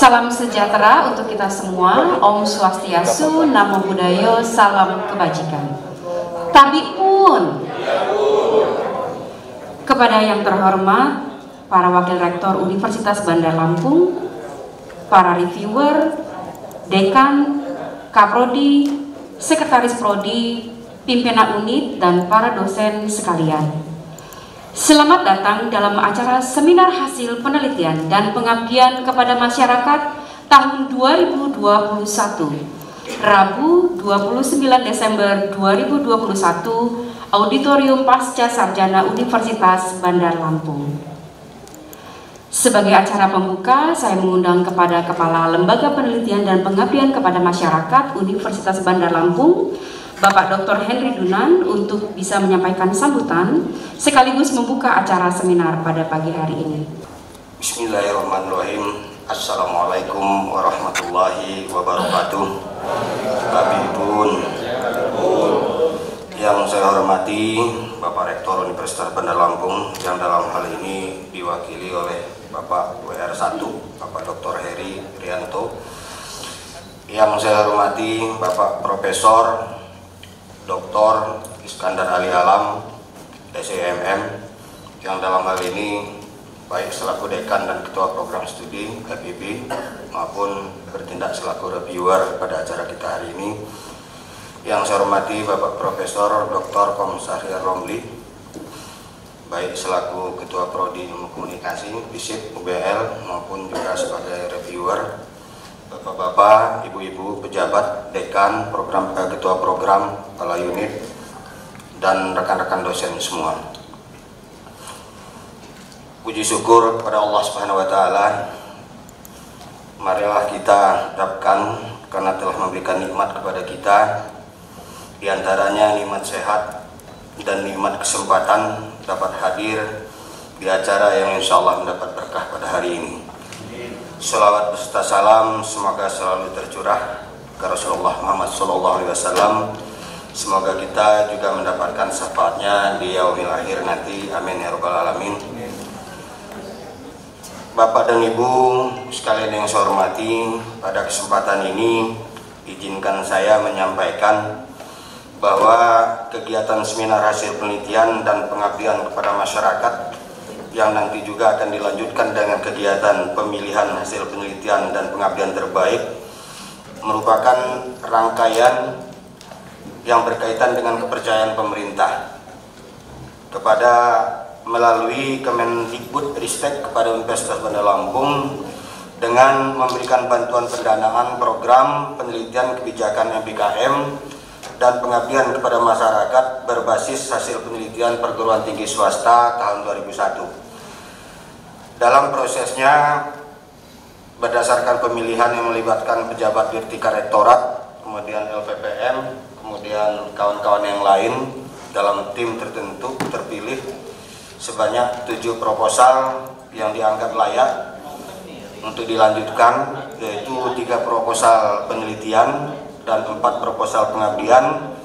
Salam sejahtera untuk kita semua. Om Swastiastu, Namo Buddhaya, salam kebajikan. Tabiun. Kepada yang terhormat, para Wakil Rektor Universitas Bandar Lampung, para reviewer, Dekan, Kaprodi, Sekretaris Prodi, pimpinan unit, dan para dosen sekalian. Selamat datang dalam acara Seminar Hasil Penelitian dan Pengabdian kepada Masyarakat tahun 2021, Rabu 29 Desember 2021, Auditorium Pasca Sarjana Universitas Bandar Lampung. Sebagai acara pembuka, saya mengundang kepada Kepala Lembaga Penelitian dan Pengabdian kepada Masyarakat Universitas Bandar Lampung, Bapak Dr. Henry Dunan, untuk bisa menyampaikan sambutan sekaligus membuka acara seminar pada pagi hari ini. Bismillahirrahmanirrahim. Assalamualaikum warahmatullahi wabarakatuh. Bapak Ibu yang saya hormati, Bapak Rektor Universitas Bandar Lampung yang dalam hal ini diwakili oleh Bapak WR1, Bapak Dr. Heri Rianto. Yang saya hormati Bapak Profesor Dr. Iskandar Ali Alam, SEMM, yang dalam hal ini baik selaku Dekan dan Ketua Program Studi FIB maupun bertindak selaku reviewer pada acara kita hari ini. Yang saya hormati Bapak Profesor Dr. Kom Syahriar Romli, baik selaku Ketua Prodi Ilmu Komunikasi FISIP UBL maupun juga sebagai reviewer. Bapak-bapak, ibu-ibu, pejabat, dekan, ketua program, kepala unit, dan rekan-rekan dosen semua. Puji syukur kepada Allah Subhanahu wa Ta'ala. Marilah kita ucapkan karena telah memberikan nikmat kepada kita, di antaranya nikmat sehat dan nikmat kesempatan dapat hadir di acara yang insya Allah mendapat berkah pada hari ini. Salawat beserta salam semoga selalu tercurah ke Rasulullah Muhammad SAW. Semoga kita juga mendapatkan syafaatnya di yaumil akhir nanti. Amin ya rabbal alamin. Bapak dan Ibu sekalian yang saya hormati, pada kesempatan ini izinkan saya menyampaikan bahwa kegiatan seminar hasil penelitian dan pengabdian kepada masyarakat yang nanti juga akan dilanjutkan dengan kegiatan pemilihan hasil penelitian dan pengabdian terbaik merupakan rangkaian yang berkaitan dengan kepercayaan pemerintah kepada melalui Kemendikbud Ristek kepada Universitas Bandar Lampung dengan memberikan bantuan pendanaan program penelitian kebijakan MPKM dan pengabdian kepada masyarakat berbasis hasil penelitian perguruan tinggi swasta tahun 2001. Dalam prosesnya, berdasarkan pemilihan yang melibatkan pejabat Dirtika Rektorat, kemudian LPPM, kemudian kawan-kawan yang lain dalam tim tertentu terpilih sebanyak 7 proposal yang dianggap layak untuk dilanjutkan, yaitu 3 proposal penelitian dan 4 proposal pengabdian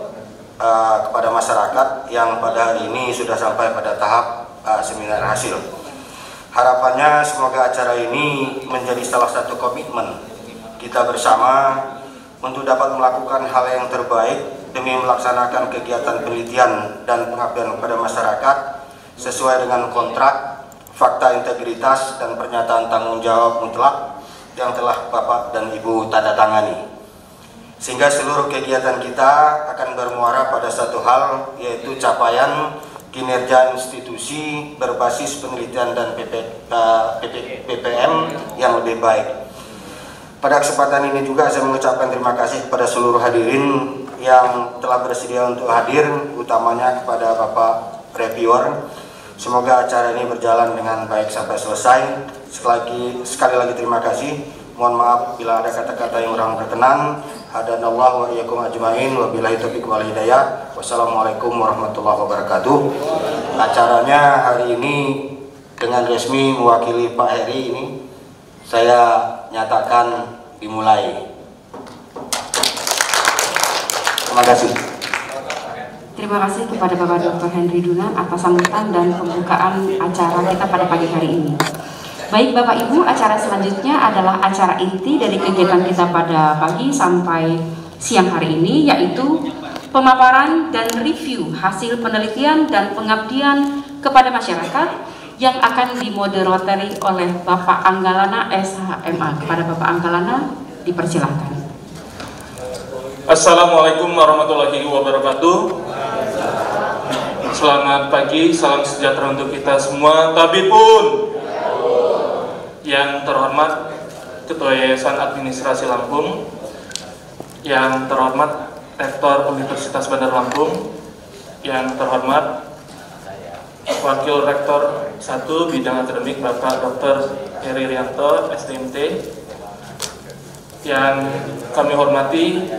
kepada masyarakat yang pada hari ini sudah sampai pada tahap seminar hasil. Harapannya semoga acara ini menjadi salah satu komitmen kita bersama untuk dapat melakukan hal yang terbaik demi melaksanakan kegiatan penelitian dan pengabdian kepada masyarakat sesuai dengan kontrak, fakta integritas, dan pernyataan tanggung jawab mutlak yang telah Bapak dan Ibu tanda tangani. Sehingga seluruh kegiatan kita akan bermuara pada satu hal, yaitu capaian kinerja institusi berbasis penelitian dan PPM yang lebih baik. Pada kesempatan ini juga saya mengucapkan terima kasih kepada seluruh hadirin yang telah bersedia untuk hadir, utamanya kepada Bapak reviewer. Semoga acara ini berjalan dengan baik sampai selesai. Sekali lagi terima kasih. Mohon maaf bila ada kata-kata yang kurang berkenan. Hadanallahu wa iyyakum ajmain. Wabillahi taufiq wal hidayah. Wassalamualaikum warahmatullahi wabarakatuh. Acaranya hari ini dengan resmi mewakili Pak Heri ini saya nyatakan dimulai. Terima kasih. Terima kasih kepada Bapak Dr. Henry Dunan atas sambutan dan pembukaan acara kita pada pagi hari ini. Baik Bapak Ibu, acara selanjutnya adalah acara inti dari kegiatan kita pada pagi sampai siang hari ini, yaitu pemaparan dan review hasil penelitian dan pengabdian kepada masyarakat yang akan dimoderatori oleh Bapak Anggalana SHMA. Kepada Bapak Anggalana, dipersilahkan. Assalamualaikum warahmatullahi wabarakatuh. Selamat pagi, salam sejahtera untuk kita semua. Tabipun. Yang terhormat Ketua Yayasan Administrasi Lampung, yang terhormat Rektor Universitas Bandar Lampung, yang terhormat Wakil Rektor 1 Bidang Akademik Bapak Dr. Heri Rianto, STMT, yang kami hormati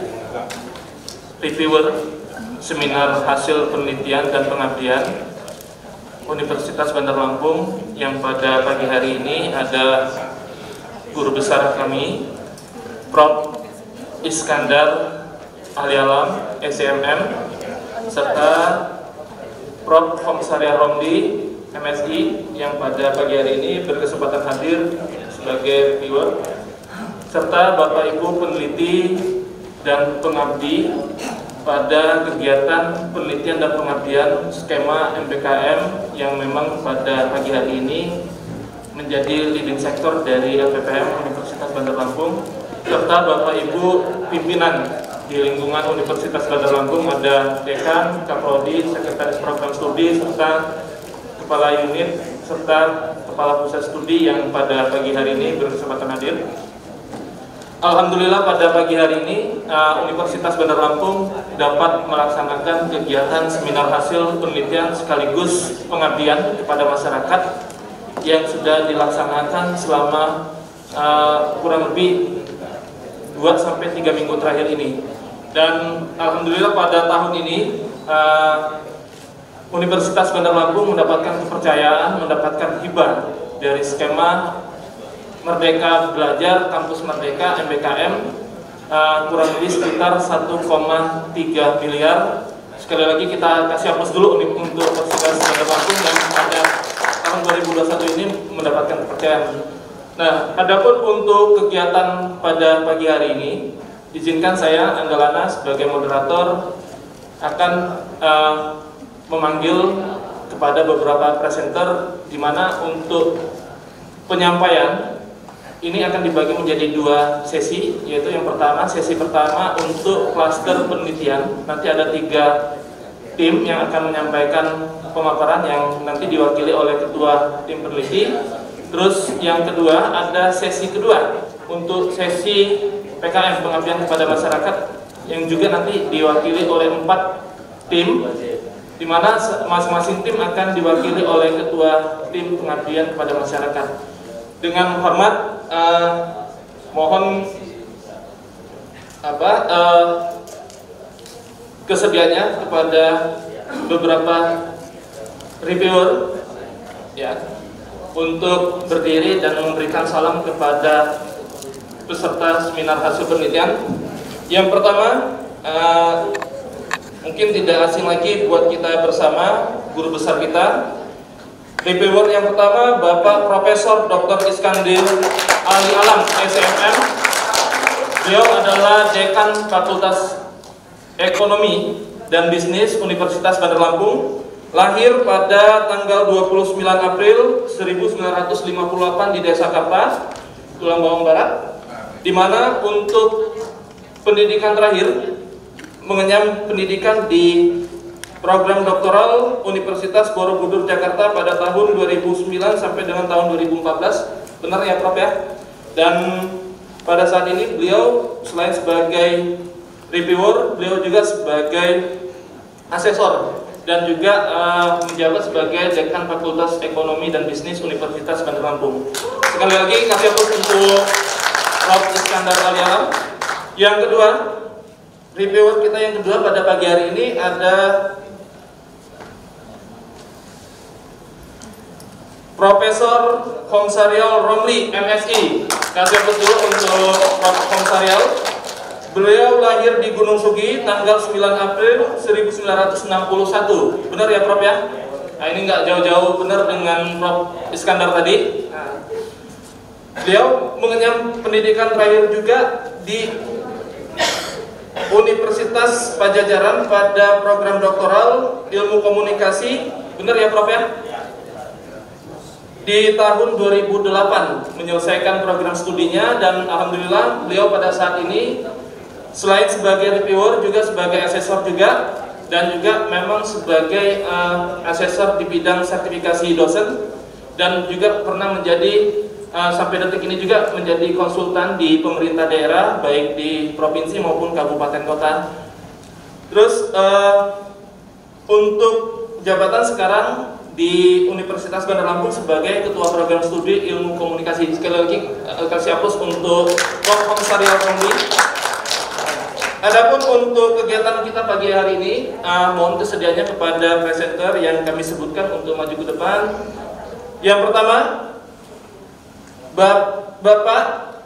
reviewer seminar hasil penelitian dan pengabdian Universitas Bandar Lampung, yang pada pagi hari ini ada guru besar kami, Prof. Iskandar Ahli Alam, SCMM, serta Prof. Homsaria Romli, MSI, yang pada pagi hari ini berkesempatan hadir sebagai reviewer, serta Bapak Ibu peneliti dan pengabdi pada kegiatan penelitian dan pengabdian skema MPKM yang memang pada pagi hari ini menjadi leading sektor dari LPPM Universitas Bandar Lampung, serta Bapak Ibu pimpinan di lingkungan Universitas Bandar Lampung, ada Dekan, Kaprodi, Sekretaris Program Studi, serta Kepala Unit, serta Kepala Pusat Studi yang pada pagi hari ini berkesempatan hadir. Alhamdulillah pada pagi hari ini Universitas Bandar Lampung dapat melaksanakan kegiatan seminar hasil penelitian sekaligus pengabdian kepada masyarakat yang sudah dilaksanakan selama kurang lebih 2-3 minggu terakhir ini. Dan Alhamdulillah pada tahun ini Universitas Bandar Lampung mendapatkan kepercayaan, mendapatkan hibah dari skema Merdeka Belajar Kampus Merdeka MBKM kurang lebih sekitar 1,3 miliar. Sekali lagi kita kasih aplaus dulu untuk Universitas Bandar Lampung yang pada tahun 2021 ini mendapatkan kepercayaan. Nah, adapun untuk kegiatan pada pagi hari ini, izinkan saya Anggalana sebagai moderator akan memanggil kepada beberapa presenter, di mana untuk penyampaian ini akan dibagi menjadi 2 sesi, yaitu yang pertama, sesi pertama untuk klaster penelitian. Nanti ada 3 tim yang akan menyampaikan pemaparan yang nanti diwakili oleh ketua tim peneliti. Terus yang kedua ada sesi kedua untuk sesi PKM, pengabdian kepada masyarakat, yang juga nanti diwakili oleh 4 tim, di mana masing-masing tim akan diwakili oleh ketua tim pengabdian kepada masyarakat. Dengan hormat mohon kesediaannya kepada beberapa reviewer ya untuk berdiri dan memberikan salam kepada peserta seminar hasil penelitian. Yang pertama mungkin tidak asing lagi buat kita bersama, guru besar kita. Reviewer yang pertama Bapak Profesor Dr. Iskandar Ahli Alam, SCMM. Beliau adalah Dekan Fakultas Ekonomi dan Bisnis Universitas Bandar Lampung. Lahir pada tanggal 29 April 1958 di Desa Kapas, Tulang Bawang Barat, di mana untuk pendidikan terakhir mengenyam pendidikan di program doktoral Universitas Borobudur Jakarta pada tahun 2009 sampai dengan tahun 2014. Benar ya Prof ya? Dan pada saat ini beliau selain sebagai reviewer, beliau juga sebagai asesor dan juga menjabat sebagai Dekan Fakultas Ekonomi dan Bisnis Universitas Bandar Lampung. Sekali lagi kasih aplaus untuk Prof. Iskandar Ahli Alam. Yang kedua, reviewer kita yang kedua pada pagi hari ini ada Profesor Homsaria Romli, MSI. Kasih aplaus dulu untuk Prof. Homsaria. Beliau lahir di Gunung Sugi tanggal 9 April 1961. Benar ya Prof ya? Nah ini nggak jauh-jauh benar dengan Prof. Iskandar tadi. Nah, Beliau mengenyam pendidikan terakhir juga di Universitas Pajajaran pada program doktoral ilmu komunikasi, benar ya Prof ya? Di tahun 2008 menyelesaikan program studinya, dan alhamdulillah beliau pada saat ini selain sebagai reviewer juga sebagai asesor juga, dan juga memang sebagai asesor di bidang sertifikasi dosen, dan juga pernah menjadi sampai detik ini juga menjadi konsultan di pemerintah daerah baik di provinsi maupun kabupaten kota. Terus untuk jabatan sekarang di Universitas Bandar Lampung sebagai Ketua Program Studi Ilmu Komunikasi. Sekali lagi kasih aplaus untuk Prof. Syariah Romli. Adapun untuk kegiatan kita pagi hari ini, mohon kesediaannya kepada presenter yang kami sebutkan untuk maju ke depan. Yang pertama, Bapak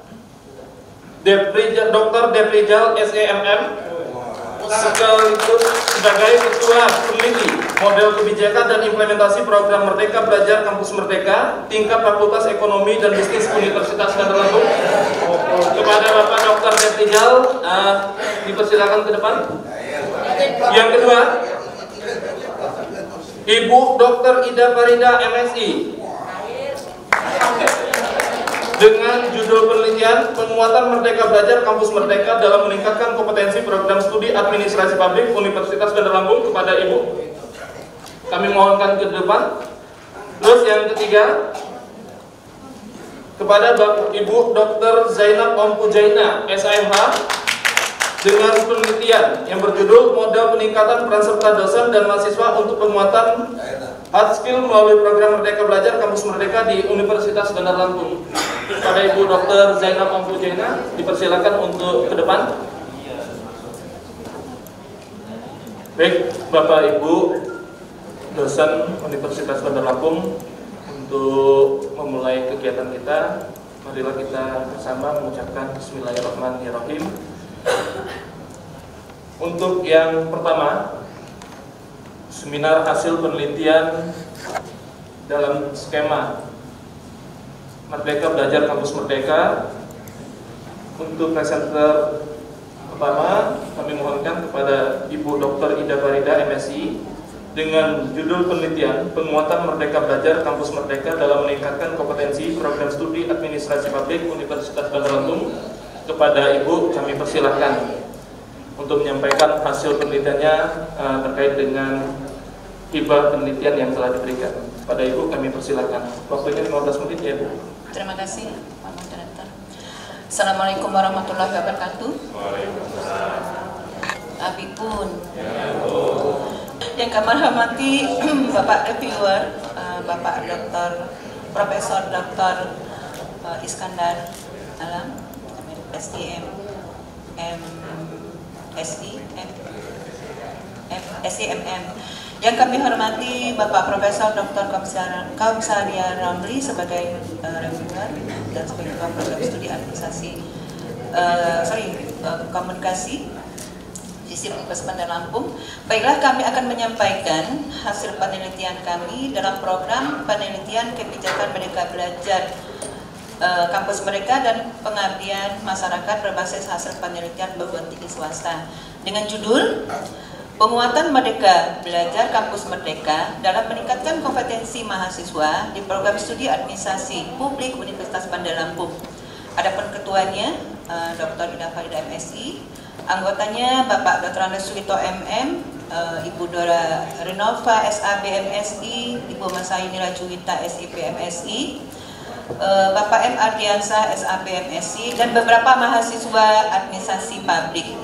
Dr. Devrijal SEMM sekaligus sebagai Ketua Peneliti Model Kebijakan dan Implementasi Program Merdeka Belajar Kampus Merdeka tingkat Fakultas Ekonomi dan Bisnis Universitas Bandar Lampung. Kepada Bapak Dr. Devrijal, dipersilakan ke depan. Yang kedua, Ibu Dr. Ida Farida MSI dengan judul penelitian Penguatan Merdeka Belajar Kampus Merdeka dalam meningkatkan kompetensi program studi administrasi publik Universitas Bandar Lampung. Kepada Ibu kami mohonkan ke depan. Terus yang ketiga, kepada Ibu Dr. Zainab Ompujaina SAMH dengan penelitian yang berjudul Modal Peningkatan Peran Serta Dosen dan Mahasiswa untuk Penguatan Hard Skill melalui Program Merdeka Belajar Kampus Merdeka di Universitas Bandar Lampung. Pada Ibu Dr. Zainab Ompujaina, dipersilakan untuk ke depan. Baik, Bapak Ibu dosen Universitas Bandar Lampung, untuk memulai kegiatan kita, marilah kita bersama mengucapkan Bismillahirrahmanirrahim. Untuk yang pertama, seminar hasil penelitian dalam skema Merdeka Belajar Kampus Merdeka. Untuk presenter pertama, kami mohonkan kepada Ibu Dr. Ida Farida MSI dengan judul penelitian Penguatan Merdeka Belajar Kampus Merdeka dalam meningkatkan kompetensi program studi administrasi publik Universitas Bandar Lampung. Kepada Ibu kami persilahkan untuk menyampaikan hasil penelitiannya terkait dengan hibah penelitian yang telah diberikan. Pada Ibu kami persilahkan. Waktunya 15 menit ya Bu. Terima kasih Pak Moderator. Assalamualaikum warahmatullahi wabarakatuh. Waalaikumsalam. Abi pun. Yang kami hormati Bapak Reviewer, Bapak Dr. Profesor Dr. Iskandar Alam, SEMM. Yang kami hormati Bapak Profesor Dr. Syariah Romli sebagai reviewer dan sebagai program studi administrasi komunikasi di Universitas Bandar Lampung. Baiklah, kami akan menyampaikan hasil penelitian kami dalam program penelitian kebijakan Merdeka Belajar Kampus Merdeka dan pengabdian masyarakat berbasis hasil penelitian perguruan tinggi swasta dengan judul Penguatan Merdeka Belajar Kampus Merdeka dalam meningkatkan kompetensi mahasiswa di program studi administrasi publik Universitas Bandar Lampung. Adapun ketuanya Dr. Ida Farida MSI, anggotanya Bapak Dr. Andes Suwito MM, Ibu Dora Renova SAB MSI, Ibu Masayuni Rajuwita SIP MSI, Bapak M. Ardiansa SAB MSI, dan beberapa mahasiswa administrasi publik.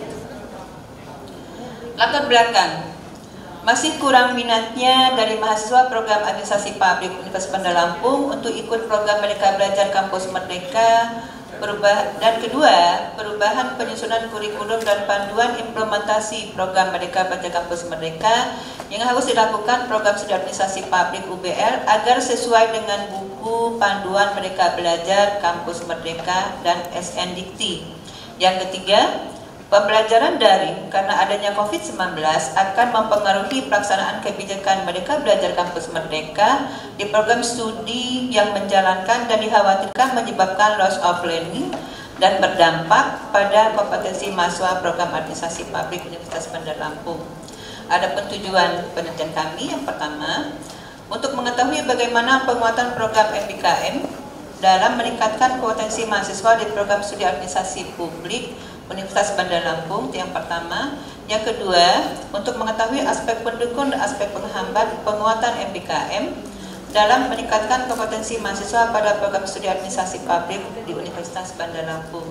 Latar belakang, masih kurang minatnya dari mahasiswa program administrasi publik Universitas Bandar Lampung untuk ikut program Merdeka Belajar Kampus Merdeka. Dan kedua, perubahan penyusunan kurikulum dan panduan implementasi program Merdeka Belajar Kampus Merdeka yang harus dilakukan program studi administrasi publik UBL agar sesuai dengan buku panduan Merdeka Belajar Kampus Merdeka dan SNDikti. Yang ketiga, Pembelajaran daring karena adanya COVID-19 akan mempengaruhi pelaksanaan kebijakan Merdeka Belajar Kampus Merdeka di program studi yang menjalankan dan dikhawatirkan menyebabkan loss of learning dan berdampak pada kompetensi mahasiswa program administrasi publik Universitas Bandar Lampung. Adapun tujuan penelitian kami yang pertama, untuk mengetahui bagaimana penguatan program MBKM dalam meningkatkan kompetensi mahasiswa di program studi administrasi publik Universitas Bandar Lampung, itu yang pertama. Yang kedua, untuk mengetahui aspek pendukung dan aspek penghambat penguatan MBKM dalam meningkatkan kompetensi mahasiswa pada program studi administrasi publik di Universitas Bandar Lampung.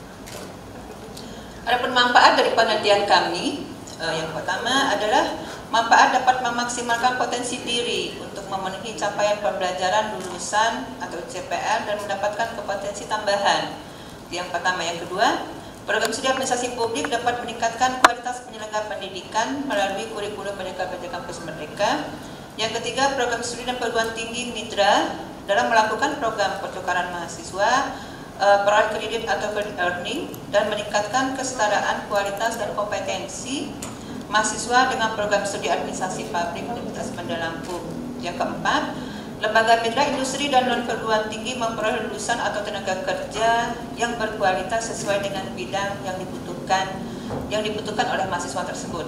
Adapun manfaat dari penelitian kami, yang pertama adalah manfaat dapat memaksimalkan potensi diri untuk memenuhi capaian pembelajaran lulusan atau CPR dan mendapatkan kompetensi tambahan. Itu yang pertama. Yang kedua, program studi administrasi publik dapat meningkatkan kualitas penyelenggara pendidikan melalui kurikulum Merdeka Belajar Kampus Merdeka. Yang ketiga, program studi dan perguruan tinggi mitra dalam melakukan program pertukaran mahasiswa, perolehan kredit atau credit earning, dan meningkatkan kesetaraan kualitas dan kompetensi mahasiswa dengan program studi administrasi publik Universitas Bandar Lampung. Yang keempat, lembaga mitra industri dan non perguruan tinggi memperoleh lulusan atau tenaga kerja yang berkualitas sesuai dengan bidang yang dibutuhkan oleh mahasiswa tersebut.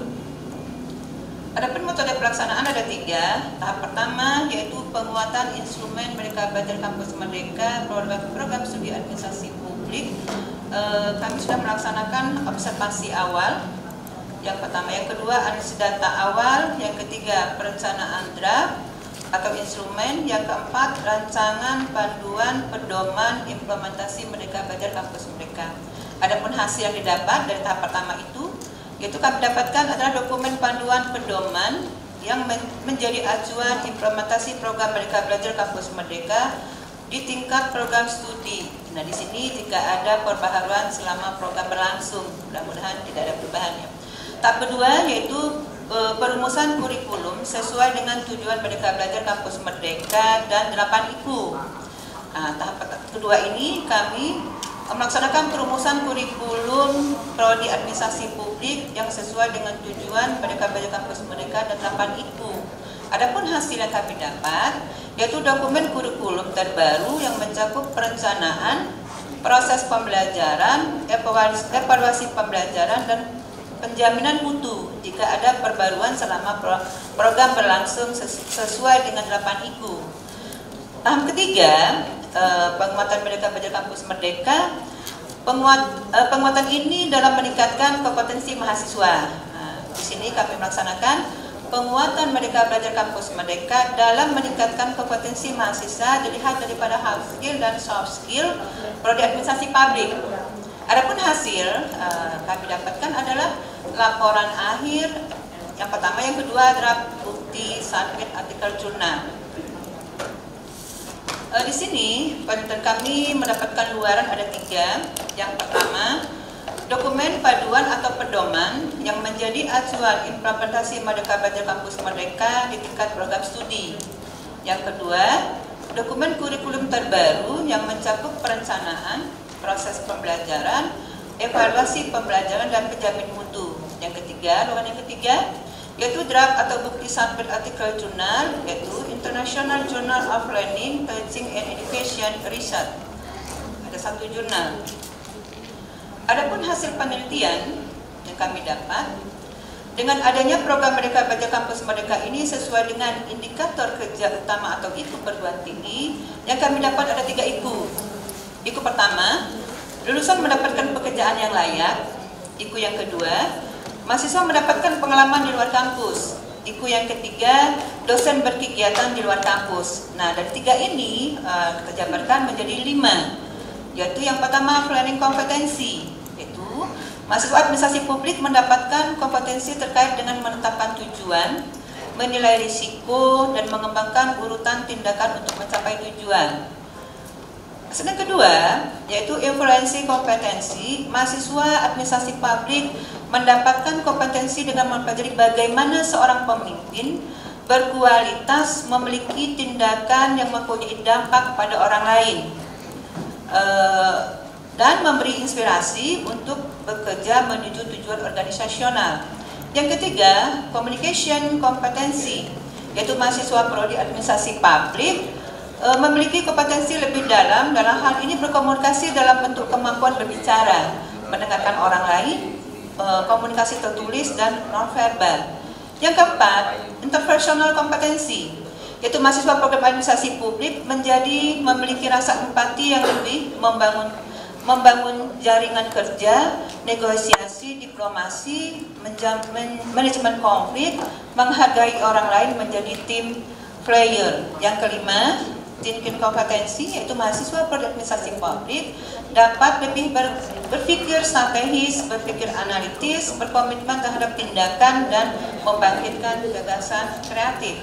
Adapun metode pelaksanaan ada 3. Tahap pertama yaitu penguatan instrumen Merdeka Belajar Kampus Merdeka program studi administrasi publik. Kami sudah melaksanakan observasi awal. Yang pertama, yang kedua analisis data awal, yang ketiga perencanaan draft atau instrumen, yang keempat rancangan panduan pedoman implementasi Merdeka Belajar Kampus Merdeka. Adapun hasil yang didapat dari tahap pertama itu, yaitu kami dapatkan adalah dokumen panduan pedoman yang menjadi acuan implementasi program Merdeka Belajar Kampus Merdeka di tingkat program studi. Nah, di sini jika ada perbaharuan selama program berlangsung, mudah-mudahan tidak ada perubahannya. Tahap kedua yaitu perumusan kurikulum sesuai dengan tujuan Merdeka Belajar Kampus Merdeka dan 8 IPU. Nah, tahap kedua ini kami melaksanakan perumusan kurikulum prodi administrasi publik yang sesuai dengan tujuan Merdeka Belajar Kampus Merdeka dan 8 IPU. Adapun hasil yang kami dapat yaitu dokumen kurikulum terbaru yang mencakup perencanaan, proses pembelajaran, evaluasi pembelajaran, dan penjaminan mutu jika ada perbaruan selama program berlangsung sesuai dengan 8 IPU. Tahap ketiga, penguatan Merdeka Belajar Kampus Merdeka. Penguatan ini dalam meningkatkan kompetensi mahasiswa. Nah, di sini kami melaksanakan penguatan Merdeka Belajar Kampus Merdeka dalam meningkatkan kompetensi mahasiswa dilihat daripada hard skill dan soft skill prodi administrasi publik. Adapun hasil kami dapatkan adalah laporan akhir yang pertama, yang kedua draft bukti submit artikel jurnal. Di sini penelitian kami mendapatkan luaran ada 3. Yang pertama, dokumen paduan atau pedoman yang menjadi acuan implementasi Merdeka Belajar Kampus Merdeka di tingkat program studi. Yang kedua, dokumen kurikulum terbaru yang mencakup perencanaan, proses pembelajaran, evaluasi pembelajaran, dan penjamin mutu. Yang ketiga, luaran yang ketiga yaitu draft atau bukti submit artikel jurnal, yaitu International Journal of Learning, Teaching and Education Research. Ada 1 jurnal. Adapun hasil penelitian yang kami dapat, dengan adanya program Merdeka Belajar Kampus Merdeka ini sesuai dengan indikator kerja utama atau IPU perguruan tinggi, yang kami dapat ada 3 IPU. IPU pertama, lulusan mendapatkan pekerjaan yang layak. IPU yang kedua, mahasiswa mendapatkan pengalaman di luar kampus. IPU yang ketiga, dosen berkegiatan di luar kampus. Nah, dari 3 ini kita jabarkan menjadi 5, yaitu yang pertama planning kompetensi, yaitu mahasiswa administrasi publik mendapatkan kompetensi terkait dengan menetapkan tujuan, menilai risiko, dan mengembangkan urutan tindakan untuk mencapai tujuan. Yang kedua, yaitu evaluasi kompetensi, mahasiswa administrasi publik mendapatkan kompetensi dengan mempelajari bagaimana seorang pemimpin berkualitas memiliki tindakan yang mempunyai dampak pada orang lain dan memberi inspirasi untuk bekerja menuju tujuan organisasional. Yang ketiga, communication kompetensi, yaitu mahasiswa prodi administrasi publik memiliki kompetensi lebih dalam hal ini berkomunikasi dalam bentuk kemampuan berbicara, mendengarkan orang lain, komunikasi tertulis dan nonverbal. Yang keempat, interpersonal kompetensi, yaitu mahasiswa program administrasi publik memiliki rasa empati yang lebih, membangun jaringan kerja, negosiasi, diplomasi, manajemen konflik, menghargai orang lain, menjadi tim player. Yang kelima, tingkat kompetensi, yaitu mahasiswa prodi administrasi publik dapat lebih berpikir strategis, berpikir analitis, berkomitmen terhadap tindakan dan membangkitkan gagasan kreatif.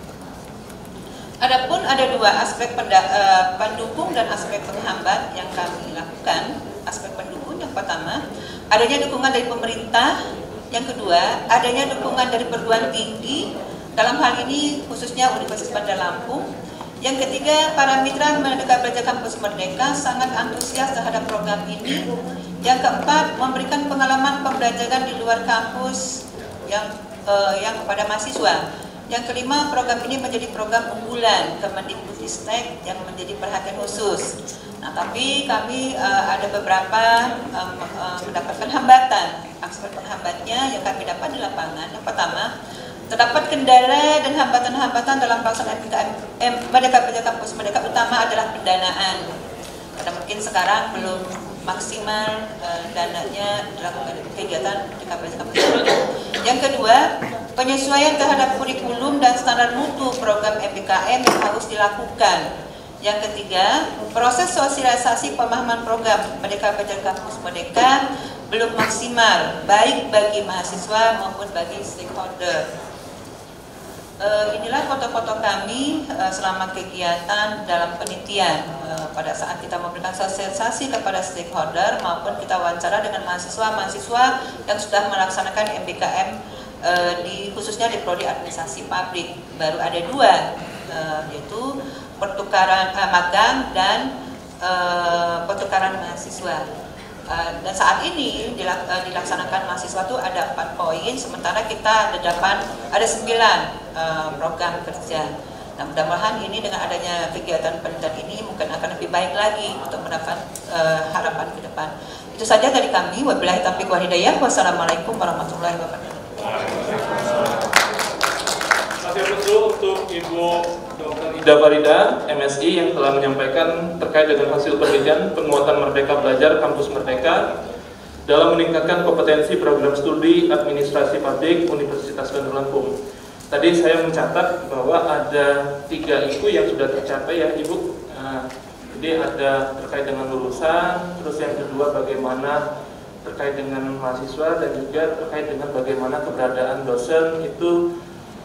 Adapun ada dua aspek pendukung dan aspek penghambat yang kami lakukan. Aspek pendukung yang pertama, adanya dukungan dari pemerintah. Yang kedua, adanya dukungan dari perguruan tinggi, dalam hal ini khususnya Universitas Bandar Lampung. Yang ketiga, para mitra Merdeka Belajar Kampus Merdeka sangat antusias terhadap program ini. Yang keempat, memberikan pengalaman pembelajaran di luar kampus yang kepada mahasiswa. Yang kelima, program ini menjadi program unggulan Kemendikbudristek yang menjadi perhatian khusus. Nah, tapi kami ada beberapa mendapatkan hambatan. Aspek penghambatnya yang kami dapat di lapangan. Yang pertama, terdapat kendala dan hambatan-hambatan dalam pelaksanaan Merdeka Belajar Kampus Merdeka, utama adalah pendanaan. Karena mungkin sekarang belum maksimal dananya dalam kegiatan Merdeka Belajar Kampus Merdeka. Yang kedua, penyesuaian terhadap kurikulum dan standar mutu program MBKM yang harus dilakukan. Yang ketiga, proses sosialisasi pemahaman program Merdeka Belajar Kampus Merdeka belum maksimal, baik bagi mahasiswa maupun bagi stakeholder. Inilah foto-foto kami selama kegiatan dalam penelitian pada saat kita memberikan sosialisasi kepada stakeholder maupun kita wawancara dengan mahasiswa-mahasiswa yang sudah melaksanakan MBKM khususnya di prodi administrasi publik. Baru ada dua, yaitu pertukaran magang dan pertukaran mahasiswa. Dan saat ini dilaksanakan mahasiswa itu ada 4 poin, sementara kita ada 9 program kerja. Nah, mudah-mudahan ini dengan adanya kegiatan penelitian ini mungkin akan lebih baik lagi untuk mendapat harapan ke depan. Itu saja dari kami. Wabillahi taufiq wal hidayah. Wassalamualaikum warahmatullahi wabarakatuh. Terima kasih untuk Ibu Dr. Ida Farida, MSI, yang telah menyampaikan terkait dengan hasil penelitian penguatan Merdeka Belajar Kampus Merdeka dalam meningkatkan kompetensi program studi administrasi publik Universitas Bandar Lampung. Tadi saya mencatat bahwa ada 3 IKU yang sudah tercapai ya Ibu. Jadi ada terkait dengan lulusan, terus yang kedua bagaimana terkait dengan mahasiswa, dan juga terkait dengan bagaimana keberadaan dosen itu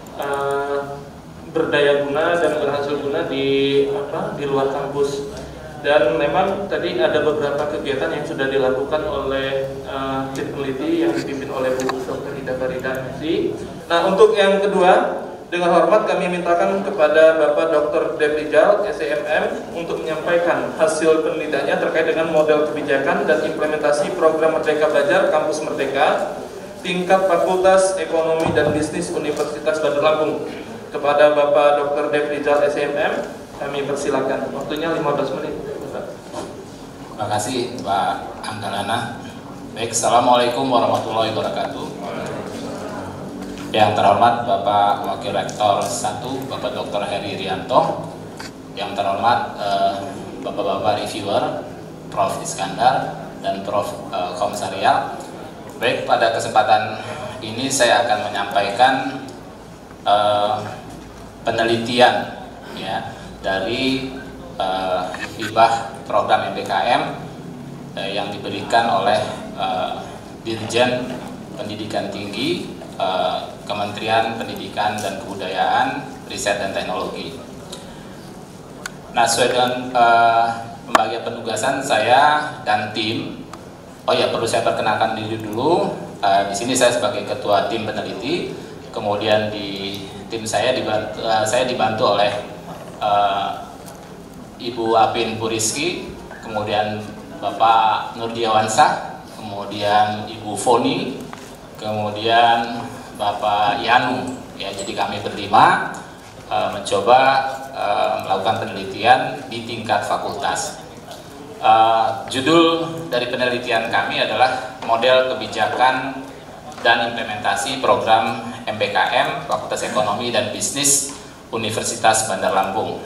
berdaya guna dan berhasil guna di luar kampus. Dan memang tadi ada beberapa kegiatan yang sudah dilakukan oleh tim peneliti yang dipimpin oleh Bu Dr. Ida Farida, MSI. Nah, untuk yang kedua, dengan hormat kami mintakan kepada Bapak Dr. Dev Rijal, SEMM, untuk menyampaikan hasil penelitiannya terkait dengan model kebijakan dan implementasi program Merdeka Belajar Kampus Merdeka tingkat Fakultas Ekonomi dan Bisnis Universitas Bandar Lampung. Kepada Bapak Dr. Dev Rijal, SEMM, kami persilakan. Waktunya 15 menit. Terima kasih Pak Anggalana. Baik, Assalamualaikum warahmatullahi wabarakatuh. Yang terhormat Bapak Wakil Rektor 1, Bapak Dr. Heri Rianto. Yang terhormat Bapak-Bapak reviewer, Prof. Iskandar dan Prof. Komsarial. Baik, pada kesempatan ini saya akan menyampaikan penelitian ya dari hibah program MBKM yang diberikan oleh Dirjen Pendidikan Tinggi Kementerian Pendidikan dan Kebudayaan, Riset dan Teknologi. Nah, sesuai dengan pembagian penugasan saya dan tim. Oh ya, perlu saya perkenalkan diri dulu. Di sini saya sebagai ketua tim peneliti. Kemudian di tim saya dibantu oleh Ibu Apin Puriski, kemudian Bapak Nurdiawansah, kemudian kemudian Ibu Foni, kemudian Bapak Yanu. Ya, jadi kami berlima mencoba melakukan penelitian di tingkat fakultas. Judul dari penelitian kami adalah model kebijakan dan implementasi program MBKM Fakultas Ekonomi dan Bisnis Universitas Bandar Lampung.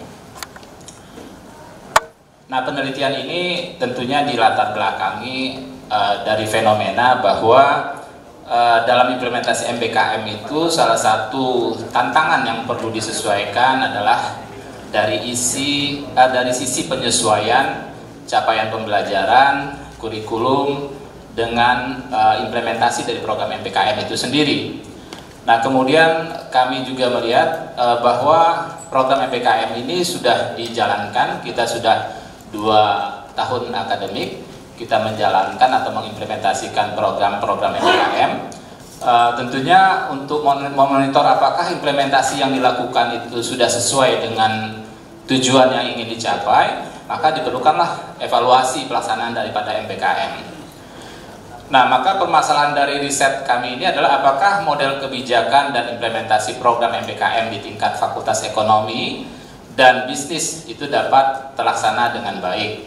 Nah, penelitian ini tentunya dilatar belakangi dari fenomena bahwa dalam implementasi MBKM itu salah satu tantangan yang perlu disesuaikan adalah dari sisi penyesuaian capaian pembelajaran, kurikulum dengan implementasi dari program MBKM itu sendiri. Nah, kemudian kami juga melihat bahwa program MBKM ini sudah dijalankan, kita sudah 2 tahun akademik kita menjalankan atau mengimplementasikan program-program MBKM. Tentunya untuk memonitor apakah implementasi yang dilakukan itu sudah sesuai dengan tujuan yang ingin dicapai, maka diperlukanlah evaluasi pelaksanaan daripada MBKM. Nah, maka permasalahan dari riset kami ini adalah apakah model kebijakan dan implementasi program MBKM di tingkat Fakultas Ekonomi dan Bisnis itu dapat terlaksana dengan baik.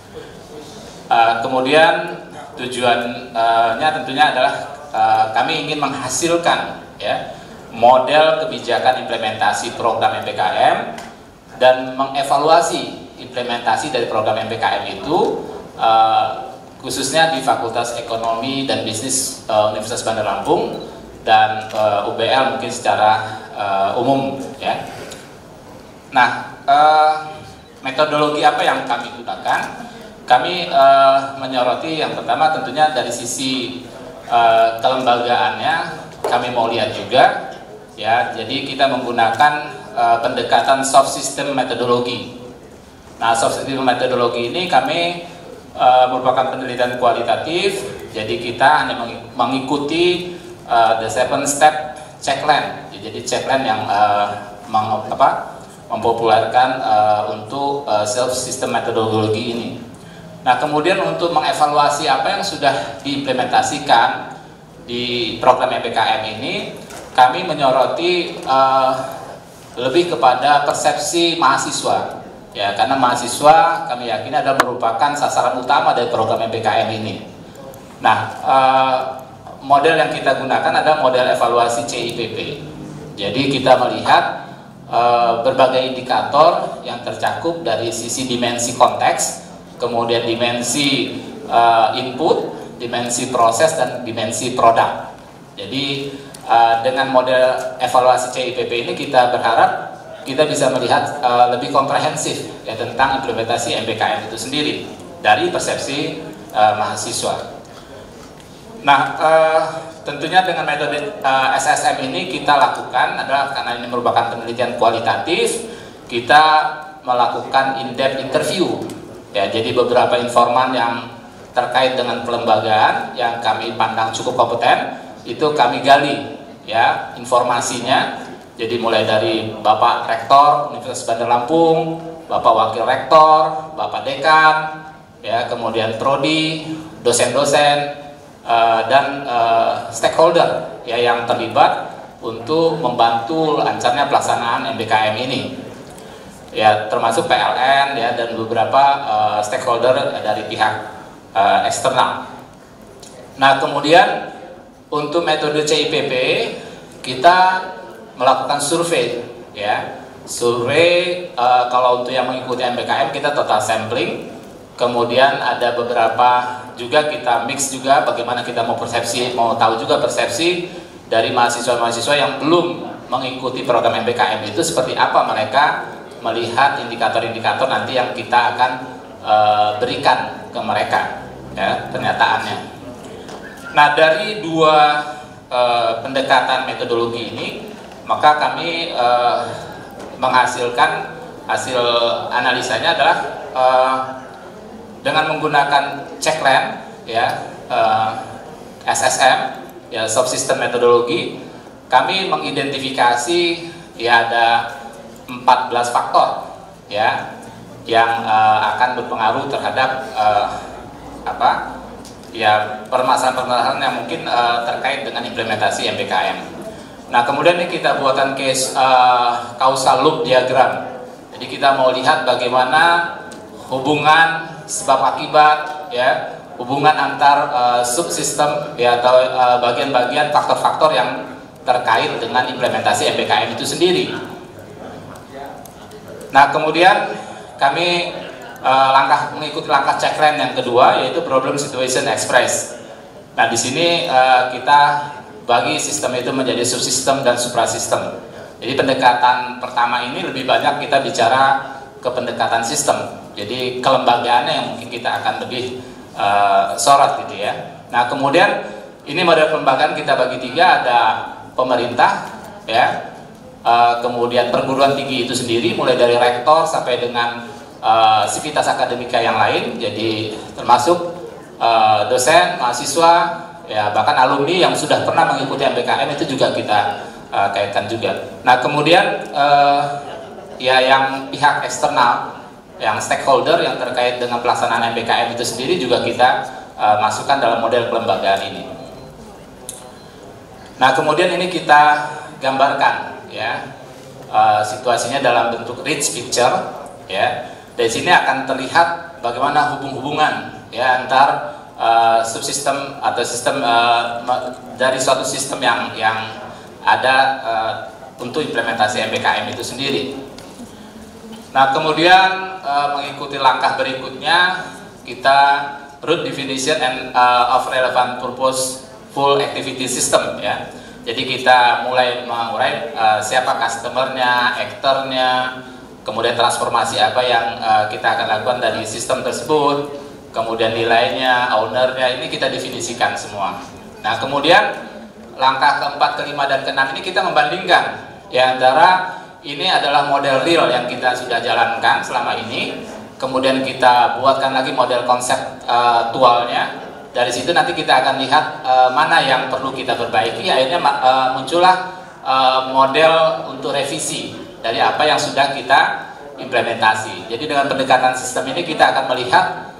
Kemudian tujuannya tentunya adalah kami ingin menghasilkan ya model kebijakan implementasi program MBKM dan mengevaluasi implementasi dari program MBKM itu khususnya di Fakultas Ekonomi dan Bisnis Universitas Bandar Lampung dan UBL mungkin secara umum ya. Nah, metodologi apa yang kami gunakan? Kami menyoroti yang pertama tentunya dari sisi kelembagaannya kami mau lihat juga ya. Jadi kita menggunakan pendekatan soft system metodologi. Nah, soft system metodologi ini kami merupakan penelitian kualitatif. Jadi kita hanya mengikuti the 7-step checkline. Jadi checkline yang mempopulerkan untuk self system metodologi ini. Nah, kemudian untuk mengevaluasi apa yang sudah diimplementasikan di program MBKM ini, kami menyoroti lebih kepada persepsi mahasiswa, ya, karena mahasiswa kami yakin adalah merupakan sasaran utama dari program MBKM ini. Nah, model yang kita gunakan adalah model evaluasi CIPP. Jadi kita melihat berbagai indikator yang tercakup dari sisi dimensi konteks, kemudian dimensi input, dimensi proses, dan dimensi produk. Jadi dengan model evaluasi CIPP ini kita berharap kita bisa melihat lebih komprehensif ya tentang implementasi MBKM itu sendiri dari persepsi mahasiswa. Nah, tentunya dengan metode SSM ini kita lakukan adalah karena ini merupakan penelitian kualitatif, kita melakukan in-depth interview. Ya, jadi beberapa informan yang terkait dengan pelembagaan yang kami pandang cukup kompeten itu kami gali ya informasinya. Jadi mulai dari Bapak Rektor Universitas Bandar Lampung, Bapak Wakil Rektor, Bapak Dekan, ya, kemudian prodi, dosen-dosen dan stakeholder ya yang terlibat untuk membantu lancarnya pelaksanaan MBKM ini. Ya, termasuk PLN ya dan beberapa stakeholder dari pihak eksternal. Nah, kemudian untuk metode CIPP kita melakukan survei ya. Survei kalau untuk yang mengikuti MBKM kita total sampling. Kemudian ada beberapa juga kita mix juga bagaimana kita mau tahu juga persepsi dari mahasiswa-mahasiswa yang belum mengikuti program MBKM itu seperti apa mereka melihat indikator-indikator nanti yang kita akan berikan ke mereka ya pernyataannya. Nah, dari dua pendekatan metodologi ini maka kami menghasilkan hasil analisanya adalah dengan menggunakan checkline ya SSM ya soft system metodologi, kami mengidentifikasi ya ada 14 faktor ya yang akan berpengaruh terhadap ya permasalahan-permasalahan yang mungkin terkait dengan implementasi MBKM. Nah, kemudian ini kita buatkan case causal loop diagram. Jadi kita mau lihat bagaimana hubungan sebab akibat, ya, hubungan antar subsistem, ya, atau bagian-bagian faktor-faktor yang terkait dengan implementasi MBKM itu sendiri. Nah, kemudian kami mengikuti langkah checkline yang kedua, yaitu problem situation express. Nah, di sini kita bagi sistem itu menjadi subsistem dan suprasistem. Jadi pendekatan pertama ini lebih banyak kita bicara ke pendekatan sistem. Jadi kelembagaannya yang mungkin kita akan lebih sorot gitu ya. Nah, kemudian ini model kelembagaan kita bagi tiga, ada pemerintah, ya, kemudian perguruan tinggi itu sendiri, mulai dari rektor sampai dengan sivitas akademika yang lain, jadi termasuk dosen, mahasiswa, ya, bahkan alumni yang sudah pernah mengikuti MBKM itu juga kita kaitkan juga. Nah, kemudian ya yang pihak eksternal, yang stakeholder yang terkait dengan pelaksanaan MBKM itu sendiri juga kita masukkan dalam model kelembagaan ini. Nah, kemudian ini kita gambarkan, ya, situasinya dalam bentuk rich picture, ya. Dari sini akan terlihat bagaimana hubungan, ya, antar subsistem atau sistem dari suatu sistem yang ada untuk implementasi MBKM itu sendiri. Nah, kemudian mengikuti langkah berikutnya, kita root definition and of relevant purpose full activity system, ya. Jadi kita mulai mengurai siapa customernya, aktornya, kemudian transformasi apa yang kita akan lakukan dari sistem tersebut, kemudian nilainya, ownernya, ini kita definisikan semua. Nah, kemudian langkah keempat, kelima, dan keenam ini kita membandingkan, ya, antara ini adalah model real yang kita sudah jalankan selama ini, kemudian kita buatkan lagi model konseptualnya. Dari situ nanti kita akan lihat mana yang perlu kita perbaiki. Akhirnya muncullah model untuk revisi dari apa yang sudah kita implementasi. Jadi dengan pendekatan sistem ini kita akan melihat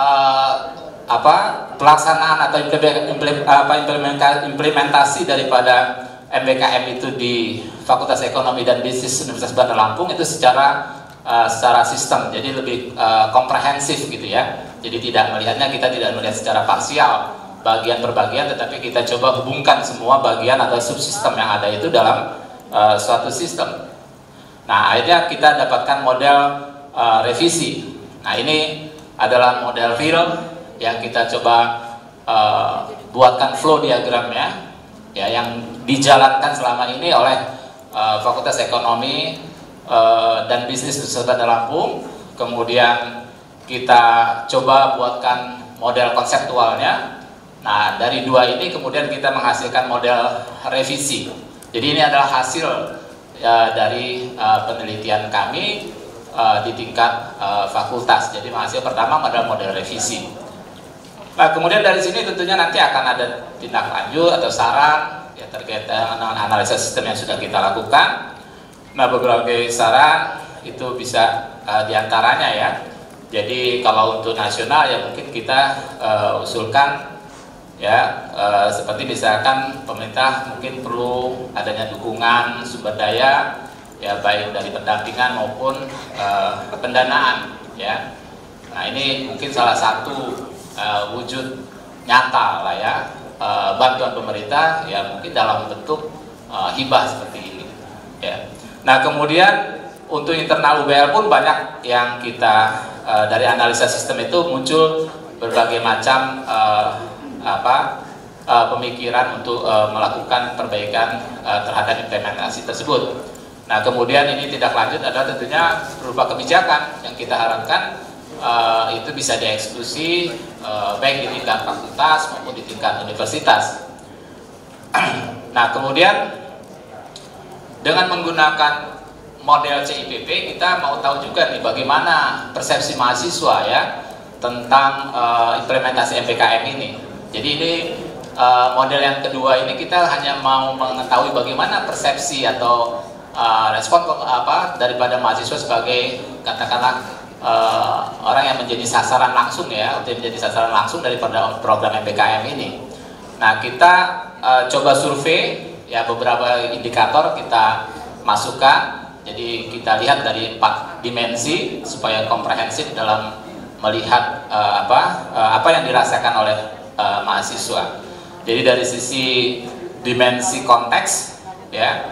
pelaksanaan atau implementasi daripada MBKM itu di Fakultas Ekonomi dan Bisnis Universitas Bandar Lampung itu secara sistem, jadi lebih komprehensif gitu ya. Jadi kita tidak melihat secara parsial bagian per bagian, tetapi kita coba hubungkan semua bagian atau subsistem yang ada itu dalam suatu sistem. Nah, akhirnya kita dapatkan model revisi. Nah, ini adalah model real yang kita coba buatkan flow diagramnya, ya, yang dijalankan selama ini oleh Fakultas Ekonomi dan Bisnis Universitas Bandar Lampung. Kemudian kita coba buatkan model konseptualnya. Nah, dari dua ini kemudian kita menghasilkan model revisi. Jadi ini adalah hasil dari penelitian kami di tingkat fakultas. Jadi hasil pertama adalah model revisi. Nah, kemudian dari sini tentunya nanti akan ada tindak lanjut atau saran, ya, terkait dengan analisa sistem yang sudah kita lakukan. Nah, berbagai saran itu bisa diantaranya, ya. Jadi kalau untuk nasional, ya, mungkin kita usulkan, ya, seperti misalkan pemerintah mungkin perlu adanya dukungan sumber daya, ya, baik dari pendampingan maupun pendanaan, ya. Nah, ini mungkin salah satu wujud nyata lah, ya, bantuan pemerintah, ya, mungkin dalam bentuk hibah seperti ini, ya. Nah, kemudian untuk internal UBL pun banyak yang kita dari analisa sistem itu muncul berbagai macam pemikiran untuk melakukan perbaikan terhadap implementasi tersebut. Nah, kemudian ini tidak lanjut adalah tentunya berupa kebijakan yang kita harapkan itu bisa dieksekusi baik di tingkat fakultas maupun di tingkat universitas. Nah, kemudian dengan menggunakan model CIPP kita mau tahu juga nih bagaimana persepsi mahasiswa, ya, tentang implementasi MBKM ini. Jadi ini model yang kedua ini kita hanya mau mengetahui bagaimana persepsi atau respon daripada mahasiswa sebagai, katakanlah, orang yang menjadi sasaran langsung ya, untuk menjadi sasaran langsung daripada program MPKM ini. Nah, kita coba survei ya, beberapa indikator kita masukkan. Jadi kita lihat dari 4 dimensi supaya komprehensif dalam melihat apa yang dirasakan oleh mahasiswa. Jadi dari sisi dimensi konteks ya,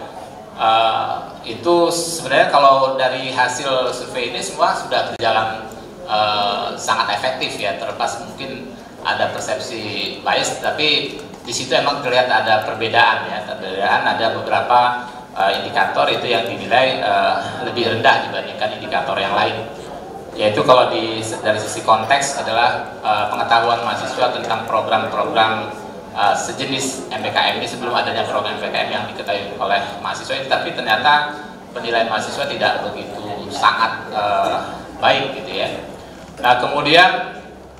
itu sebenarnya kalau dari hasil survei ini semua sudah berjalan sangat efektif ya, terlepas mungkin ada persepsi bias, tapi di situ emang terlihat ada perbedaan ya, ada beberapa indikator itu yang dinilai lebih rendah dibandingkan indikator yang lain. Yaitu kalau dari sisi konteks adalah pengetahuan mahasiswa tentang program-program sejenis MPKM ini sebelum adanya program MPKM yang diketahui oleh mahasiswa ini, tapi ternyata penilaian mahasiswa tidak begitu sangat baik gitu ya. Nah, kemudian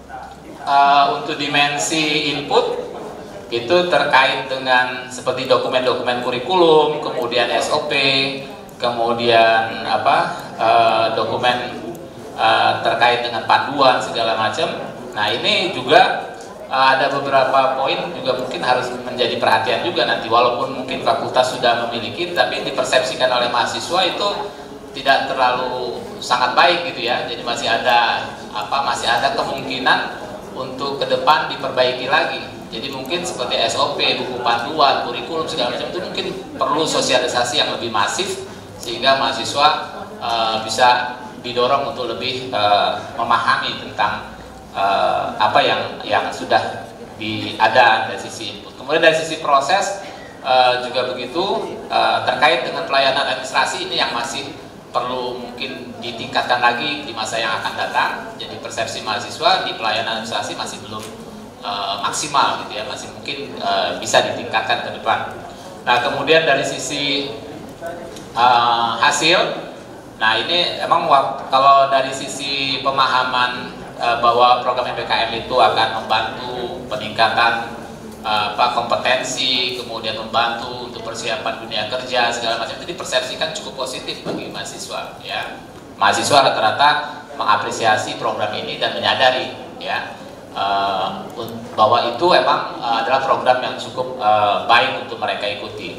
untuk dimensi input itu terkait dengan seperti dokumen-dokumen kurikulum, kemudian SOP, kemudian dokumen terkait dengan panduan segala macam. Nah, ini juga ada beberapa poin juga mungkin harus menjadi perhatian juga nanti, walaupun mungkin fakultas sudah memiliki, tapi dipersepsikan oleh mahasiswa itu tidak terlalu sangat baik gitu ya. Jadi masih ada kemungkinan untuk ke depan diperbaiki lagi. Jadi mungkin seperti SOP, buku panduan, kurikulum segala macam itu mungkin perlu sosialisasi yang lebih masif sehingga mahasiswa bisa didorong untuk lebih memahami tentang apa yang sudah ada dari sisi input. Kemudian dari sisi proses juga begitu, terkait dengan pelayanan administrasi ini yang masih perlu mungkin ditingkatkan lagi di masa yang akan datang. Jadi persepsi mahasiswa di pelayanan administrasi masih belum maksimal gitu ya, masih mungkin bisa ditingkatkan ke depan. Nah, kemudian dari sisi hasil, nah ini emang kalau dari sisi pemahaman bahwa program MPKM itu akan membantu peningkatan kompetensi, kemudian membantu untuk persiapan dunia kerja segala macam, itu dipersepsikan cukup positif bagi mahasiswa ya. Mahasiswa rata-rata mengapresiasi program ini dan menyadari ya bahwa itu emang adalah program yang cukup baik untuk mereka ikuti.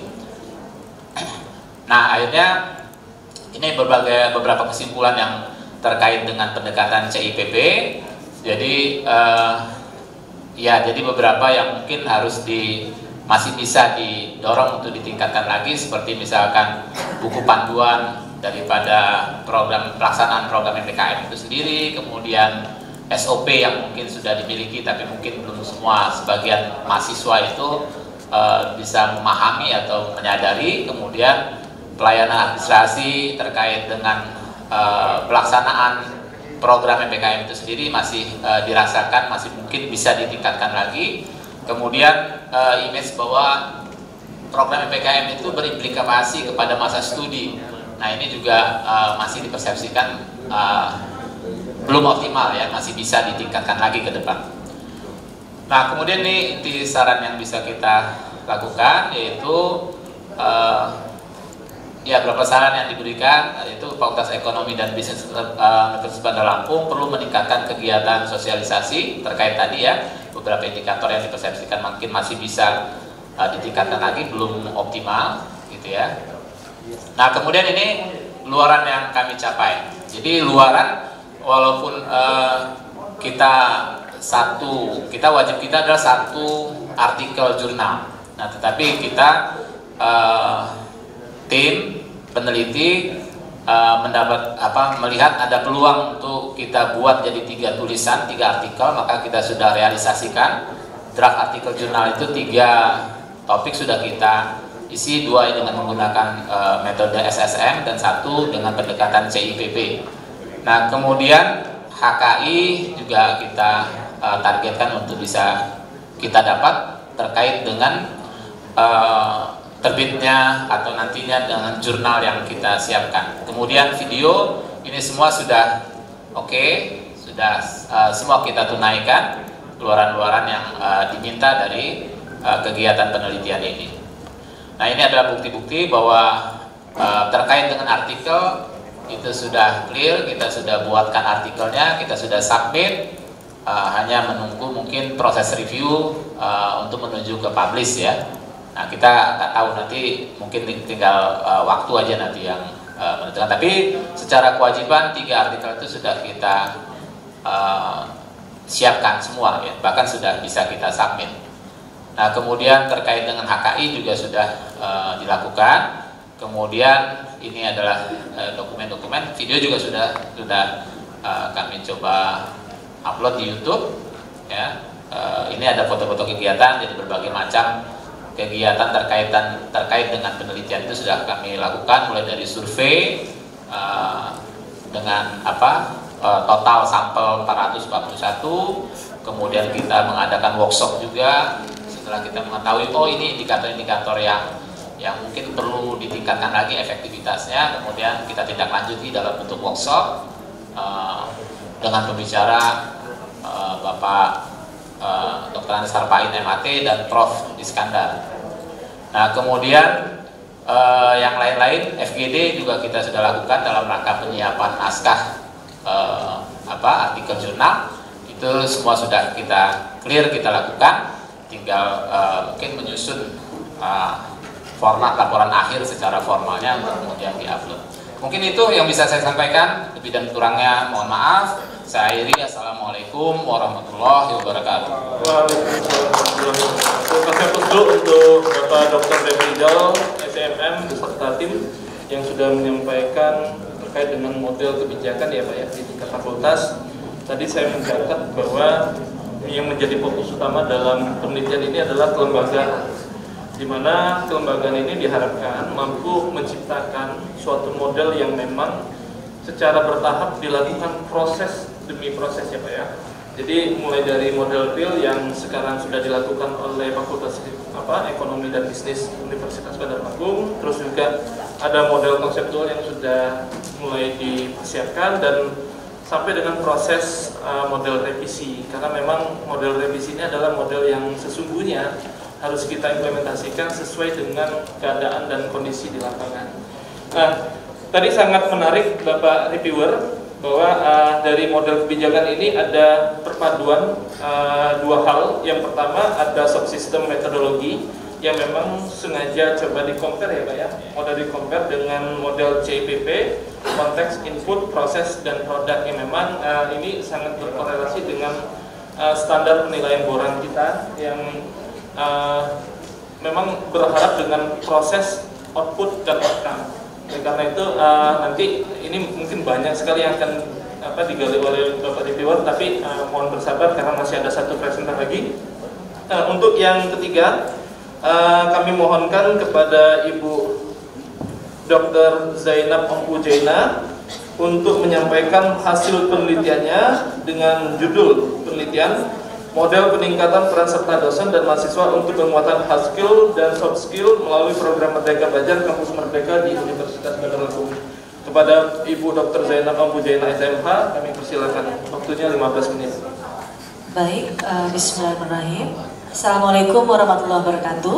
Nah, akhirnya ini beberapa kesimpulan yang terkait dengan pendekatan CIPP. Jadi jadi beberapa yang mungkin masih bisa didorong untuk ditingkatkan lagi, seperti misalkan buku panduan daripada pelaksanaan program MPKM itu sendiri, kemudian SOP yang mungkin sudah dimiliki tapi mungkin belum semua, sebagian mahasiswa itu bisa memahami atau menyadari, kemudian pelayanan administrasi terkait dengan pelaksanaan program MPKM itu sendiri masih dirasakan, masih mungkin bisa ditingkatkan lagi. Kemudian image bahwa program MPKM itu berimplikasi kepada masa studi. Nah, ini juga masih dipersepsikan belum optimal ya, masih bisa ditingkatkan lagi ke depan. Nah, kemudian nih inti saran yang bisa kita lakukan yaitu beberapa saran yang diberikan, yaitu Fakultas Ekonomi dan Bisnis Universitas Bandar Lampung perlu meningkatkan kegiatan sosialisasi terkait tadi ya, beberapa indikator yang dipersepsikan mungkin masih bisa ditingkatkan lagi, belum optimal gitu ya. Nah, kemudian ini luaran yang kami capai. Jadi luaran, walaupun wajib kita adalah 1 artikel jurnal. Nah, tetapi kita tim peneliti melihat ada peluang untuk kita buat jadi 3 tulisan, 3 artikel, maka kita sudah realisasikan draft artikel jurnal itu 3 topik sudah kita isi, 2 dengan menggunakan metode SSM dan 1 dengan pendekatan CIPP. Nah, kemudian HKI juga kita targetkan untuk bisa kita dapat terkait dengan terbitnya atau nantinya dengan jurnal yang kita siapkan. Kemudian video, ini semua sudah oke, sudah semua kita tunaikan luaran-luaran yang diminta dari kegiatan penelitian ini. Nah, ini adalah bukti-bukti bahwa terkait dengan artikel itu sudah clear, kita sudah buatkan artikelnya, kita sudah submit, hanya menunggu mungkin proses review untuk menuju ke publish ya. Nah, kita nggak tahu nanti, mungkin tinggal waktu aja nanti yang menentukan. Tapi secara kewajiban 3 artikel itu sudah kita siapkan semua ya, bahkan sudah bisa kita submit. Nah, kemudian terkait dengan HKI juga sudah dilakukan. Kemudian ini adalah dokumen-dokumen, video juga sudah kami coba upload di YouTube ya. Ini ada foto-foto kegiatan, jadi berbagai macam kegiatan terkait dengan penelitian itu sudah kami lakukan, mulai dari survei dengan total sampel 441, kemudian kita mengadakan workshop juga setelah kita mengetahui ini indikator-indikator yang mungkin perlu ditingkatkan lagi efektivitasnya, kemudian kita tindak lanjuti dalam bentuk workshop dengan pembicara Bapak Dr. Anis Harpain MAT dan Prof. Iskandar. Nah, kemudian yang lain-lain FGD juga kita sudah lakukan dalam rangka penyiapan naskah artikel jurnal. Itu semua sudah kita clear, kita lakukan, tinggal mungkin menyusun format laporan akhir secara formalnya untuk kemudian diupload. Mungkin itu yang bisa saya sampaikan, lebih dan kurangnya mohon maaf. Saya akhiri, assalamualaikum warahmatullahi wabarakatuh. Waalaikumsalam. Terima kasih untuk Bapak Dr. Rizal, SMM beserta tim yang sudah menyampaikan terkait dengan model kebijakan ya Pak ya di tingkat fakultas. Tadi saya mencatat bahwa yang menjadi fokus utama dalam penelitian ini adalah kelembagaan, di mana kelembagaan ini diharapkan mampu menciptakan suatu model yang memang secara bertahap dilakukan proses demi proses ya Pak ya. Jadi mulai dari model PIL yang sekarang sudah dilakukan oleh Fakultas Ekonomi dan Bisnis Universitas Bandar Lampung, terus juga ada model konseptual yang sudah mulai dipersiapkan dan sampai dengan proses model revisi, karena memang model revisi ini adalah model yang sesungguhnya harus kita implementasikan sesuai dengan keadaan dan kondisi di lapangan. Nah, tadi sangat menarik Bapak reviewer bahwa dari model kebijakan ini ada perpaduan 2 hal. Yang pertama ada subsistem metodologi yang memang sengaja coba di-compare ya Pak ya, model di-compare dengan model CIPP, konteks, input, proses, dan produk, yang memang ini sangat berkorelasi dengan standar penilaian boran kita yang memang berharap dengan proses, output, dan outcome. Karena itu nanti ini mungkin banyak sekali yang akan digali oleh Bapak reviewer, tapi mohon bersabar karena masih ada 1 presenter lagi. Untuk yang ketiga, kami mohonkan kepada Ibu Dr. Zainab Ompujaina untuk menyampaikan hasil penelitiannya dengan judul penelitian model peningkatan peran serta dosen dan mahasiswa untuk penguatan hard skill dan soft skill melalui program Merdeka Belajar Kampus Merdeka di Universitas Bandar Lampung. Kepada Ibu Dr. Zainab Ompujaina SMH, kami persilakan, waktunya 15 menit. Baik, bismillahirrahmanirrahim. Assalamualaikum warahmatullahi wabarakatuh.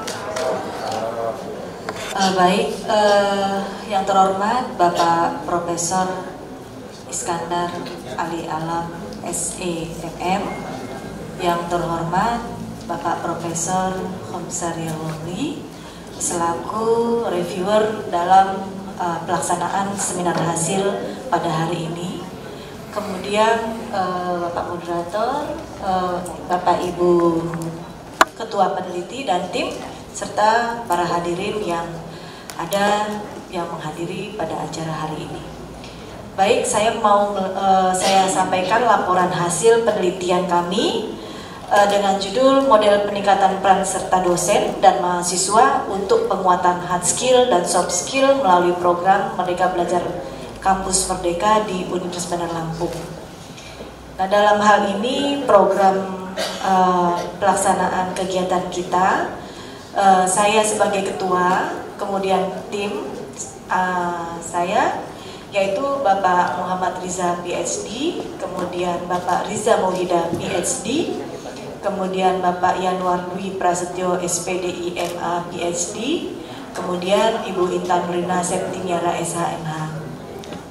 Yang terhormat Bapak Profesor Iskandar Ali Alam SEMM, yang terhormat Bapak Profesor Khomsariyawi selaku reviewer dalam pelaksanaan seminar hasil pada hari ini. Kemudian Bapak Moderator, Bapak Ibu Ketua Peneliti dan tim, serta para hadirin yang menghadiri pada acara hari ini. Baik, saya sampaikan laporan hasil penelitian kami dengan judul model peningkatan peran serta dosen dan mahasiswa untuk penguatan hard skill dan soft skill melalui program Merdeka Belajar Kampus Merdeka di Universitas Bandar Lampung. Nah, dalam hal ini program pelaksanaan kegiatan kita, saya sebagai ketua, kemudian tim saya yaitu Bapak Muhammad Riza PhD, kemudian Bapak Riza Maulida PhD, kemudian Bapak Yanwar Dwi Prasetyo SPDI MA PhD, kemudian Ibu Intan Nurina Septimiara SHMH.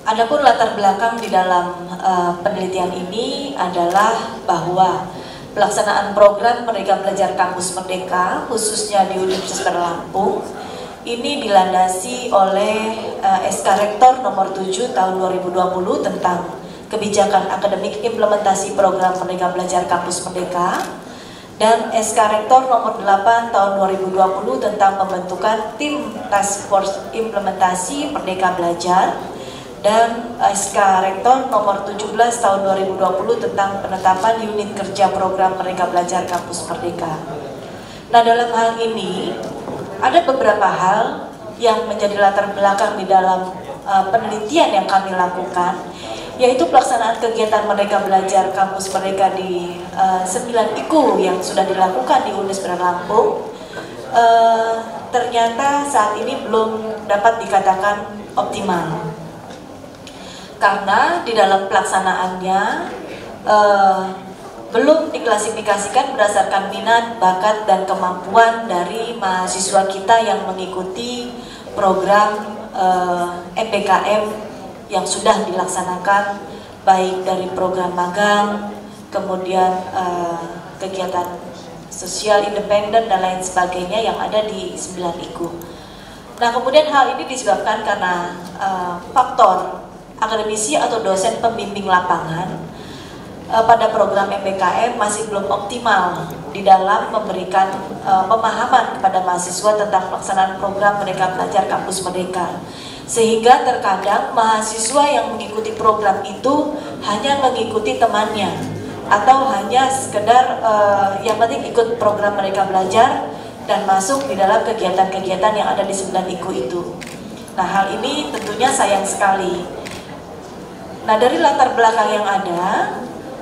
Adapun latar belakang di dalam penelitian ini adalah bahwa pelaksanaan program Merdeka Belajar Kampus Merdeka khususnya di Universitas Lampung ini dilandasi oleh SK Rektor nomor 7 tahun 2020 tentang kebijakan akademik implementasi program Merdeka Belajar Kampus Merdeka dan SK Rektor nomor 8 tahun 2020 tentang pembentukan tim Task Force Implementasi Merdeka Belajar dan SK Rektor nomor 17 tahun 2020 tentang penetapan unit kerja program Merdeka Belajar Kampus Merdeka. Nah, dalam hal ini ada beberapa hal yang menjadi latar belakang di dalam penelitian yang kami lakukan, yaitu pelaksanaan kegiatan Merdeka Belajar Kampus Merdeka di 9 IKU yang sudah dilakukan di Universitas Lampung. Ternyata saat ini belum dapat dikatakan optimal. Karena di dalam pelaksanaannya belum diklasifikasikan berdasarkan minat, bakat, dan kemampuan dari mahasiswa kita yang mengikuti program MBKM yang sudah dilaksanakan, baik dari program magang, kemudian kegiatan sosial independen dan lain sebagainya yang ada di 9 IKU. Nah, kemudian hal ini disebabkan karena faktor akademisi atau dosen pembimbing lapangan pada program MBKM masih belum optimal di dalam memberikan pemahaman kepada mahasiswa tentang pelaksanaan program Merdeka Belajar Kampus Merdeka, sehingga terkadang mahasiswa yang mengikuti program itu hanya mengikuti temannya atau hanya sekedar yang penting ikut program Merdeka Belajar dan masuk di dalam kegiatan-kegiatan yang ada di 9 IKU itu. Nah, hal ini tentunya sayang sekali. Nah, dari latar belakang yang ada,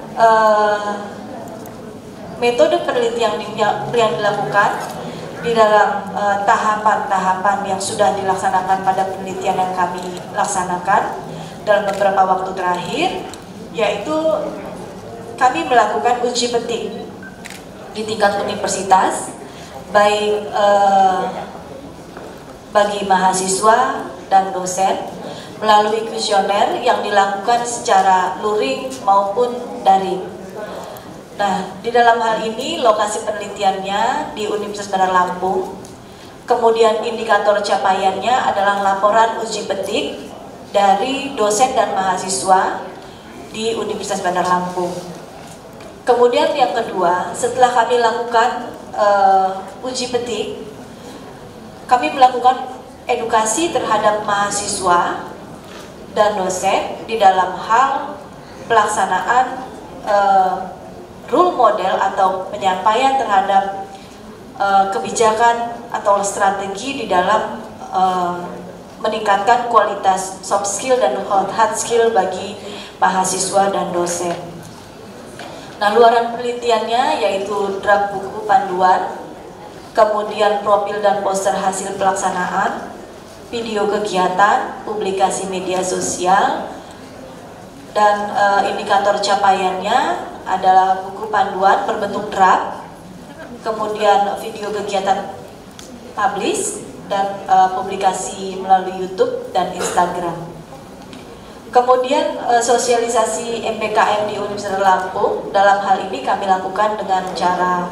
metode penelitian yang dilakukan di dalam tahapan-tahapan yang sudah dilaksanakan pada penelitian yang kami laksanakan dalam beberapa waktu terakhir, yaitu kami melakukan uji petik di tingkat universitas, baik bagi mahasiswa dan dosen, melalui kuesioner yang dilakukan secara luring maupun daring. Nah, di dalam hal ini lokasi penelitiannya di Universitas Bandar Lampung. Kemudian indikator capaiannya adalah laporan uji petik dari dosen dan mahasiswa di Universitas Bandar Lampung. Kemudian yang kedua, setelah kami lakukan uji petik, kami melakukan edukasi terhadap mahasiswa dan dosen di dalam hal pelaksanaan role model atau penyampaian terhadap kebijakan atau strategi di dalam meningkatkan kualitas soft skill dan hard skill bagi mahasiswa dan dosen. Nah, luaran penelitiannya yaitu draft buku panduan, kemudian profil dan poster hasil pelaksanaan, video kegiatan, publikasi media sosial, dan indikator capaiannya adalah buku panduan berbentuk draft, kemudian video kegiatan publish, dan publikasi melalui YouTube dan Instagram. Kemudian sosialisasi MBKM di Universitas Lampung, dalam hal ini kami lakukan dengan cara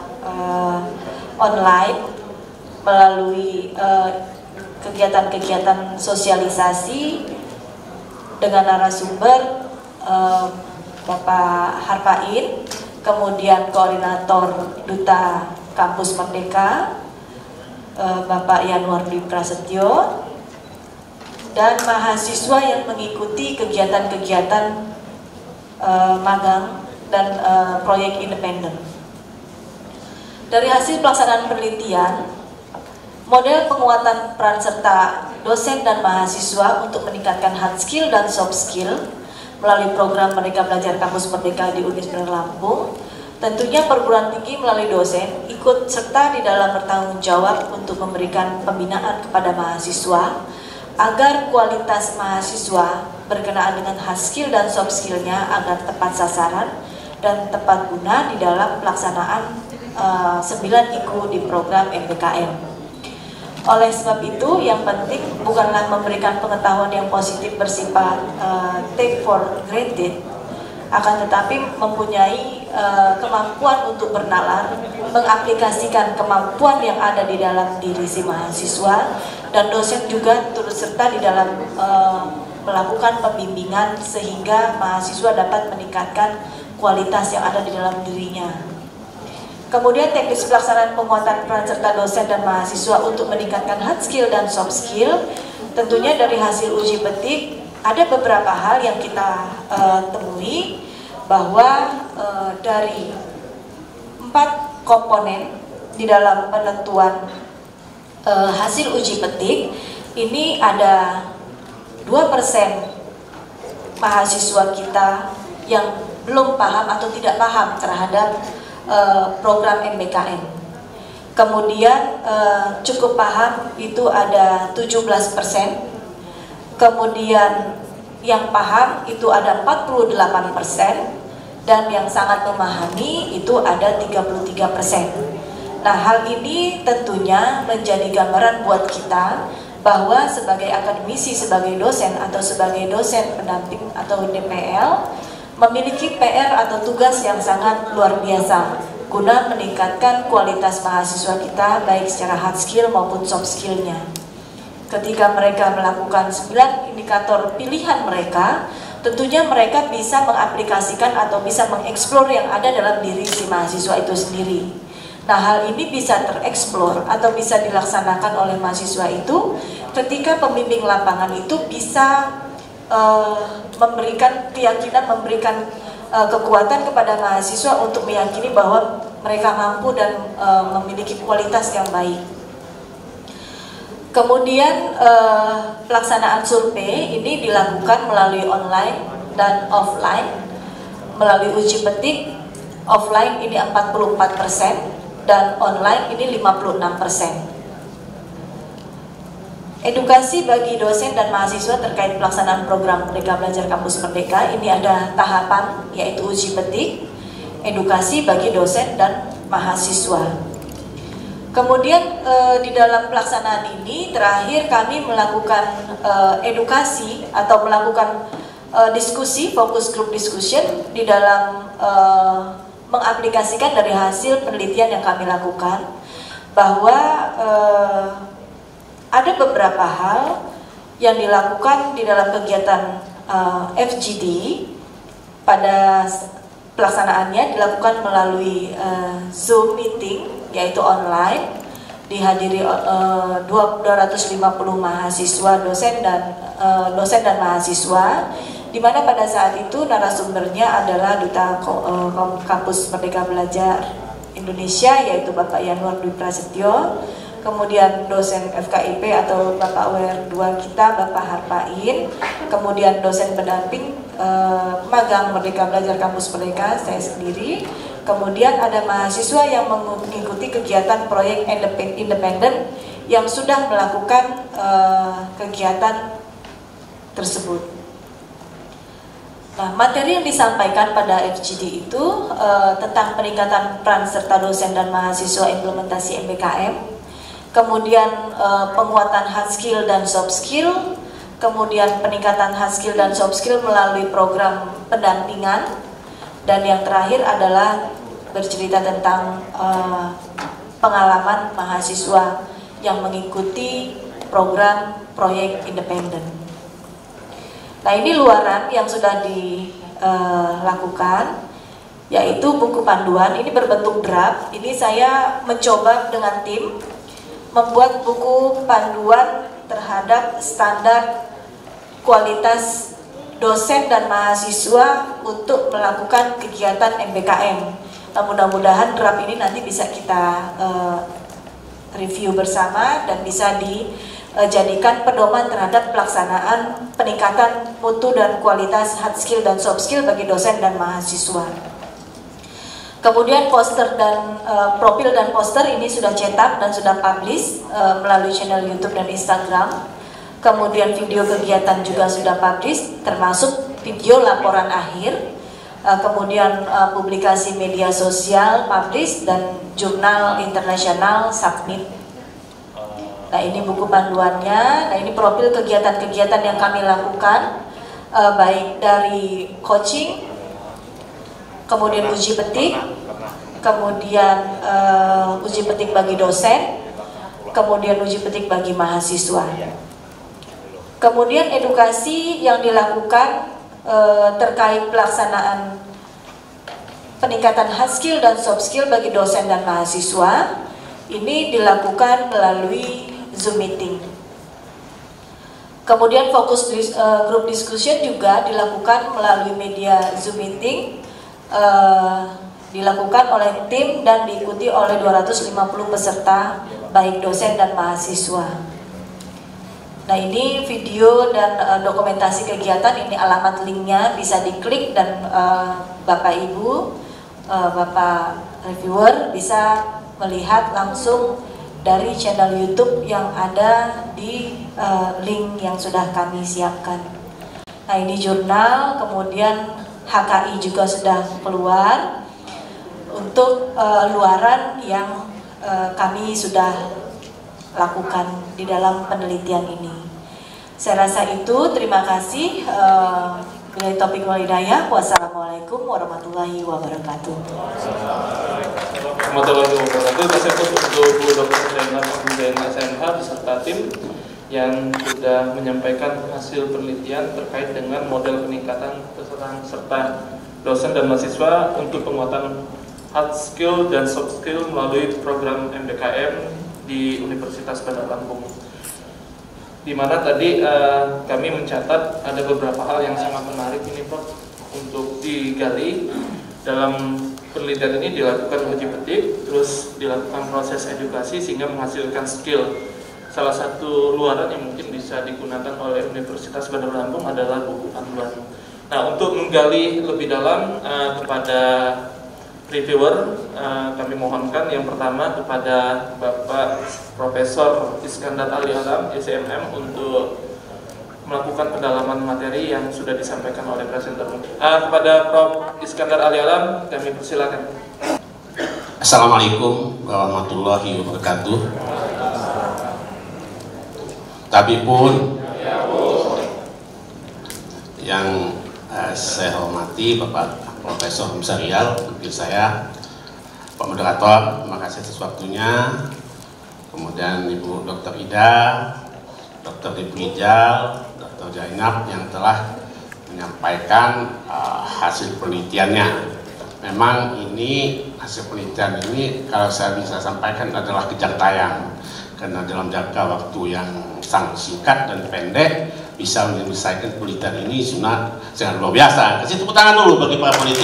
online melalui kegiatan-kegiatan sosialisasi dengan narasumber Bapak Harpain, kemudian koordinator Duta Kampus Merdeka Bapak Yanwardi Prasetyo, dan mahasiswa yang mengikuti kegiatan-kegiatan magang dan proyek independen. Dari hasil pelaksanaan penelitian, model penguatan peran serta dosen dan mahasiswa untuk meningkatkan hard skill dan soft skill melalui program Merdeka Belajar Kampus Merdeka di Universitas Lampung, tentunya perguruan tinggi melalui dosen ikut serta di dalam bertanggung jawab untuk memberikan pembinaan kepada mahasiswa agar kualitas mahasiswa berkenaan dengan hard skill dan soft skillnya agar tepat sasaran dan tepat guna di dalam pelaksanaan 9 IKU di program MBKM. Oleh sebab itu, yang penting bukanlah memberikan pengetahuan yang positif bersifat take for granted, akan tetapi mempunyai kemampuan untuk bernalar, mengaplikasikan kemampuan yang ada di dalam diri si mahasiswa, dan dosen juga turut serta di dalam melakukan pembimbingan sehingga mahasiswa dapat meningkatkan kualitas yang ada di dalam dirinya. Kemudian teknis pelaksanaan penguatan peran serta dosen dan mahasiswa untuk meningkatkan hard skill dan soft skill, tentunya dari hasil uji petik ada beberapa hal yang kita temui, bahwa dari 4 komponen di dalam penentuan hasil uji petik ini ada 2% mahasiswa kita yang belum paham atau tidak paham terhadap program MBKM. Kemudian cukup paham itu ada 17%. Kemudian yang paham itu ada 48%. Dan yang sangat memahami itu ada 33%. Nah, hal ini tentunya menjadi gambaran buat kita bahwa sebagai akademisi, sebagai dosen atau sebagai dosen pendamping atau DPL memiliki PR atau tugas yang sangat luar biasa guna meningkatkan kualitas mahasiswa kita baik secara hard skill maupun soft skillnya. Ketika mereka melakukan 9 indikator pilihan mereka, tentunya mereka bisa mengaplikasikan atau bisa mengeksplor yang ada dalam diri si mahasiswa itu sendiri. Nah, hal ini bisa tereksplor atau bisa dilaksanakan oleh mahasiswa itu ketika pembimbing lapangan itu bisa memberikan keyakinan, memberikan kekuatan kepada mahasiswa untuk meyakini bahwa mereka mampu dan memiliki kualitas yang baik. Kemudian pelaksanaan survei ini dilakukan melalui online dan offline. Melalui uji petik, offline ini 44% dan online ini 56%. Edukasi bagi dosen dan mahasiswa terkait pelaksanaan program Merdeka Belajar Kampus Merdeka ini ada tahapan, yaitu uji petik, edukasi bagi dosen dan mahasiswa. Kemudian di dalam pelaksanaan ini terakhir kami melakukan edukasi atau melakukan diskusi, focus group discussion di dalam mengaplikasikan dari hasil penelitian yang kami lakukan, bahwa ada beberapa hal yang dilakukan di dalam kegiatan FGD pada pelaksanaannya dilakukan melalui Zoom meeting, yaitu online, dihadiri 250 mahasiswa, dosen dan mahasiswa, di mana pada saat itu narasumbernya adalah Duta Kampus Merdeka Belajar Indonesia, yaitu Bapak Yanuar Dwi Prasetyo, kemudian dosen FKIP atau Bapak WR2 kita, Bapak Harpain, kemudian dosen pendamping magang Merdeka Belajar Kampus Merdeka, saya sendiri, kemudian ada mahasiswa yang mengikuti kegiatan proyek independen yang sudah melakukan kegiatan tersebut. Nah, materi yang disampaikan pada FGD itu tentang peningkatan peran serta dosen dan mahasiswa implementasi MBKM, kemudian penguatan hard skill dan soft skill, kemudian peningkatan hard skill dan soft skill melalui program pendampingan, dan yang terakhir adalah bercerita tentang pengalaman mahasiswa yang mengikuti program proyek independen. Nah, ini luaran yang sudah dilakukan, yaitu buku panduan. Ini berbentuk draft. Ini saya mencoba dengan tim membuat buku panduan terhadap standar kualitas dosen dan mahasiswa untuk melakukan kegiatan MBKM. Nah, mudah-mudahan draft ini nanti bisa kita review bersama dan bisa dijadikan pedoman terhadap pelaksanaan peningkatan mutu dan kualitas hard skill dan soft skill bagi dosen dan mahasiswa. Kemudian poster dan profil dan poster ini sudah cetak dan sudah publish melalui channel YouTube dan Instagram. Kemudian video kegiatan juga sudah publish, termasuk video laporan akhir. Kemudian publikasi media sosial publish dan jurnal internasional submit. Nah, ini buku panduannya. Nah, ini profil kegiatan-kegiatan yang kami lakukan, baik dari coaching, kemudian uji petik, kemudian uji petik bagi dosen, kemudian uji petik bagi mahasiswa. Kemudian edukasi yang dilakukan terkait pelaksanaan peningkatan hard skill dan soft skill bagi dosen dan mahasiswa ini dilakukan melalui Zoom meeting. Kemudian fokus group discussion juga dilakukan melalui media Zoom meeting, dilakukan oleh tim dan diikuti oleh 250 peserta baik dosen dan mahasiswa. Nah, ini video dan dokumentasi kegiatan, ini alamat linknya bisa diklik dan Bapak Ibu, Bapak reviewer bisa melihat langsung dari channel YouTube yang ada di link yang sudah kami siapkan. Nah, ini jurnal, kemudian HKI juga sudah keluar untuk luaran yang kami sudah lakukan di dalam penelitian ini. Saya rasa itu, terima kasih. Billahi taufiq wal hidayah. Wassalamualaikum warahmatullahi wabarakatuh. Warahmatullahi wabarakatuh. Tersebut untuk Bu Dr. Zainab Abdul SMH beserta tim yang sudah menyampaikan hasil penelitian terkait dengan model peningkatan peserta serta dosen dan mahasiswa untuk penguatan hard skill dan soft skill melalui program MBKM di Universitas Bandar Lampung. Di mana tadi kami mencatat ada beberapa hal yang sangat menarik ini, Prof, untuk digali. Dalam penelitian ini dilakukan uji petik, terus dilakukan proses edukasi sehingga menghasilkan skill. Salah satu luaran yang mungkin bisa digunakan oleh Universitas Bandar Lampung adalah buku panduan. Nah, untuk menggali lebih dalam kepada reviewer, kami mohonkan yang pertama kepada Bapak Profesor Iskandar Ali Alam, SMM, untuk melakukan pendalaman materi yang sudah disampaikan oleh presenter. Kepada Prof. Iskandar Ali Alam, kami persilakan. Assalamualaikum warahmatullahi wabarakatuh. Tapi pun yang saya hormati Bapak Profesor Syarial, wakil saya, Pak Moderator, terima kasih atas waktunya. Kemudian Ibu Dr. Ida, Dr. Rijal, Dr. Zainab yang telah menyampaikan hasil penelitiannya. Memang ini hasil penelitian ini kalau saya bisa sampaikan adalah kejar tayang, karena dalam jangka waktu yang sangat singkat dan pendek bisa menyelesaikan penelitian ini sangat luar biasa. Kasih tepuk tangan dulu bagi para peneliti.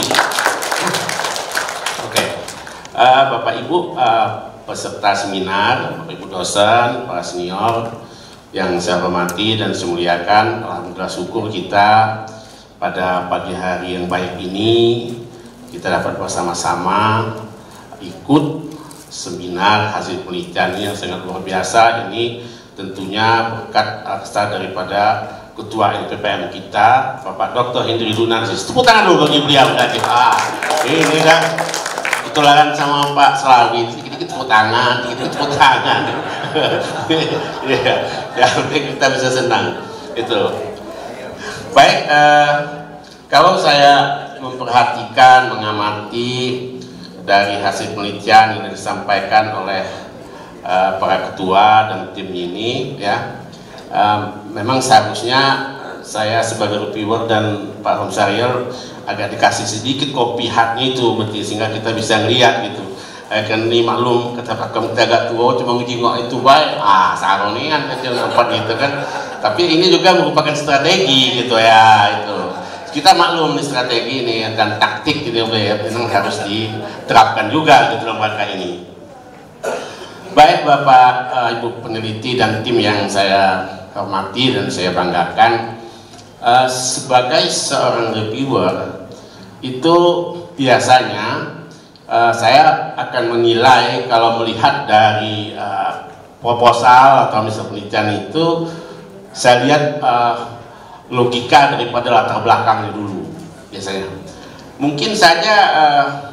Oke, Bapak Ibu peserta seminar, Bapak Ibu dosen, para senior yang saya hormati dan saya muliakan, alhamdulillah syukur kita pada pagi hari yang baik ini kita dapat bersama-sama ikut seminar hasil penelitian yang sangat luar biasa. Ini tentunya berkat aksa daripada Ketua LPPM kita, Bapak Dr. Hendri Lunarsis. Tepuk tangan dulu bagi beliau. Ini kan ketularan sama Pak Selawi, dikit-dikit tepuk tangan, dikit-dikit tepuk tangan. Ya, penting kita bisa senang. Itu. Baik, kalau saya memperhatikan, mengamati dari hasil penelitian yang disampaikan oleh para ketua dan tim ini, ya, memang seharusnya saya sebagai reviewer dan Pak Homsariel agak dikasih sedikit kopi hatnya itu, sehingga kita bisa ngeliat gitu. Kan ini maklum kata Pak kita agak tua, cuma ngejingok itu baik, saroningan kecil nampak gitu kan. Tapi ini juga merupakan strategi gitu ya, itu. Kita maklum nih strategi ini dan taktik gitu ya, memang harus diterapkan juga gitu dalam rangka ini. Baik Bapak, Ibu peneliti dan tim yang saya hormati dan saya banggakan, sebagai seorang reviewer itu biasanya saya akan menilai kalau melihat dari proposal atau misalnya penelitian itu, saya lihat logika daripada latar belakangnya dulu biasanya. Mungkin saja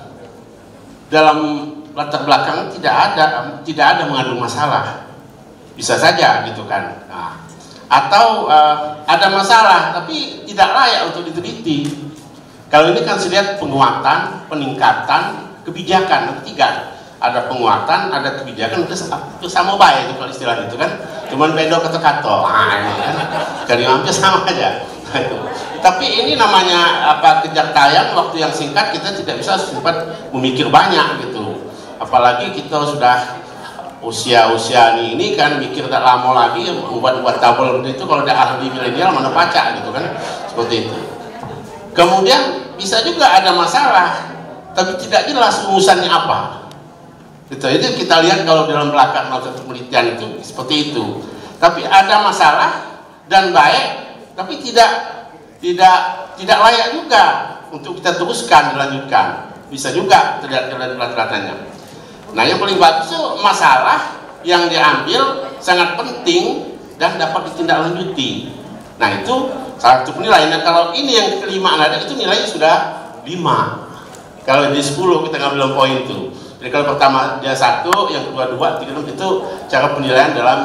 dalam latar belakang tidak ada mengandung masalah, bisa saja gitu kan. Nah, atau ada masalah tapi tidak layak untuk diteliti. Kalau ini kan saya lihat penguatan, peningkatan, kebijakan, tiga. Ada penguatan, ada kebijakan, itu sama baik itu kalau istilah itu kan. Cuman beda kata-kata. Nah, ini kan kali hampir sama aja. Nah, itu. Tapi ini namanya kejak tayang, waktu yang singkat kita tidak bisa sempat memikir banyak gitu. Apalagi kita sudah usia ini kan mikir tak lama lagi buat tabel itu, kalau ada ahli milenial mana baca gitu kan, seperti itu. Kemudian bisa juga ada masalah tapi tidak jelas rumusannya apa gitu. Itu kita lihat kalau dalam belakang nota penelitian itu seperti itu. Tapi ada masalah dan baik tapi tidak layak juga untuk kita teruskan dilanjutkan. Bisa juga terlihat dari rata-ratanya. Nah, yang paling bagus itu masalah yang diambil sangat penting dan dapat ditindaklanjuti. Nah, itu salah satu penilaian. Nah, kalau ini yang kelima ada itu nilainya sudah 5. Kalau di 10 kita ngambil poin itu. Jadi kalau pertama dia 1, yang kedua 2, 3, 6 itu cara penilaian dalam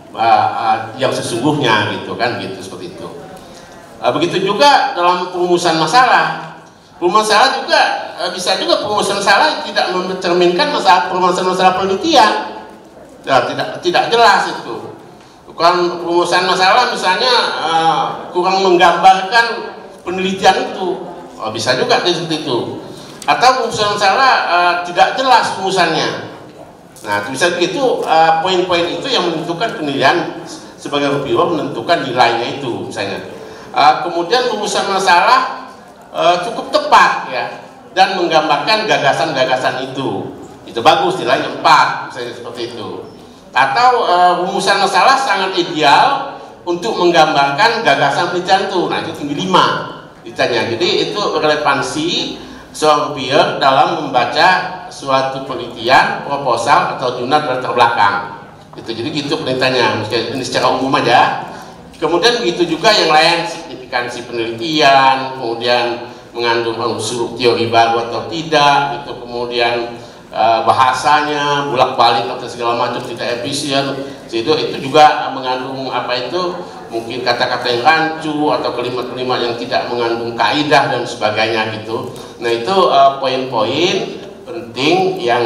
yang sesungguhnya gitu kan, gitu seperti itu. Begitu juga dalam perumusan masalah. Perumusan masalah juga bisa juga perumusan masalah tidak mencerminkan perumusan masalah penelitian. Nah, tidak jelas itu. Bukan perumusan masalah misalnya kurang menggambarkan penelitian itu. Bisa juga seperti itu. Atau perumusan masalah tidak jelas perumusannya. Nah, bisa begitu poin-poin itu yang menentukan penilaian sebagai reviewer, menentukan nilainya itu misalnya. Kemudian perumusan masalah cukup tepat ya dan menggambarkan gagasan-gagasan itu bagus, nilainya 4 misalnya seperti itu. Atau rumusan masalah sangat ideal untuk menggambarkan gagasan penelitian itu, nah itu tinggi 5 ditanya. Jadi itu relevansi seorang reviewer dalam membaca suatu penelitian, proposal atau jurnal latar belakang itu. Jadi gitu penelitiannya, ini secara umum aja. Kemudian begitu juga yang lain, signifikansi penelitian, kemudian mengandung unsur teori baru atau tidak, gitu. Kemudian bahasanya bolak-balik atau segala macam tidak efisien, itu juga mengandung mungkin kata-kata yang rancu atau kalimat-kalimat yang tidak mengandung kaidah dan sebagainya gitu. Nah, itu poin-poin penting yang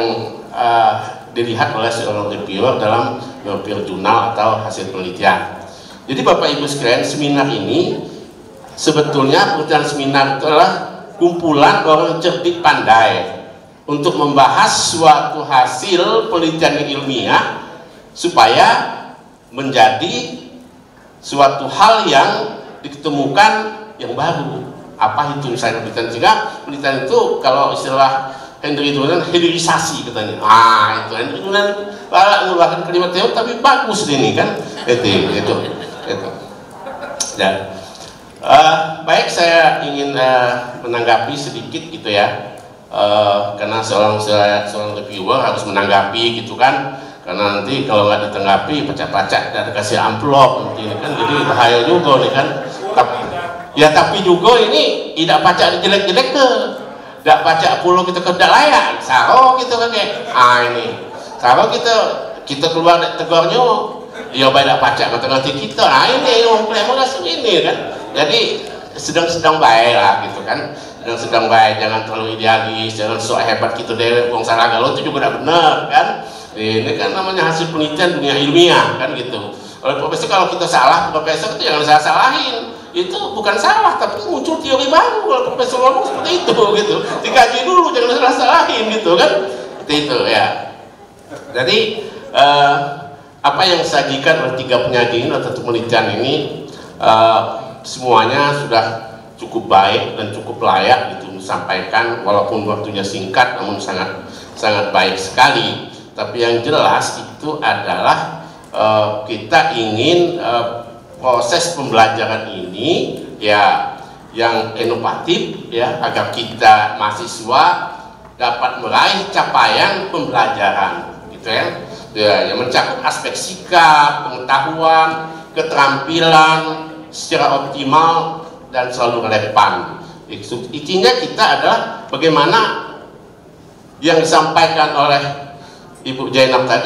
dilihat oleh seorang reviewer dalam review jurnal atau hasil penelitian. Jadi Bapak Ibu sekalian, seminar ini sebetulnya penelitian seminar itu adalah kumpulan orang cerdik pandai untuk membahas suatu hasil penelitian ilmiah supaya menjadi suatu hal yang ditemukan yang baru. Apa itu misalnya penelitian? Sehingga penelitian itu kalau istilah Henry Dunant hilirisasi katanya. Itu Henry Dunant mengeluarkan kalimat teori tapi bagus ini kan. Itu. Dan baik, saya ingin menanggapi sedikit gitu ya, karena seorang reviewer harus menanggapi gitu kan, karena nanti kalau nggak ditanggapi pecah-pecah dan kasih amplop nanti kan, jadi bahaya juga nih kan. Tapi juga ini tidak baca jelek-jelek ke, tidak baca pulau kita tidak layak, saro gitu kan kayak, ini saro kita keluar dari tegurnya. Ya banyak pacak nanti kita, ini yang langsung ini kan. Jadi sedang baik lah gitu kan, sedang baik, jangan terlalu idealis, jangan sok hebat kita dewek wong salah galau itu juga tidak benar kan. Ini kan namanya hasil penelitian dunia ilmiah kan gitu. Oleh profesor kalau kita salah, profesor itu jangan salahin, itu bukan salah tapi muncul teori baru kalau profesor ngomong seperti itu gitu. Dikaji dulu, jangan salahin gitu kan. Itu ya. Jadi apa yang disajikan oleh 3 penyaji atau penelitian ini semuanya sudah cukup baik dan cukup layak gitu disampaikan, walaupun waktunya singkat namun sangat baik sekali. Tapi yang jelas itu adalah kita ingin proses pembelajaran ini ya yang inovatif ya, agar kita mahasiswa dapat meraih capaian pembelajaran gitu ya, yang mencakup aspek sikap, pengetahuan, keterampilan secara optimal dan selalu relevan. Intinya kita adalah bagaimana yang disampaikan oleh Ibu Jainab tadi,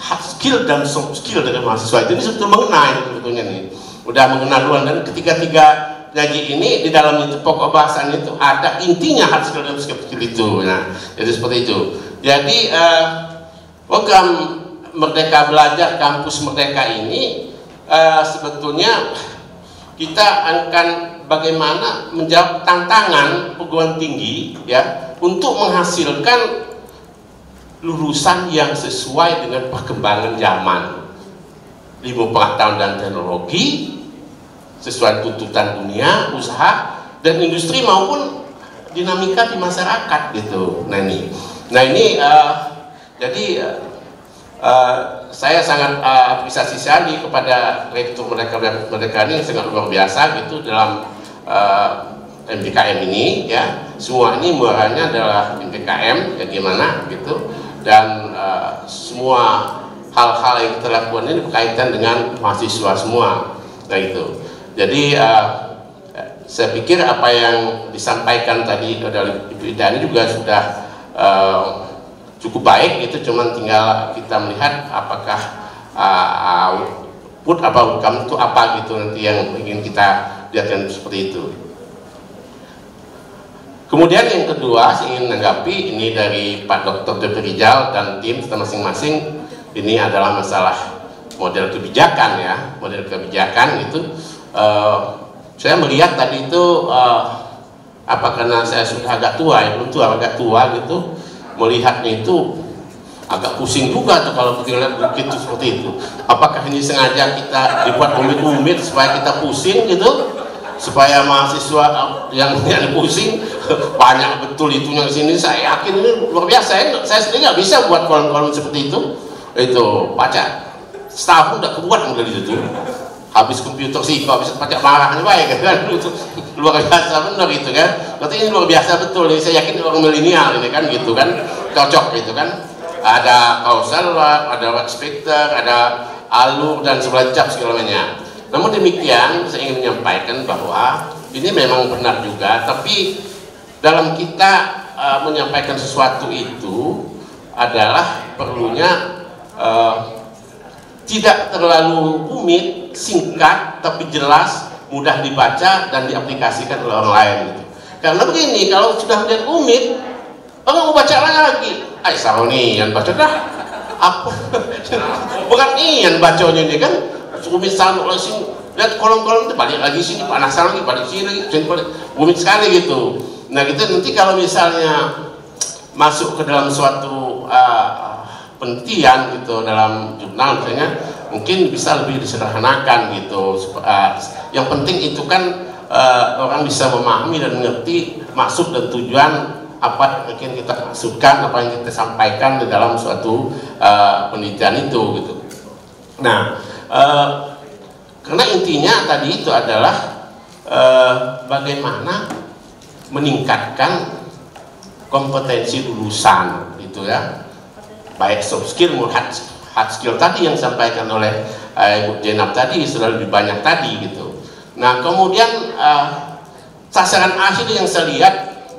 hard skill dan soft skill dari mahasiswa itu ini sebetulnya mengena ini sebetulnya nih, udah mengena luar. Dan ketiga lagi ini di dalam itu pokok bahasan itu ada intinya hard skill dan soft skill itu. Nah, jadi seperti itu. Jadi program Merdeka Belajar Kampus Merdeka ini sebetulnya kita akan bagaimana menjawab tantangan perguruan tinggi ya untuk menghasilkan lulusan yang sesuai dengan perkembangan zaman, ilmu pengetahuan dan teknologi, sesuai tuntutan dunia, usaha dan industri maupun dinamika di masyarakat gitu. Nah ini jadi saya sangat apresiasi sekali kepada Rektor Merdeka ini, sangat luar biasa gitu dalam MBKM ini ya. Semua ini muaranya adalah MBKM ya gimana gitu, dan semua hal-hal yang kita lakukan ini berkaitan dengan mahasiswa semua. Nah itu. Jadi saya pikir apa yang disampaikan tadi dari Ibu Ida ini juga sudah cukup baik, itu cuman tinggal kita melihat apakah outcome itu apa gitu nanti yang ingin kita lihatkan seperti itu. Kemudian yang kedua saya ingin menanggapi ini dari Pak Dr. Devi Rijal dan tim masing-masing, ini adalah masalah model kebijakan ya, model kebijakan itu saya melihat tadi itu apa karena saya sudah agak tua ya, belum tua agak tua gitu, melihatnya itu agak pusing juga tuh kalau begitu seperti itu. Apakah ini sengaja kita dibuat rumit-rumit supaya kita pusing gitu, supaya mahasiswa yang pusing banyak betul itunya di sini. Saya yakin ini luar biasa. Saya sendiri nggak bisa buat kolom-kolom seperti itu. Itu baca setahun udah kebuat model itu. Habis komputer sih kalau bisa baca marahnya baik kan, itu luar biasa benar gitu kan. Berarti ini luar biasa betul. Ini saya yakin orang milenial ini kan gitu kan, cocok gitu kan. Ada causal, ada expector, ada alur dan sebelah segala macam. Namun demikian saya ingin menyampaikan bahwa ini memang benar juga, tapi dalam kita menyampaikan sesuatu itu adalah perlunya tidak terlalu rumit, singkat tapi jelas, mudah dibaca dan diaplikasikan oleh orang lain gitu. Karena begini, kalau sudah menjadi rumit, orang mau baca lagi, saroni yang baca dah apa? Bukan yang bacanya ini kan rumit sama oleh sini, lihat kolom-kolom itu balik lagi sini, panasan lagi balik sini, rumit sekali gitu. Nah gitu nanti kalau misalnya masuk ke dalam suatu penelitian gitu dalam jurnal misalnya, mungkin bisa lebih disederhanakan gitu. Yang penting itu kan orang bisa memahami dan mengerti maksud dan tujuan apa yang ingin kita maksudkan, apa yang kita sampaikan di dalam suatu penelitian itu gitu. Nah, karena intinya tadi itu adalah bagaimana meningkatkan kompetensi lulusan gitu ya, baik soft skill maupun hard skill tadi yang disampaikan oleh Ibu Jenab tadi sudah lebih banyak tadi gitu. Nah kemudian sasaran akhir yang saya lihat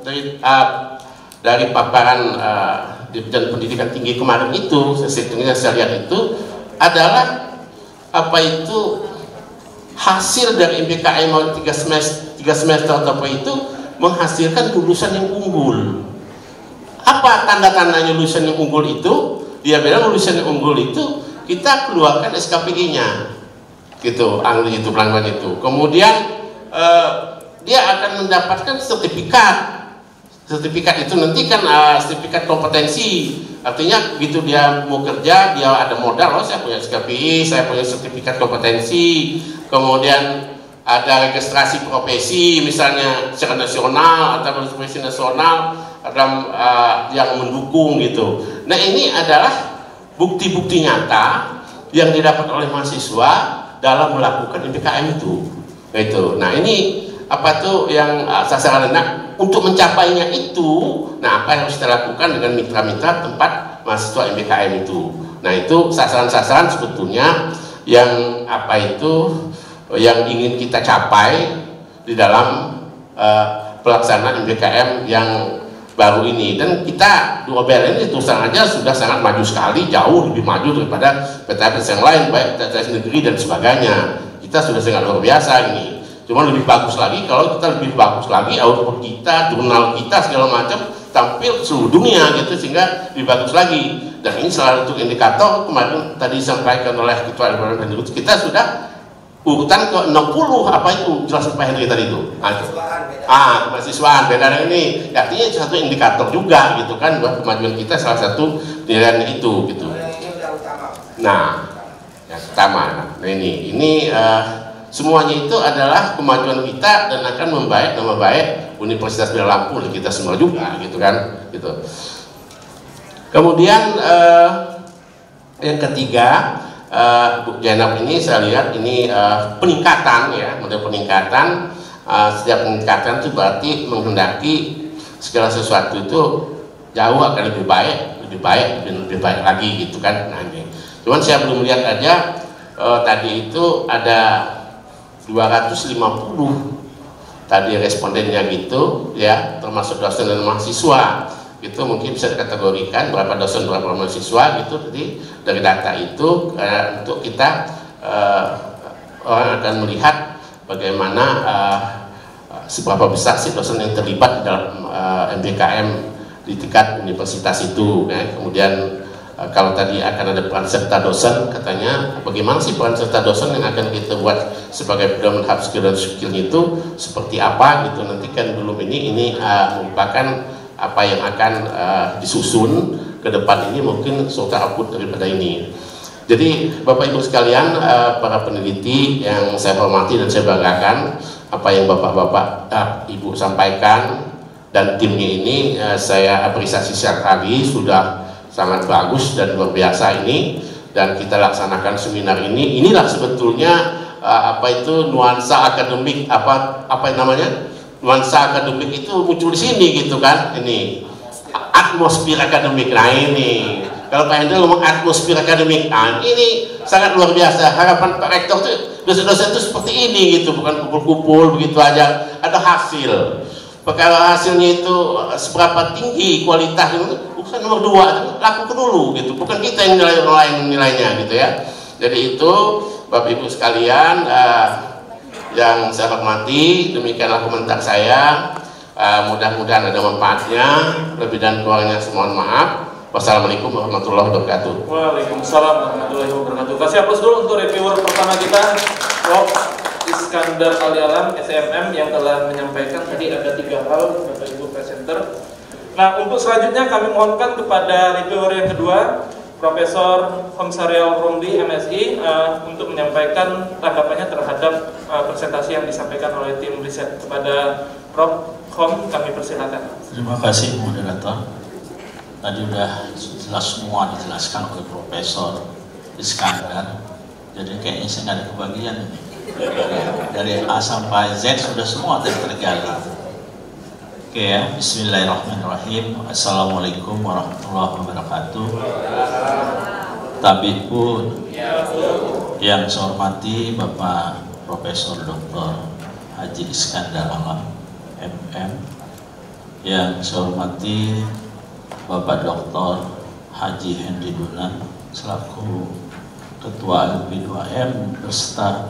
dari paparan Dirjen Pendidikan Tinggi kemarin itu, yang saya lihat itu adalah apa itu hasil dari MBKM 3 semester atau apa itu menghasilkan lulusan yang unggul. Apa tanda-tandanya lulusan yang unggul itu? Dia bilang lulusan yang unggul itu kita keluarkan SKPI-nya gitu, angli itu pelanggan itu. Kemudian dia akan mendapatkan sertifikat. Sertifikat itu nanti kan sertifikat kompetensi. Artinya begitu dia mau kerja, dia ada modal, oh saya punya SKPI, saya punya sertifikat kompetensi. Kemudian ada registrasi profesi misalnya secara nasional atau profesi nasional, ada yang mendukung gitu. Nah ini adalah bukti-bukti nyata yang didapat oleh mahasiswa dalam melakukan MBKM itu. Itu. Nah ini apa tuh yang sasaran. Nah untuk mencapainya itu, nah apa yang harus kita lakukan dengan mitra-mitra tempat mahasiswa MBKM itu. Nah itu sasaran-sasaran sebetulnya yang apa itu yang ingin kita capai di dalam pelaksanaan MBKM yang baru ini. Dan kita dua BLN ini terus terang aja sudah sangat maju sekali, jauh lebih maju daripada PTS yang lain, baik PTS negeri dan sebagainya. Kita sudah sangat luar biasa ini. Cuma lebih bagus lagi kalau kita lebih bagus lagi output kita, jurnal kita segala macam tampil seluruh dunia gitu, sehingga lebih bagus lagi. Dan ini salah satu indikator kemarin tadi disampaikan oleh Ketua RPP kita sudah urutan ke 60, apa itu jelas Pak Henry tadi itu? Kemahasiswaan beda dengan ini, artinya satu indikator juga gitu kan, buat kemajuan kita salah satu nilai itu gitu. Nah, yang pertama, nah ini semuanya itu adalah kemajuan kita dan akan membaik nama baik Universitas Bandar Lampung dan kita semua juga gitu kan, gitu. Kemudian yang ketiga, Bu Jainab ini saya lihat ini peningkatan ya, model peningkatan. Setiap peningkatan itu berarti menghendaki segala sesuatu itu jauh akan lebih baik lagi gitu kan. Nah ini, cuman saya belum lihat aja tadi itu ada 250 tadi respondennya gitu ya, termasuk dosen dan mahasiswa gitu. Mungkin bisa dikategorikan berapa dosen berapa mahasiswa gitu. Jadi dari data itu untuk kita orang akan melihat bagaimana seberapa besar sih dosen yang terlibat dalam MBKM di tingkat universitas itu ya. Kemudian kalau tadi akan ada peran serta dosen, katanya bagaimana sih peran serta dosen yang akan kita buat sebagai pedoman hard skill dan skillnya itu seperti apa gitu. Nanti kan belum ini merupakan apa yang akan disusun ke depan, ini mungkin suatu output daripada ini. Jadi Bapak Ibu sekalian, para peneliti yang saya hormati dan saya banggakan, apa yang Bapak-Bapak Ibu sampaikan dan timnya ini saya apresiasi sekali, sudah sangat bagus dan luar biasa ini. Dan kita laksanakan seminar ini, inilah sebetulnya nuansa akademik, apa yang namanya, nuansa akademik itu muncul di sini gitu kan. Ini atmosfer akademik. Nah ini kalau Pak Hendra ngomong atmosfer akademik, nah ini sangat luar biasa. Harapan Pak Rektor tuh dosen-dosen itu seperti ini gitu, bukan kumpul-kumpul begitu aja, ada hasil. Perkara hasilnya itu seberapa tinggi kualitas itu bukan nomor 2, lakukan dulu gitu, bukan kita yang nilai, orang lain nilainya gitu ya. Jadi itu Bapak Ibu sekalian yang saya hormati, demikianlah komentar saya. Mudah-mudahan ada manfaatnya, lebih dan kurangnya mohon maaf. Wassalamualaikum warahmatullahi wabarakatuh. Waalaikumsalam warahmatullahi wabarakatuh. Kasih aplaus dulu untuk reviewer pertama kita, Prof. Iskandar Alialam, SMM, yang telah menyampaikan tadi ada 3 hal Bapak Ibu presenter. Nah, untuk selanjutnya kami mohonkan kepada reviewer yang kedua, Profesor Homsarial Romli, MSI, untuk menyampaikan tanggapannya terhadap presentasi yang disampaikan oleh tim riset. Kepada Prof. Hom, kami persilakan. Terima kasih moderator. Tadi sudah jelas semua dijelaskan oleh Profesor Iskandar. Jadi kayaknya saya nggak ada kebagian ini. Dari A sampai Z sudah semua tergali. Oke ya, Bismillahirrahmanirrahim. Assalamualaikum warahmatullahi wabarakatuh. Tabibun yang saya hormati Bapak Profesor Dr. Haji Iskandar Alam, MM. Yang saya hormati Bapak Dr. Haji Henry Dunan selaku Ketua LP2M beserta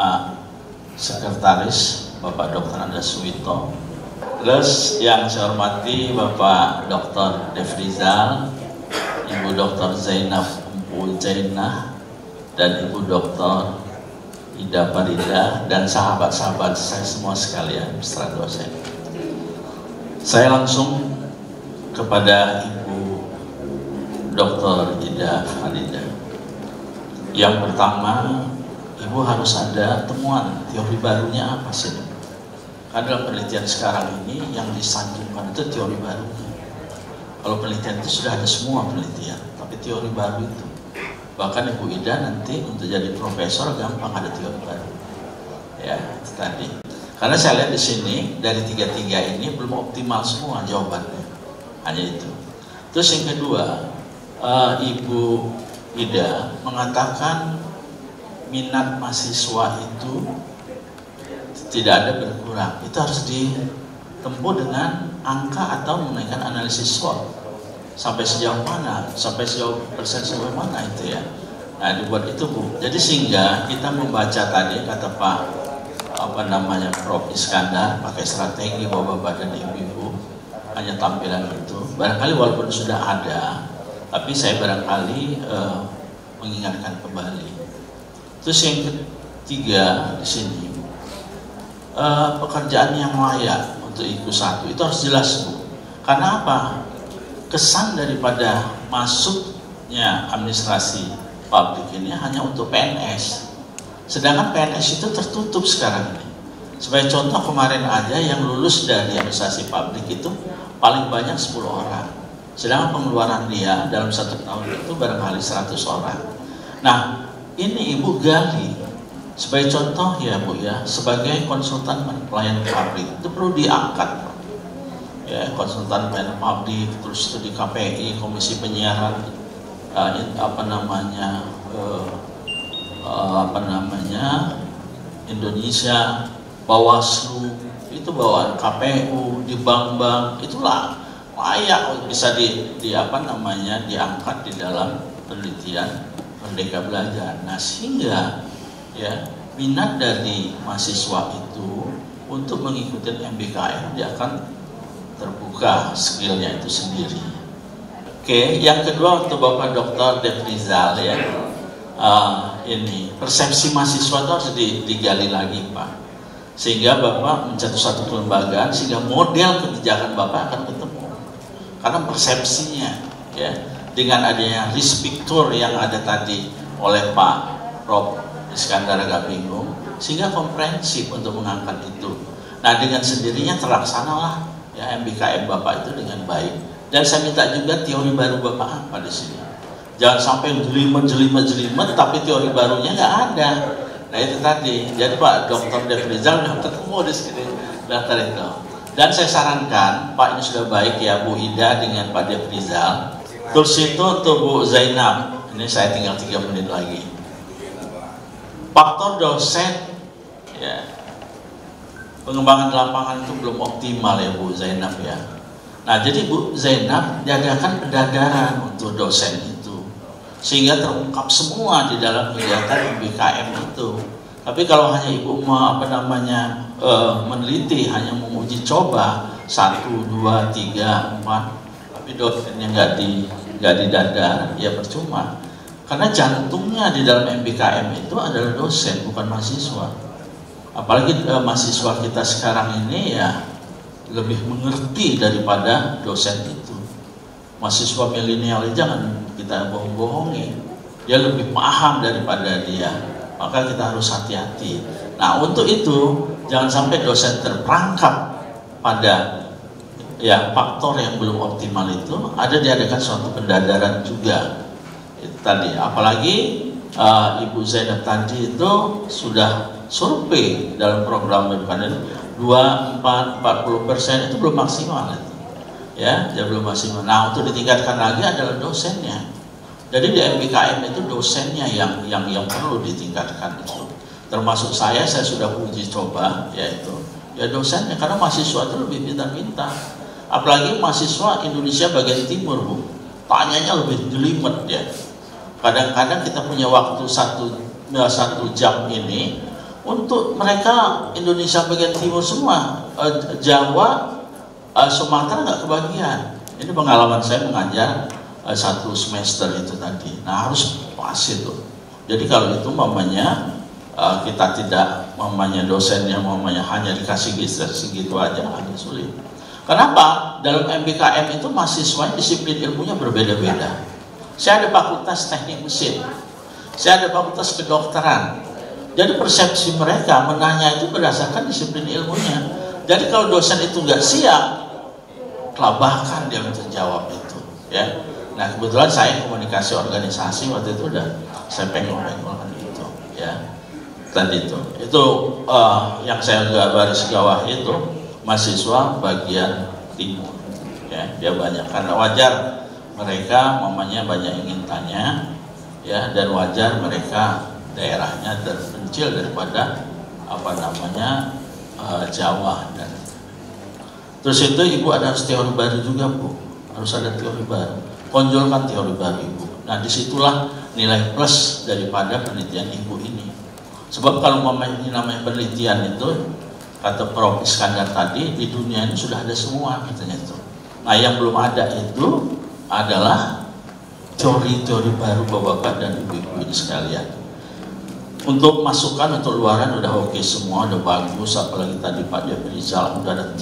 Sekretaris Bapak Dr. Anda Suwito. Plus yang saya hormati Bapak Dr. Defrizal, Ibu Dr. Zainab Umpul Zainah, dan Ibu Dr. Ida Farida, dan sahabat-sahabat saya semua sekalian beserta dosen. Saya langsung kepada Ibu Dr. Ida Farida. Yang pertama, Ibu harus ada temuan teori barunya apa sih? Karena dalam penelitian sekarang ini yang disanjungkan itu teori barunya. Kalau penelitian itu sudah ada semua penelitian, tapi teori baru itu. Bahkan Ibu Ida nanti untuk jadi profesor gampang ada teori baru. Ya, itu tadi. Karena saya lihat di sini dari 3-3 ini belum optimal semua jawabannya. Hanya itu. Terus yang kedua, Ibu Ida mengatakan minat mahasiswa itu tidak ada berkurang. Itu harus ditempuh dengan angka atau menaikkan analisis SWOT sampai sejauh mana, sampai sejauh persen sampai mana itu ya. Nah dibuat itu Bu. Jadi sehingga kita membaca tadi kata Pak Prof Iskandar pakai strategi bapak-bapak dan ibu-ibu hanya tampilan itu. Barangkali walaupun sudah ada, tapi saya barangkali mengingatkan kembali. Terus yang ketiga di sini pekerjaan yang layak untuk IQ1 itu harus jelas Bu. Karena apa? Kesan daripada masuknya administrasi publik ini hanya untuk PNS. Sedangkan PNS itu tertutup sekarang ini. Sebagai contoh kemarin aja yang lulus dari administrasi publik itu paling banyak 10 orang. Sedangkan pengeluaran dia dalam 1 tahun itu barangkali 100 orang. Nah ini Ibu gali. Sebagai contoh ya Bu ya, sebagai konsultan pelayanan publik itu perlu diangkat. Ya, konsultan pelayanan publik, terus itu di KPI, Komisi Penyiaran, Indonesia, Bawaslu, itu bawaan KPU, di bank-bank, itulah layak bisa diangkat di dalam penelitian Merdeka Belajar. Nah sehingga ya minat dari mahasiswa itu untuk mengikuti MBKM dia akan terbuka skillnya itu sendiri. Oke, yang kedua untuk Bapak Dr. Defrizal ya, ini persepsi mahasiswa itu harus digali lagi Pak, sehingga Bapak menjadi satu kelembagaan sehingga model kebijakan Bapak akan ketemu. Karena persepsinya ya, dengan adanya risk picture yang ada tadi oleh Pak Prof Iskandar agak bingung, sehingga komprehensif untuk mengangkat itu. Nah dengan sendirinya terlaksanalah ya MBKM Bapak itu dengan baik. Dan saya minta juga teori baru Bapak apa di sini. Jangan sampai jelimet tapi teori barunya nggak ada. Nah itu tadi. Jadi Pak Dr. Defrizal sudah ketemu di sini daftar itu. Dan saya sarankan Pak ini sudah baik ya Bu Ida dengan Pak Defrizal. Terus itu untuk Bu Zainab. Ini saya tinggal 3 menit lagi. Faktor dosen ya, pengembangan lapangan itu belum optimal ya Bu Zainab ya. Nah jadi Bu Zainab diadakan pendadaran untuk dosen itu sehingga terungkap semua di dalam kegiatan MBKM itu. Tapi kalau hanya Ibu meneliti, hanya menguji coba 1, 2, 3, 4, tapi dosennya nggak didadar, ya percuma. Karena jantungnya di dalam MBKM itu adalah dosen, bukan mahasiswa. Apalagi mahasiswa kita sekarang ini ya lebih mengerti daripada dosen itu. Mahasiswa milenial jangan kita bohong-bohongi, dia lebih paham daripada dia. Maka kita harus hati-hati. Nah untuk itu jangan sampai dosen terperangkap pada ya faktor yang belum optimal itu. Ada diadakan suatu pendadaran juga itu tadi. Apalagi Ibu Zainab tadi itu sudah survei dalam program BPKN 40% itu belum maksimal itu. Ya, dia belum maksimal. Nah, untuk ditingkatkan lagi adalah dosennya. Jadi di MBKM itu dosennya yang perlu ditingkatkan itu. Termasuk saya sudah uji coba yaitu ya dosennya, karena mahasiswa itu lebih pintar-pintar. Apalagi mahasiswa Indonesia bagian timur Bu, tanyanya lebih jelimet ya. Kadang-kadang kita punya waktu satu jam ini untuk mereka Indonesia bagian timur semua, Jawa, Sumatera nggak kebagian. Ini pengalaman saya mengajar 1 semester itu tadi. Nah harus pas itu. Jadi kalau itu kita tidak dosennya hanya dikasih segitu aja agak sulit. Kenapa? Dalam MBKM itu mahasiswa disiplin ilmunya berbeda-beda. Saya ada fakultas teknik mesin, saya ada fakultas kedokteran. Jadi persepsi mereka menanya itu berdasarkan disiplin ilmunya. Jadi kalau dosen itu nggak siap, kelabakan dia untuk jawab itu. Ya. Nah kebetulan saya komunikasi organisasi waktu itu saya pengen-pengen itu. Ya. Tadi itu yang saya garis bawah itu mahasiswa bagian timur. Ya, dia banyak karena wajar mereka banyak ingin tanya ya, dan wajar mereka daerahnya terpencil daripada Jawa. Dan Terus itu Ibu ada teori baru juga, Bu. Harus ada teori baru. Tonjolkan teori baru Ibu. Nah, disitulah nilai plus daripada penelitian Ibu ini. Sebab kalau namanya penelitian itu, kata Prof. Iskandar tadi, di dunia ini sudah ada semua katanya itu. Nah, yang belum ada itu adalah teori-teori baru Bapak-Bapak dan Ibu-Ibu ini sekalian. Untuk masukan, untuk luaran udah oke semua, udah bagus. Apalagi tadi Pak Defrizal udah ada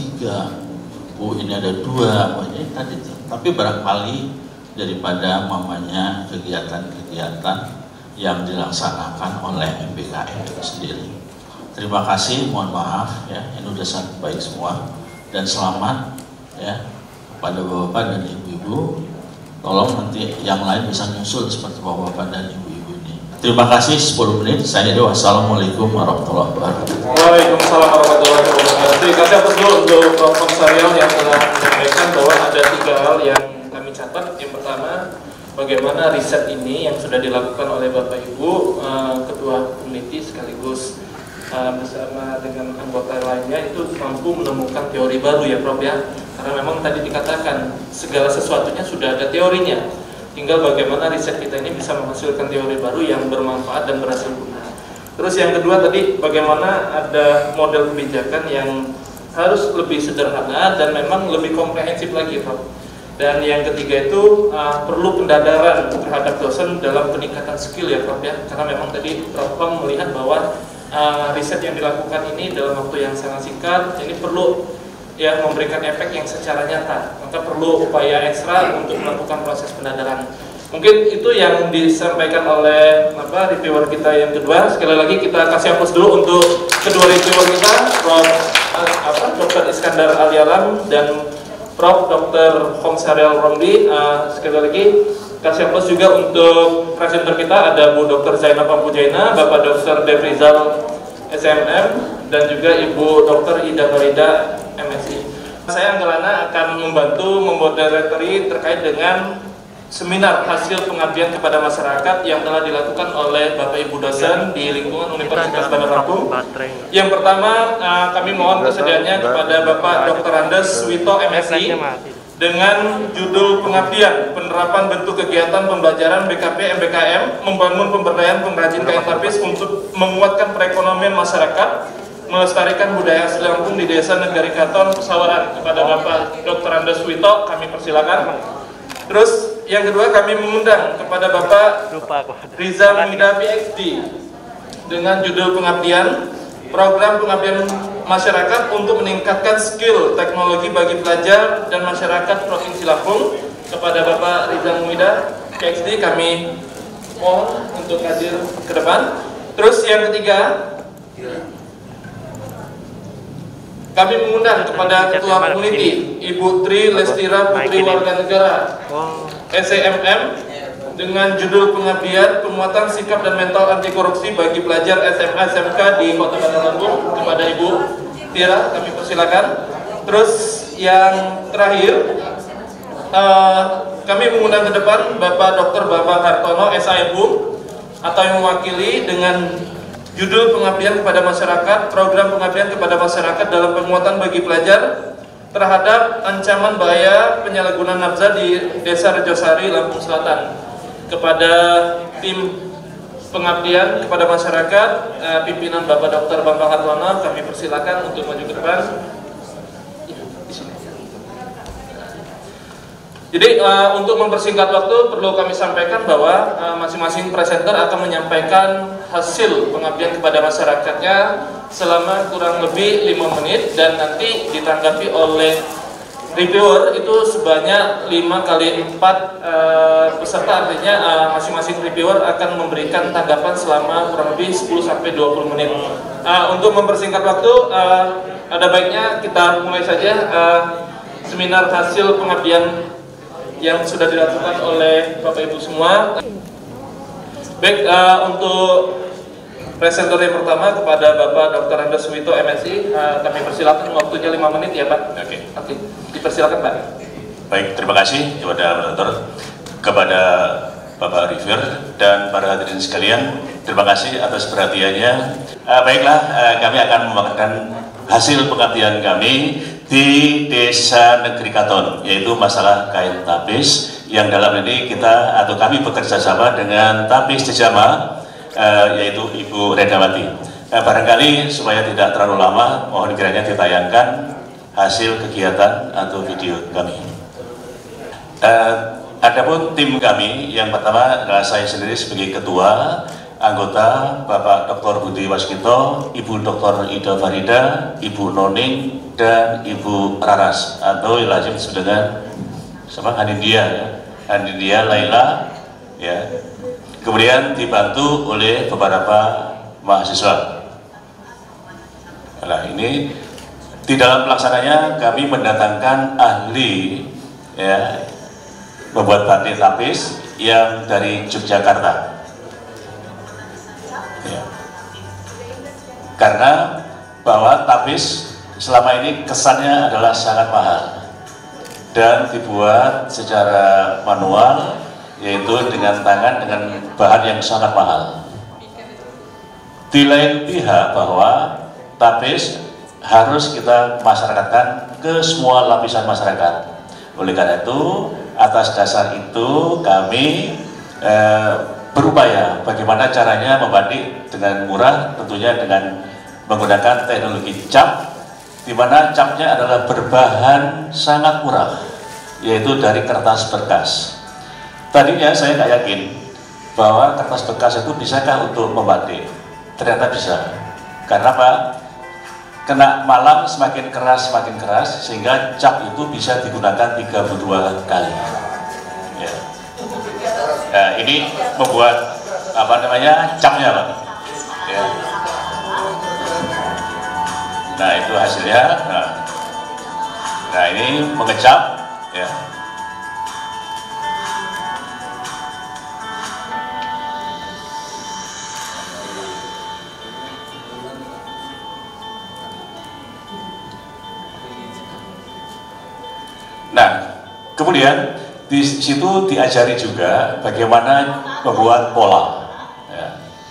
3, Bu ini ada 2, ini tadi tuh. Tapi barangkali daripada mamanya kegiatan-kegiatan yang dilaksanakan oleh MBKM itu sendiri. Terima kasih, mohon maaf ya, ini udah sangat baik semua, dan selamat ya kepada Bapak dan Ibu-Ibu. Tolong nanti yang lain bisa nyusul seperti Bapak dan Ibu-Ibu ini. Terima kasih, 10 menit. Saya Dewa. Wassalamualaikum warahmatullahi wabarakatuh. Waalaikumsalam warahmatullahi wabarakatuh. Terima kasih atas dulu untuk Prof. Komsarial yang telah menyampaikan bahwa ada 3 hal yang kami catat. Yang pertama, bagaimana riset ini yang sudah dilakukan oleh Bapak Ibu, Ketua Peneliti sekaligus bersama dengan anggota lainnya itu mampu menemukan teori baru ya Prof ya. Karena memang tadi dikatakan segala sesuatunya sudah ada teorinya. Tinggal bagaimana riset kita ini bisa menghasilkan teori baru yang bermanfaat dan berhasil guna. Terus yang kedua tadi bagaimana ada model kebijakan yang harus lebih sederhana dan memang lebih komprehensif lagi Prof. Dan yang ketiga itu perlu pendadaran terhadap dosen dalam peningkatan skill ya Prof ya. Karena memang tadi Prof melihat bahwa riset yang dilakukan ini dalam waktu yang sangat singkat ini perlu ya memberikan efek yang secara nyata, maka perlu upaya ekstra untuk melakukan proses pendadaran. Mungkin itu yang disampaikan oleh reviewer kita yang kedua. Sekali lagi kita kasih aplaus dulu untuk kedua reviewer kita, Prof. Dr. Iskandar Alialam dan Prof. Dr. Komsarial Romli. Sekali lagi kasih aplaus juga untuk presenter kita, ada Bu Dr. Zainab Ampujaina, Bapak Dr. Defrizal SMM, dan juga Ibu Dr. Ida Farida MSI. Saya Anggelana akan membantu memoderatori terkait dengan seminar hasil pengabdian kepada masyarakat yang telah dilakukan oleh Bapak Ibu dosen di lingkungan Universitas Bandar Lampung. Yang pertama, kami mohon kesediaannya kepada Bapak Dr. Andes Suwito MSI dengan judul pengabdian penerapan bentuk kegiatan pembelajaran BKP MBKM membangun pemberdayaan pengrajin kain tapis untuk menguatkan perekonomian masyarakat, melestarikan budaya asli Lampung di Desa Negari Katon, Pesawaran. Kepada Bapak Dr. Andes Suwito kami persilakan. Terus yang kedua kami mengundang kepada Bapak Rizal Mida PhD dengan judul pengabdian program pengabdian masyarakat untuk meningkatkan skill teknologi bagi pelajar dan masyarakat Provinsi Lampung. Kepada Bapak Rizal Mida PhD kami mohon untuk hadir ke depan. Terus yang ketiga kami mengundang kepada Ketua Community Ibu Tri Lestira Putri Warga Negara SMM dengan judul pengabdian penguatan sikap dan mental anti korupsi bagi pelajar SMA SMK di Kota Bandar Lampung. Kepada Ibu Tira kami persilakan. Terus yang terakhir kami mengundang ke depan Bapak Dr. Bambang Hartono SIM atau yang mewakili dengan judul pengabdian kepada masyarakat, program pengabdian kepada masyarakat dalam penguatan bagi pelajar terhadap ancaman bahaya penyalahgunaan nafsa di Desa Rejosari, Lampung Selatan. Kepada tim pengabdian kepada masyarakat, pimpinan Bapak Dr. Bambang Hartono kami persilakan untuk maju ke depan. Jadi untuk mempersingkat waktu perlu kami sampaikan bahwa masing-masing presenter akan menyampaikan hasil pengabdian kepada masyarakatnya selama kurang lebih 5 menit dan nanti ditanggapi oleh reviewer itu sebanyak 5 kali 4 peserta, artinya masing-masing reviewer akan memberikan tanggapan selama kurang lebih 10-20 menit. Untuk mempersingkat waktu, ada baiknya kita mulai saja seminar hasil pengabdian yang sudah dilakukan oleh Bapak Ibu semua. Baik, untuk presenter yang pertama kepada Bapak Dr. Andes Suwito MSI, kami persilakan waktunya 5 menit ya Pak. Oke. Dipersilakan Pak. Baik, terima kasih kepada moderator, kepada Bapak Reviewer dan para hadirin sekalian. Terima kasih atas perhatiannya. Baiklah, kami akan membawakan hasil pengabdian kami di Desa Negeri Katon, yaitu masalah kain tapis yang dalam ini kita atau kami bekerja sama dengan Tapis Dejama, yaitu Ibu Redawati. Barangkali supaya tidak terlalu lama, mohon kiranya ditayangkan hasil kegiatan atau video kami. Adapun tim kami, yang pertama adalah saya sendiri sebagai ketua, anggota Bapak Dr. Budi Waskito, Ibu Dr. Ida Farida, Ibu Noning, dan Ibu Raras, atau yang lazim disebut dengan Hanindya, ya. Hanindya Laila, ya. Kemudian dibantu oleh beberapa mahasiswa. Nah, ini di dalam pelaksananya kami mendatangkan ahli, ya, membuat batik tapis yang dari Yogyakarta. Ya. Karena bahwa tapis selama ini kesannya adalah sangat mahal dan dibuat secara manual, yaitu dengan tangan dengan bahan yang sangat mahal. Di lain pihak bahwa tapis harus kita masyarakatkan ke semua lapisan masyarakat. Oleh karena itu, atas dasar itu kami berupaya bagaimana caranya membatik dengan murah, tentunya dengan menggunakan teknologi cap, di mana capnya adalah berbahan sangat murah, yaitu dari kertas bekas. Tadinya saya nggak yakin bahwa kertas bekas itu bisakah untuk membatik. Ternyata bisa. Karena apa? Kena malam semakin keras sehingga cap itu bisa digunakan 32 kali. Ya. Nah, ini membuat apa namanya capnya, Pak. Ya. Nah, itu hasilnya. Nah ini mengecap, ya. Nah, kemudian di situ diajari juga bagaimana membuat pola, ya.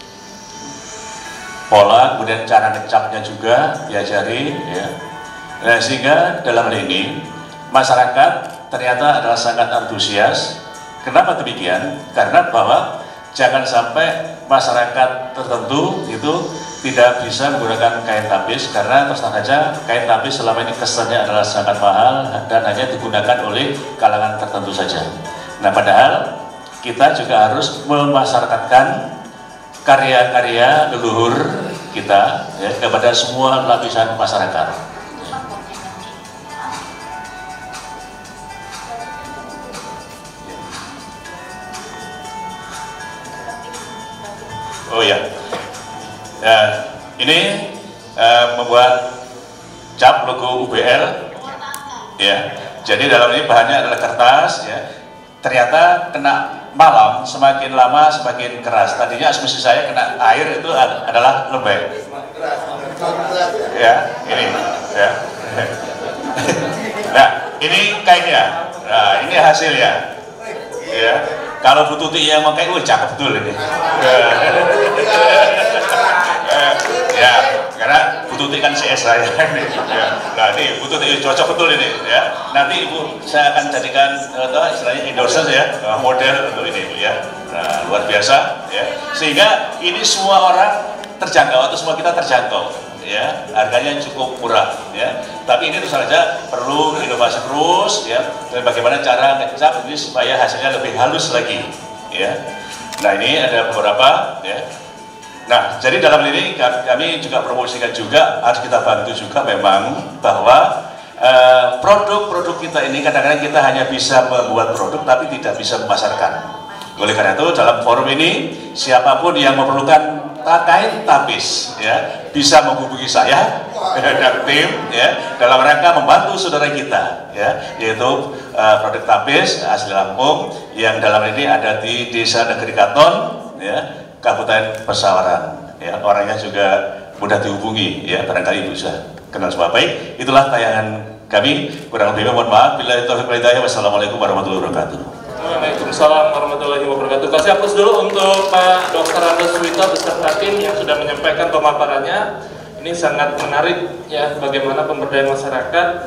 Pola, kemudian cara ngecapnya juga diajari, ya. Nah, sehingga dalam hal ini masyarakat ternyata adalah sangat antusias. Kenapa demikian? Karena bahwa jangan sampai masyarakat tertentu itu tidak bisa menggunakan kain tapis, karena terus saja kain tapis selama ini kesannya adalah sangat mahal dan hanya digunakan oleh kalangan tertentu saja. Nah, padahal kita juga harus memasyarakatkan karya-karya leluhur kita, ya, kepada semua lapisan masyarakat. Oh ya, ini membuat cap logo UBL, ya. Jadi dalam ini bahannya adalah kertas, ya. Ternyata kena malam semakin lama semakin keras. Tadinya asumsi saya kena air itu adalah lembek. Ya, ini, ya. Nah, ini kainnya. Nah, ini hasilnya. Ya. Kalau Bu Tuti yang pakai, cakep betul ini. Ya, karena Bu Tuti kan CS saya. Ya. Nah, ini Bu Tuti cocok betul ini. Ya. Nanti Ibu saya akan jadikan istilahnya endorser, ya, model untuk ini, ya. Nah, luar biasa, ya. Sehingga ini semua orang terjangkau atau semua kita terjangkau, ya. Harganya cukup murah, ya. Tapi ini tentu saja perlu inovasi terus, ya. Dan bagaimana cara ngecap ini supaya hasilnya lebih halus lagi, ya. Nah, ini ada beberapa, ya. Nah, jadi dalam ini kami juga promosikan juga, harus kita bantu juga memang bahwa produk-produk kita ini kadang-kadang kita hanya bisa membuat produk tapi tidak bisa memasarkan. Oleh karena itu dalam forum ini siapapun yang memerlukan kain tapis, ya, bisa menghubungi saya dan tim, ya, dalam rangka membantu saudara kita, ya, yaitu produk tapis asli Lampung yang dalam ini ada di Desa Negeri Katon, ya, Kabupaten Pesawaran, ya. Orangnya juga mudah dihubungi, ya, barangkali Ibu bisa kenal semua. Baik, itulah tayangan kami, kurang lebihnya mohon maaf. Billahi taufiq wal hidayah. Wassalamualaikum warahmatullahi wabarakatuh. Waalaikumsalam warahmatullahi wabarakatuh. Kasih hapus dulu untuk Pak Dr. Anda Suwito beserta tim yang sudah menyampaikan pemaparannya. Ini sangat menarik, ya, bagaimana pemberdayaan masyarakat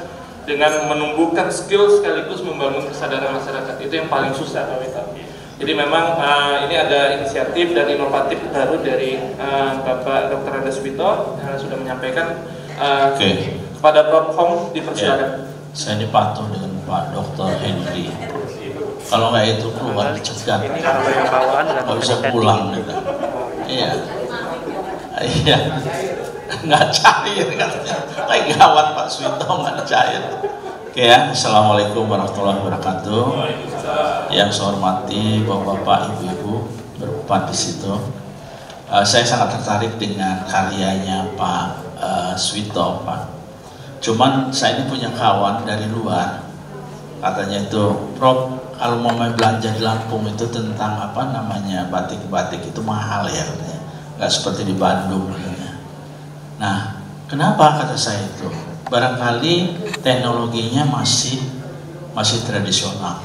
dengan menumbuhkan skill sekaligus membangun kesadaran masyarakat. Itu yang paling susah kami tahu. Jadi memang ini ada inisiatif dan inovatif baru dari Bapak Dr. Ade Suwito yang sudah menyampaikan. Kepada Prof. Hong dipersilakan. Saya dipatuh dengan Pak Dr. Henry. Kalau nggak itu keluar dicegat, nggak bisa pulang gitu. Iya, iya, nggak cair katanya. Lagi gawat Pak Suwito nggak cair. Oke ya, Assalamualaikum warahmatullahi wabarakatuh. Yang saya hormati bapak-bapak, ibu-ibu berempat di situ. Saya sangat tertarik dengan karyanya Pak Suwito, Pak. Cuman saya ini punya kawan dari luar, katanya itu, Prof, kalau mau belanja di Lampung itu tentang apa namanya batik-batik itu mahal ya, katanya. Nggak seperti di Bandung katanya. Nah, kenapa kata saya itu? Barangkali teknologinya masih tradisional.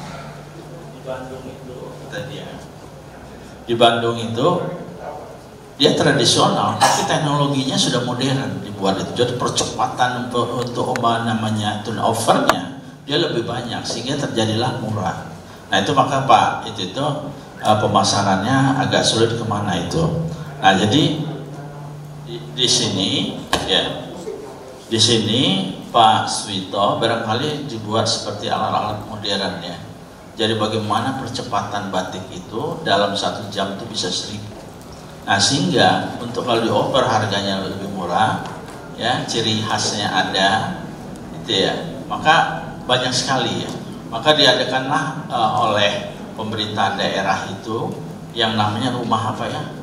Di Bandung itu dia tradisional, tapi teknologinya sudah modern dibuat itu. Jadi percepatan untuk namanya turnovernya dia lebih banyak sehingga terjadilah murah. Nah itu maka Pak itu pemasarannya agak sulit kemana itu. Nah jadi di sini ya, di sini Pak Suwito barangkali dibuat seperti alat-alat modern ya. Jadi bagaimana percepatan batik itu dalam 1 jam itu bisa 1000. Nah sehingga untuk kalau dioper harganya lebih murah ya, ciri khasnya ada itu ya, maka banyak sekali ya. Maka diadakanlah oleh pemerintah daerah itu yang namanya rumah apa ya,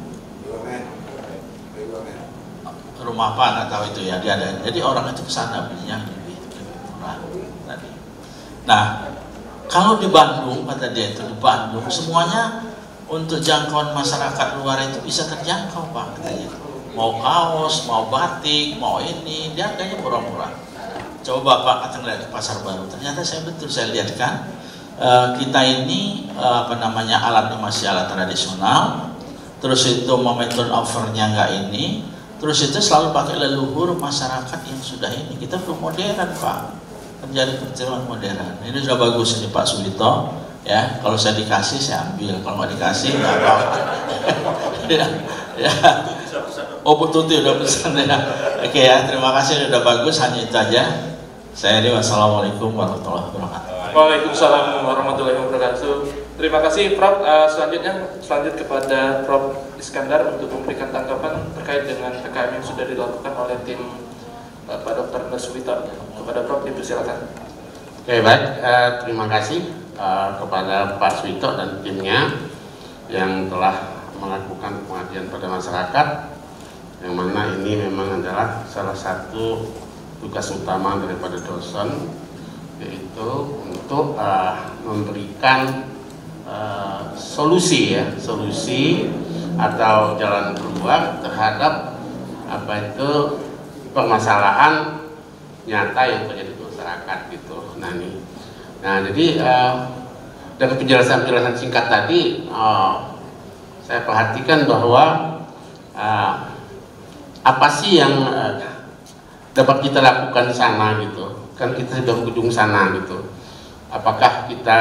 rumah apa nggak tahu itu ya, dia ada. Jadi orang itu kesana belinya lebih murah tadi. Nah kalau di Bandung kata dia itu, di Bandung semuanya untuk jangkauan masyarakat luar itu bisa terjangkau Pak katanya. Mau kaos, mau batik, mau ini, dia harganya murah-murah. Coba Bapak akan lihat di Pasar Baru. Ternyata saya lihat kan, kita ini apa namanya alatnya masih alat tradisional. Terus itu momentum overnya nggak ini. Terus itu selalu pakai leluhur masyarakat yang sudah ini. Kita belum modern Pak. Terjadi perjalanan modern. Ini sudah bagus ini Pak Suwito. Ya, kalau saya dikasih saya ambil, kalau nggak dikasih nggak apa-apa. ya. Oh Bu Tuti udah pesan ya. Oke ya, terima kasih sudah bagus, hanya itu aja. Saya ini wassalamualaikum warahmatullahi wabarakatuh. Waalaikumsalam warahmatullahi wabarakatuh. Terima kasih Prof. Selanjut kepada Prof. Iskandar untuk memberikan tanggapan terkait dengan PKM yang sudah dilakukan oleh tim Pak Dr. Suwito. Kepada Prof. dipersilakan. Oke baik, terima kasih kepada Pak Suwito dan timnya yang telah melakukan pengabdian pada masyarakat, yang mana ini memang adalah salah satu tugas utama daripada dosen, yaitu untuk memberikan solusi atau jalan keluar terhadap apa itu permasalahan nyata yang terjadi di masyarakat gitu. Nah jadi dari penjelasan singkat tadi saya perhatikan bahwa apa sih yang dapat kita lakukan di sana gitu. Kan kita sudah gedung sana gitu. Apakah kita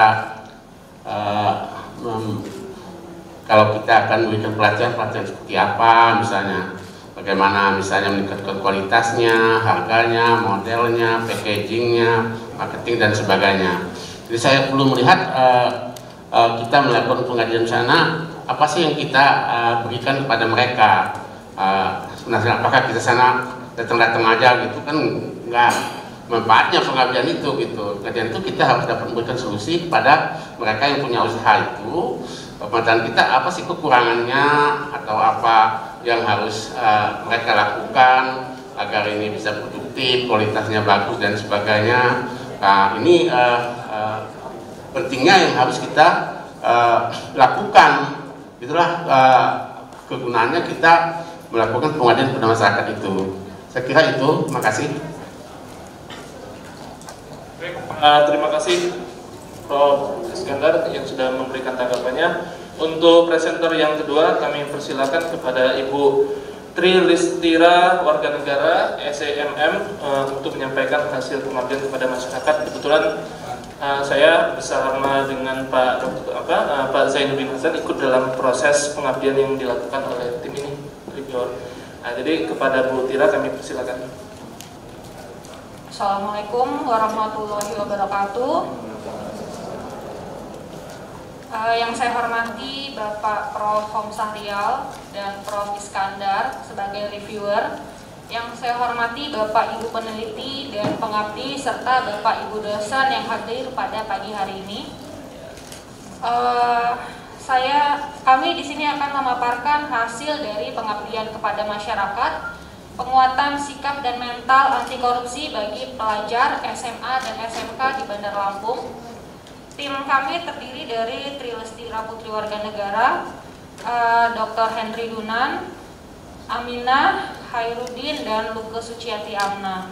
kalau kita akan memberikan pelatihan seperti apa misalnya, bagaimana misalnya meningkatkan kualitasnya, harganya, modelnya, packagingnya, marketing dan sebagainya. Jadi saya perlu melihat kita melakukan pengajian sana, apa sih yang kita berikan kepada mereka. Sebenarnya apakah kita sana datang-datang aja gitu kan, nggak manfaatnya pengabdian itu gitu. Pengajian itu kita harus dapat memberikan solusi kepada mereka yang punya usaha itu. Pemahaman kita apa sih kekurangannya atau apa yang harus mereka lakukan agar ini bisa produktif, kualitasnya bagus dan sebagainya. Nah ini pentingnya yang harus kita lakukan. Itulah kegunaannya kita melakukan pengabdian pada masyarakat itu. Saya kira itu. Terima kasih. Terima kasih Prof. Iskandar yang sudah memberikan tanggapannya. Untuk presenter yang kedua kami persilakan kepada Ibu Trilistira warga negara SEMM untuk menyampaikan hasil pengabdian kepada masyarakat. Kebetulan saya bersama dengan Pak Zainuddin Hasan ikut dalam proses pengabdian yang dilakukan oleh tim ini, reviewer. Jadi kepada Bu Tira kami persilakan. Assalamualaikum warahmatullahi wabarakatuh. Yang saya hormati Bapak Prof. Hom Sahrial dan Prof. Iskandar sebagai reviewer. Yang saya hormati Bapak Ibu peneliti dan pengabdi serta Bapak Ibu dosen yang hadir pada pagi hari ini. Kami di sini akan memaparkan hasil dari pengabdian kepada masyarakat, penguatan sikap dan mental anti korupsi bagi pelajar SMA dan SMK di Bandar Lampung. Tim kami terdiri dari Trilistira Putri Warga Negara, Dr. Henry Dunan, Aminah, Hairudin, dan Luke Suciati Amna.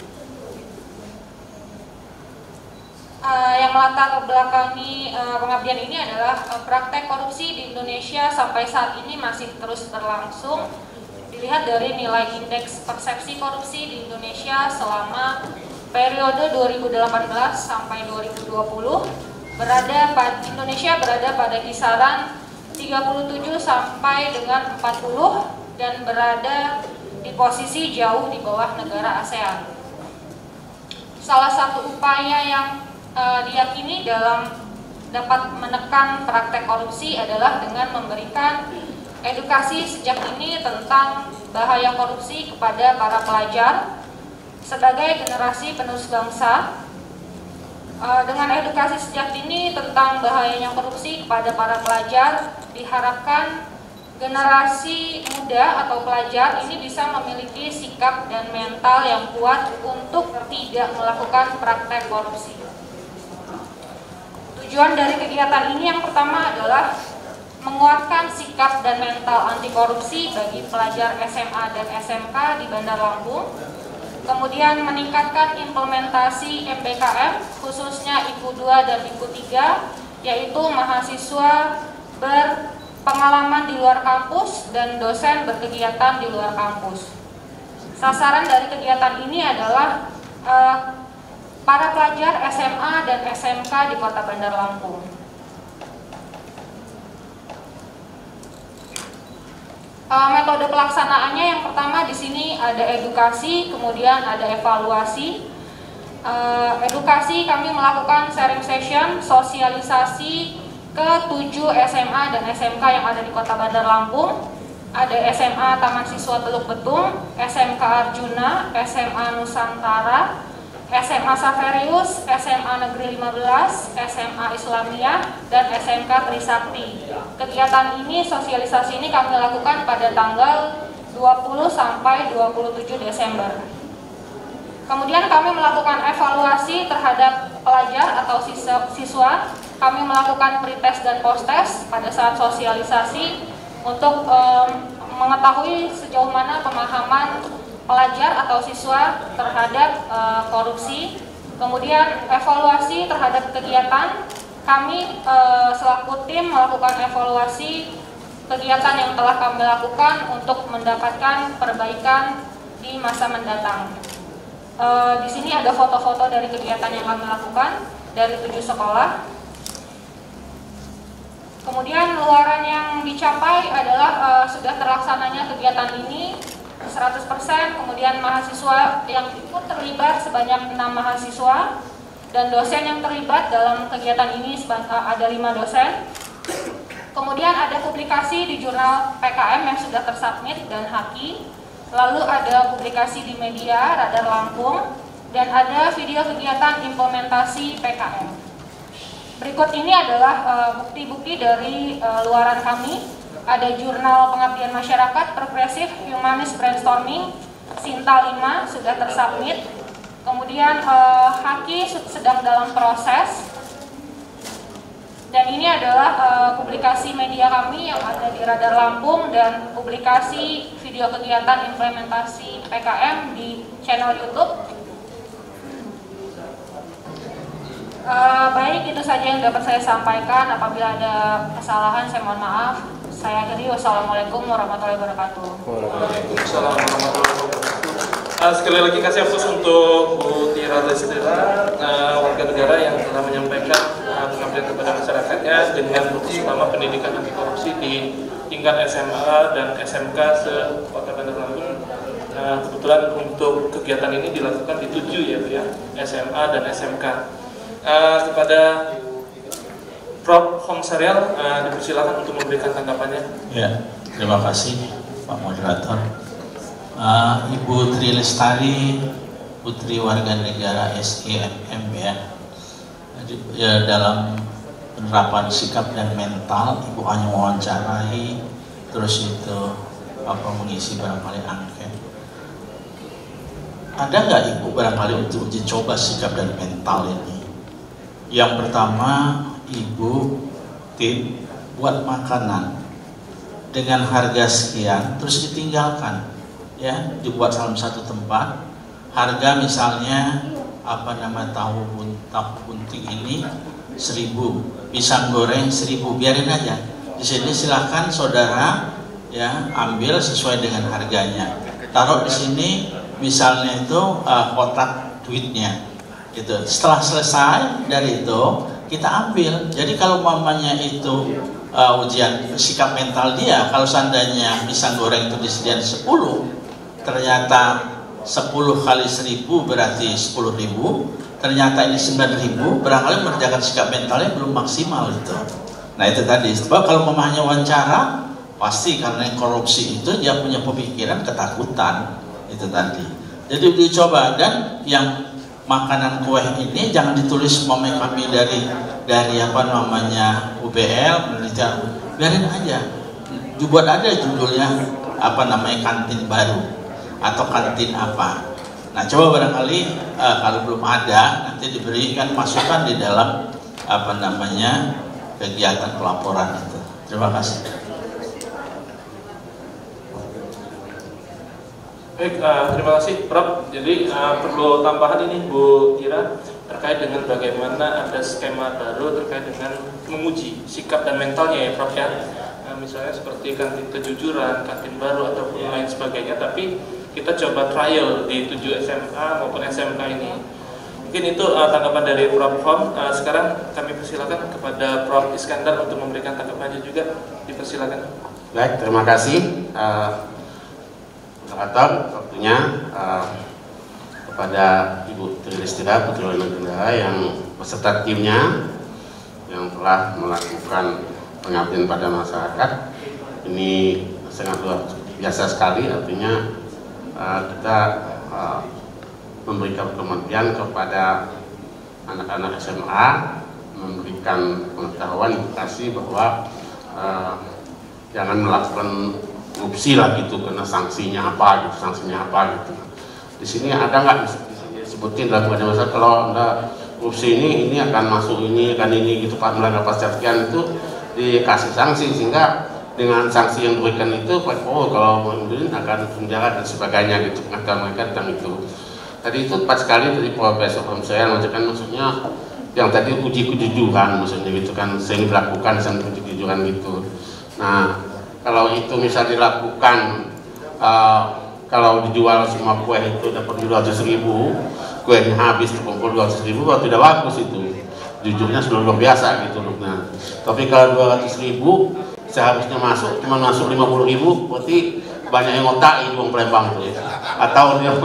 Yang melatar belakangi pengabdian ini adalah praktek korupsi di Indonesia sampai saat ini masih terus berlangsung. Dilihat dari nilai indeks persepsi korupsi di Indonesia selama periode 2018 sampai 2020. Indonesia berada pada kisaran 37 sampai dengan 40 dan berada di posisi jauh di bawah negara ASEAN. Salah satu upaya yang diyakini dalam dapat menekan praktek korupsi adalah dengan memberikan edukasi sejak dini tentang bahaya korupsi kepada para pelajar sebagai generasi penerus bangsa. Dengan edukasi sejak dini tentang bahayanya korupsi kepada para pelajar, diharapkan generasi muda atau pelajar ini bisa memiliki sikap dan mental yang kuat untuk tidak melakukan praktek korupsi. Tujuan dari kegiatan ini yang pertama adalah menguatkan sikap dan mental anti korupsi bagi pelajar SMA dan SMK di Bandar Lampung. Kemudian meningkatkan implementasi MBKM khususnya IPU 2 dan IPU 3, yaitu mahasiswa berpengalaman di luar kampus dan dosen berkegiatan di luar kampus. Sasaran dari kegiatan ini adalah para pelajar SMA dan SMK di Kota Bandar Lampung. Metode pelaksanaannya yang pertama di sini ada edukasi, kemudian ada evaluasi. Edukasi kami melakukan sharing session, sosialisasi ke 7 SMA dan SMK yang ada di Kota Bandar Lampung. Ada SMA Taman Siswa Teluk Betung, SMK Arjuna, SMA Nusantara, SMA Saverius, SMA Negeri 15, SMA Islamiyah, dan SMK Trisakti. Kegiatan ini, sosialisasi ini kami lakukan pada tanggal 20 sampai 27 Desember. Kemudian kami melakukan evaluasi terhadap pelajar atau siswa. Kami melakukan pretest dan posttest pada saat sosialisasi untuk mengetahui sejauh mana pemahaman pelajar atau siswa terhadap korupsi. Kemudian evaluasi terhadap kegiatan, kami selaku tim melakukan evaluasi kegiatan yang telah kami lakukan untuk mendapatkan perbaikan di masa mendatang. Di sini ada foto-foto dari kegiatan yang kami lakukan dari 7 sekolah. Kemudian luaran yang dicapai adalah sudah terlaksananya kegiatan ini 100%, kemudian mahasiswa yang ikut terlibat sebanyak 6 mahasiswa dan dosen yang terlibat dalam kegiatan ini ada 5 dosen. Kemudian ada publikasi di jurnal PKM yang sudah tersubmit dan Haki, lalu ada publikasi di media Radar Lampung, dan ada video kegiatan implementasi PKM. Berikut ini adalah bukti-bukti dari luaran kami. Ada jurnal pengabdian masyarakat progresif humanis brainstorming Sinta 5 sudah tersubmit. Kemudian Haki sedang dalam proses. Dan ini adalah publikasi media kami yang ada di Radar Lampung dan publikasi video kegiatan implementasi PKM di channel YouTube. Baik, itu saja yang dapat saya sampaikan. Apabila ada kesalahan, saya mohon maaf. Saya akhiri, wassalamualaikum warahmatullahi wabarakatuh. Waalaikumsalam warahmatullahi wabarakatuh. Sekali lagi kasih aplaus untuk Bu Tira Lestira, warga negara yang telah menyampaikan pengabdian kepada masyarakatnya dengan fokus utama pendidikan anti korupsi di tingkat SMA dan SMK se-Kota Bandar Lampung. Kebetulan untuk kegiatan ini dilakukan di 7 ya Bu ya, SMA dan SMK. Kepada Prof. Homsarial dipersilakan untuk memberikan tanggapannya. Ya, terima kasih Pak Moderator. Ibu Tri Lestari, putri warga negara SEMM ya, dalam penerapan sikap dan mental, Ibu hanya mewawancarai, terus itu mengisi barangkali angket. Ada nggak Ibu barangkali untuk uji coba sikap dan mental ini? Yang pertama, Ibu tim buat makanan dengan harga sekian, terus ditinggalkan. Ya, dibuat dalam satu tempat, harga misalnya tahu bunting ini 1.000, pisang goreng 1.000, biarin aja. Di sini silahkan saudara ya ambil sesuai dengan harganya. Taruh di sini misalnya itu kotak duitnya, gitu. Setelah selesai dari itu kita ambil. Jadi kalau mamanya itu ujian sikap mental dia, kalau seandainya pisang goreng itu disediakan 10, ternyata 10 kali 1.000 berarti 10.000, ternyata ini 9.000, barangkali mengerjakan sikap mentalnya belum maksimal itu. Nah itu tadi, sebab kalau mamanya wawancara, pasti karena korupsi itu dia punya pemikiran ketakutan, itu tadi. Jadi dicoba, dan yang makanan kue ini jangan ditulis mama kami dari UBL penelitian, biarin aja, dibuat ada judulnya kantin baru atau kantin apa. Nah coba barangkali kalau belum ada, nanti diberikan masukan di dalam kegiatan pelaporan itu. Terima kasih. Baik, terima kasih Prof. Jadi perlu tambahan ini Bu Tira terkait dengan bagaimana ada skema baru terkait dengan menguji sikap dan mentalnya ya Prof ya. Misalnya seperti kantin kejujuran, kantin baru ataupun lain sebagainya, tapi kita coba trial di 7 SMA maupun SMK ini. Mungkin itu tanggapan dari Prof. Hom. Sekarang kami persilakan kepada Prof. Iskandar untuk memberikan tanggapannya juga. Dipersilakan. Baik, terima kasih moderator waktunya, kepada Ibu Tri Lestira, putri warga negara yang beserta timnya yang telah melakukan pengabdian pada masyarakat. Ini sangat luar biasa sekali, artinya kita memberikan pengertian kepada anak-anak SMA, memberikan pengetahuan, edukasi bahwa jangan melakukan korupsi lah gitu, karena sanksinya apa gitu. Di sini ada nggak disebutin dalam masalah kalau Anda korupsi ini akan masuk ini gitu, Pak, melanggar pasal sekian itu dikasih sanksi, sehingga dengan sanksi yang diberikan itu kalau mungkin akan penjara dan sebagainya gitu, pengetahuan mereka tentang itu. Tadi itu pas sekali dari Profesor Homsarial mengajarkan, maksudnya yang tadi uji kejujuran maksudnya gitu kan, sering dilakukan sampai uji kejujuran gitu. Nah kalau itu misal dilakukan, kalau dijual semua kue itu dapat 200.000, kuenya habis terkumpul 200.000, tidak bagus itu. Jujurnya sudah luar biasa gitu. Nah, tapi kalau 200.000 seharusnya cuma masuk 50.000, berarti banyak yang ngotai di Wong Palembang tuh ya. Atau dia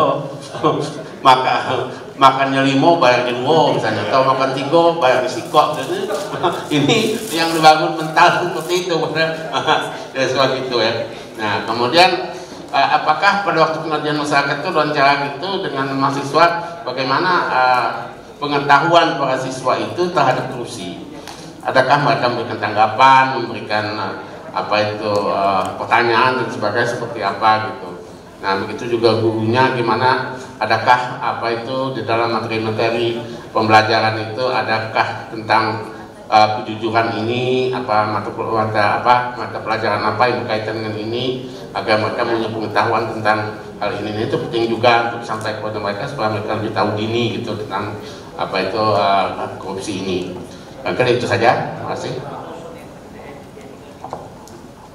makannya 5 bayar di 2 misalnya, atau makan 3 bayar di sikok. Jadi ini yang dibangun mental seperti itu ya, seperti itu ya. Nah kemudian apakah pada waktu pengajian masyarakat itu dan cara gitu dengan mahasiswa, bagaimana pengetahuan para siswa itu terhadap korupsi? Adakah mereka memberikan tanggapan, memberikan pertanyaan dan sebagainya seperti apa gitu? Nah begitu juga gurunya gimana? Adakah di dalam materi-materi pembelajaran itu adakah tentang kejujuran ini, mata pelajaran apa yang berkaitan dengan ini, agar mereka punya pengetahuan tentang hal ini. Itu penting juga untuk sampai kepada mereka supaya mereka lebih tahu dini gitu tentang korupsi ini. Mungkin itu saja. Terima kasih.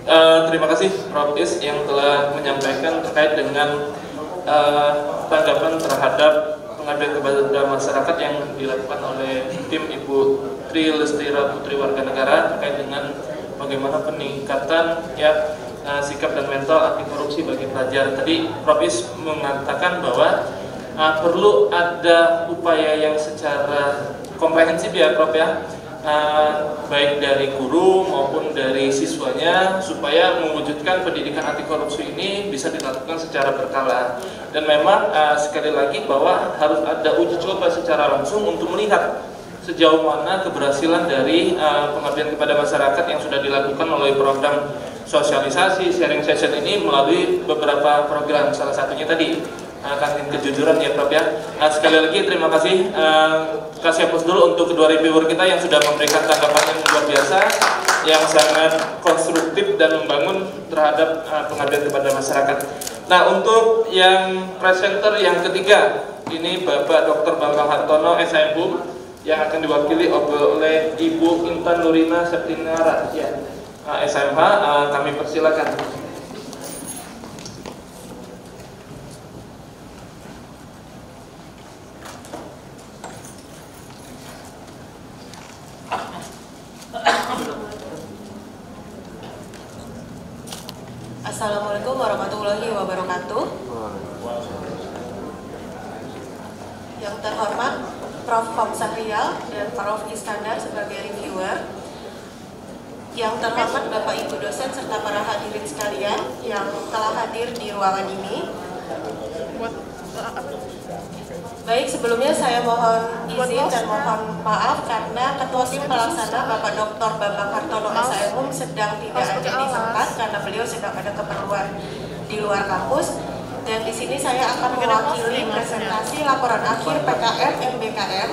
Terima kasih Prof. Is yang telah menyampaikan terkait dengan tanggapan terhadap pengabdian kepada masyarakat yang dilakukan oleh tim Ibu Tri Lestira Putri Warga Negara terkait dengan bagaimana peningkatan sikap dan mental anti korupsi bagi pelajar. Tadi Prof. Is mengatakan bahwa perlu ada upaya yang secara komprehensif ya Prof ya, baik dari guru maupun dari siswanya, supaya mewujudkan pendidikan anti korupsi ini bisa dilakukan secara berkala. Dan memang sekali lagi bahwa harus ada uji coba secara langsung untuk melihat sejauh mana keberhasilan dari pengabdian kepada masyarakat yang sudah dilakukan melalui program sosialisasi sharing session ini melalui beberapa program, salah satunya tadi kantin kejujuran ya Prof ya. Sekali lagi terima kasih. Kasih hapus dulu untuk kedua reviewer kita yang sudah memberikan tanggapan yang luar biasa, yang sangat konstruktif dan membangun terhadap pengabdian kepada masyarakat. Nah, untuk yang presenter yang ketiga ini Bapak Dr. Bambang Hartono SIMHUM yang akan diwakili oleh Ibu Intan Nurina Septinara ya, SMH. Kami persilakan. Assalamualaikum warahmatullahi wabarakatuh. Yang terhormat Prof. Komsarial dan Prof. Iskandar sebagai reviewer, yang terhormat Bapak Ibu dosen serta para hadirin sekalian yang telah hadir di ruangan ini. Baik, sebelumnya saya mohon izin dan mohon maaf karena Ketua Tim Pelaksana Bapak Dr. Bambang Hartono SIMHUM sedang tidak ada di tempat karena beliau sedang ada keperluan di luar kampus. Dan di sini saya akan mewakili presentasi laporan akhir PKM MBKM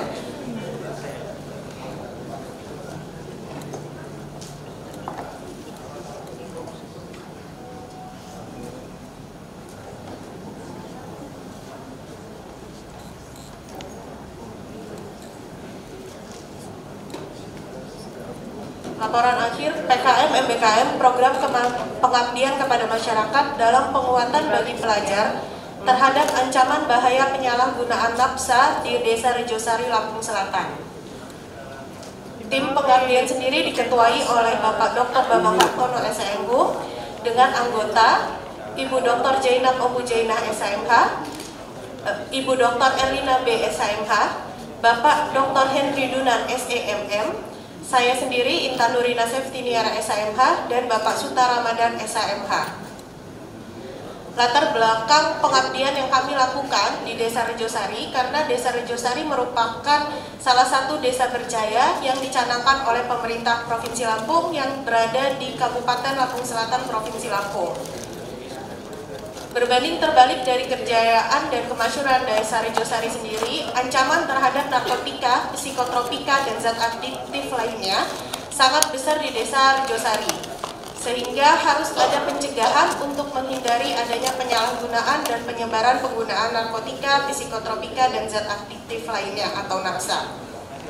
Laporan akhir PKM MBKM program pengabdian kepada masyarakat dalam penguatan bagi pelajar terhadap ancaman bahaya penyalahgunaan nafsa di Desa Rejosari, Lampung Selatan. Tim pengabdian sendiri diketuai oleh Bapak Dr. Bambang Hartono SIMHUM dengan anggota Ibu Dr. Jainab Ombu Jainah SIMH, Ibu Dr. Elina B SIMH, Bapak Dr. Henry Dunan SEMM, saya sendiri Intan Nurina Septiniara SIMH, dan Bapak Suta Ramadan SIMH. Latar belakang pengabdian yang kami lakukan di Desa Rejosari karena Desa Rejosari merupakan salah satu desa berjaya yang dicanangkan oleh pemerintah Provinsi Lampung yang berada di Kabupaten Lampung Selatan, Provinsi Lampung. Berbanding terbalik dari kejayaan dan kemasyhuran Desa Rejosari sendiri, ancaman terhadap narkotika, psikotropika, dan zat adiktif lainnya sangat besar di Desa Rejosari, sehingga harus ada pencegahan untuk menghindari adanya penyalahgunaan dan penyebaran penggunaan narkotika, psikotropika, dan zat adiktif lainnya atau NAPSA.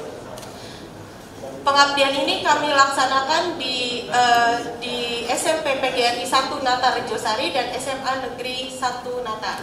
Pengabdian ini kami laksanakan di SMP PGRI 1 Nata Rejosari dan SMA Negeri 1 Nata.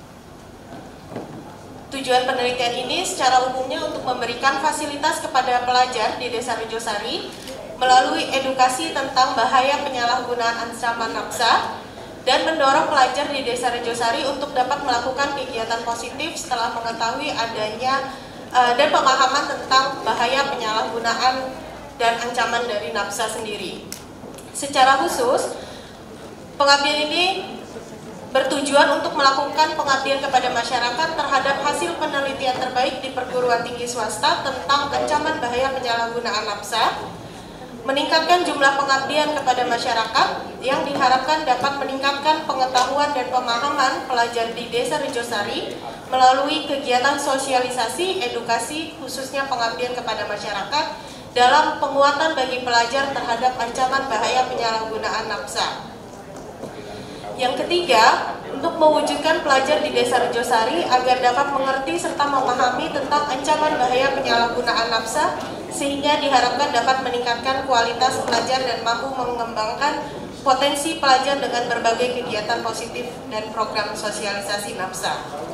Tujuan penelitian ini secara umumnya untuk memberikan fasilitas kepada pelajar di Desa Rejosari melalui edukasi tentang bahaya penyalahgunaan ancaman nafsa dan mendorong pelajar di Desa Rejosari untuk dapat melakukan kegiatan positif setelah mengetahui adanya dan pemahaman tentang bahaya penyalahgunaan dan ancaman dari nafsa sendiri. Secara khusus, pengabdian ini bertujuan untuk melakukan pengabdian kepada masyarakat terhadap hasil penelitian terbaik di perguruan tinggi swasta tentang ancaman bahaya penyalahgunaan nafsa, meningkatkan jumlah pengabdian kepada masyarakat yang diharapkan dapat meningkatkan pengetahuan dan pemahaman pelajar di Desa Rejosari melalui kegiatan sosialisasi, edukasi, khususnya pengabdian kepada masyarakat dalam penguatan bagi pelajar terhadap ancaman bahaya penyalahgunaan nafsa. Yang ketiga, untuk mewujudkan pelajar di Desa Rejosari agar dapat mengerti serta memahami tentang ancaman bahaya penyalahgunaan nafsa, sehingga diharapkan dapat meningkatkan kualitas pelajar dan mampu mengembangkan potensi pelajar dengan berbagai kegiatan positif dan program sosialisasi NAPSA.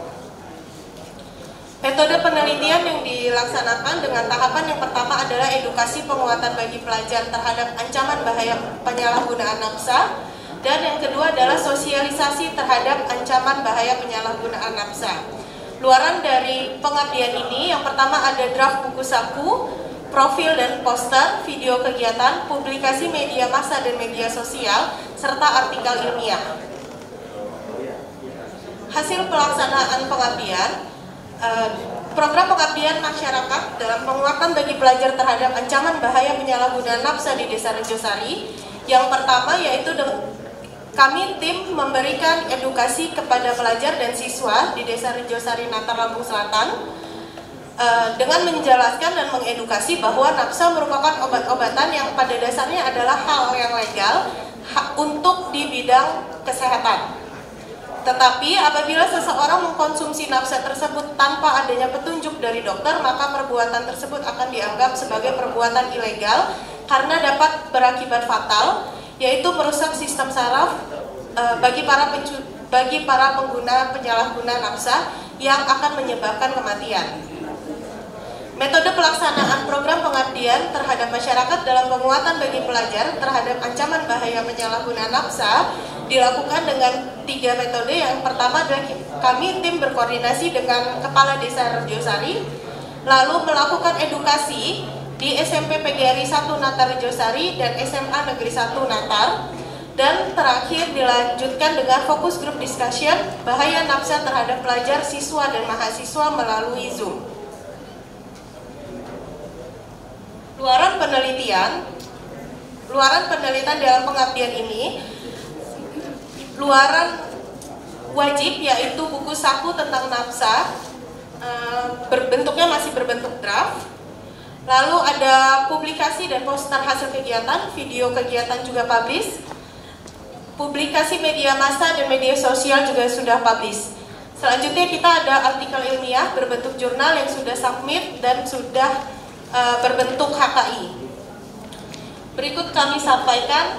Metode penelitian yang dilaksanakan dengan tahapan yang pertama adalah edukasi penguatan bagi pelajar terhadap ancaman bahaya penyalahgunaan NAPSA, dan yang kedua adalah sosialisasi terhadap ancaman bahaya penyalahgunaan NAPSA. Luaran dari pengabdian ini yang pertama ada draft buku saku, profil dan poster, video kegiatan, publikasi media massa dan media sosial, serta artikel ilmiah. Hasil pelaksanaan pengabdian, program pengabdian masyarakat dalam penguatan bagi pelajar terhadap ancaman bahaya penyalahgunaan NAPSA di Desa Rejosari. Yang pertama yaitu kami tim memberikan edukasi kepada pelajar dan siswa di Desa Rejosari Natar, Lampung Selatan dengan menjelaskan dan mengedukasi bahwa NAPSA merupakan obat-obatan yang pada dasarnya adalah hal yang legal untuk di bidang kesehatan. Tetapi apabila seseorang mengkonsumsi NAPSA tersebut tanpa adanya petunjuk dari dokter, maka perbuatan tersebut akan dianggap sebagai perbuatan ilegal karena dapat berakibat fatal, yaitu merusak sistem saraf bagi para pengguna penyalahguna NAPSA yang akan menyebabkan kematian. Metode pelaksanaan program pengabdian terhadap masyarakat dalam penguatan bagi pelajar terhadap ancaman bahaya penyalahgunaan NAPSA dilakukan dengan 3 metode. Yang pertama adalah kami tim berkoordinasi dengan Kepala Desa Rejosari, lalu melakukan edukasi di SMP PGRI 1 Natar Rejosari dan SMA Negeri 1 Natar, dan terakhir dilanjutkan dengan fokus group discussion bahaya NAPSA terhadap pelajar, siswa, dan mahasiswa melalui Zoom. Luaran penelitian dalam pengabdian ini, luaran wajib yaitu buku saku tentang NAPSA, bentuknya masih berbentuk draft. Lalu ada publikasi dan poster hasil kegiatan, video kegiatan juga publish. Publikasi media massa dan media sosial juga sudah publish. Selanjutnya kita ada artikel ilmiah berbentuk jurnal yang sudah submit dan sudah berbentuk HKI. Berikut kami sampaikan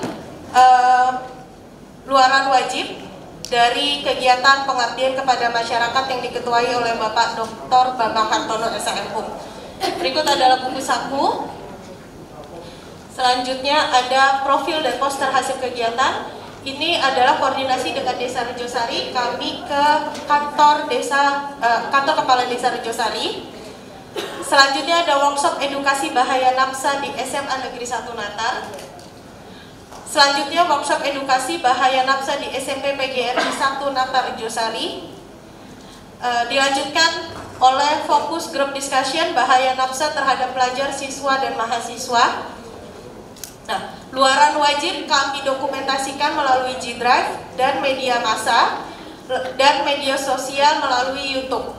luaran wajib dari kegiatan pengabdian kepada masyarakat yang diketuai oleh Bapak Dr. Bambang Hartono SMHum. Berikut adalah buku saku. Selanjutnya ada profil dan poster hasil kegiatan. Ini adalah koordinasi dengan Desa Rejosari. Kami ke kantor Kepala Desa Rejosari. Selanjutnya ada workshop edukasi bahaya NAPSA di SMA Negeri 1 Natar. Selanjutnya workshop edukasi bahaya NAPSA di SMP PGRI 1 Natar Rejosari. Dilanjutkan oleh fokus group discussion bahaya NAPSA terhadap pelajar, siswa, dan mahasiswa. Nah, luaran wajib kami dokumentasikan melalui G Drive dan media massa dan media sosial melalui YouTube.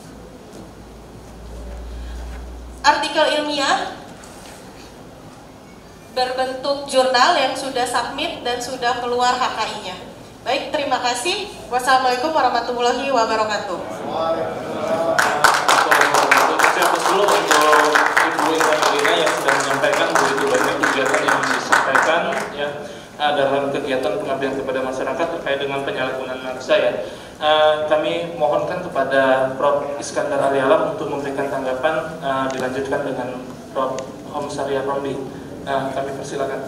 Artikel ilmiah berbentuk jurnal yang sudah submit dan sudah keluar HKI-nya. Baik, terima kasih. Wassalamualaikum warahmatullahi wabarakatuh. Dulu untuk Ibu Irina yang sudah menyampaikan begitu banyak kegiatan yang disampaikan ya dalam kegiatan pengabdian kepada masyarakat terkait dengan penyalahgunaan NAPSA ya. Kami mohonkan kepada Prof. Iskandar Alialam untuk memberikan tanggapan, dilanjutkan dengan Prof. Homsaria Romli. Kami persilakan.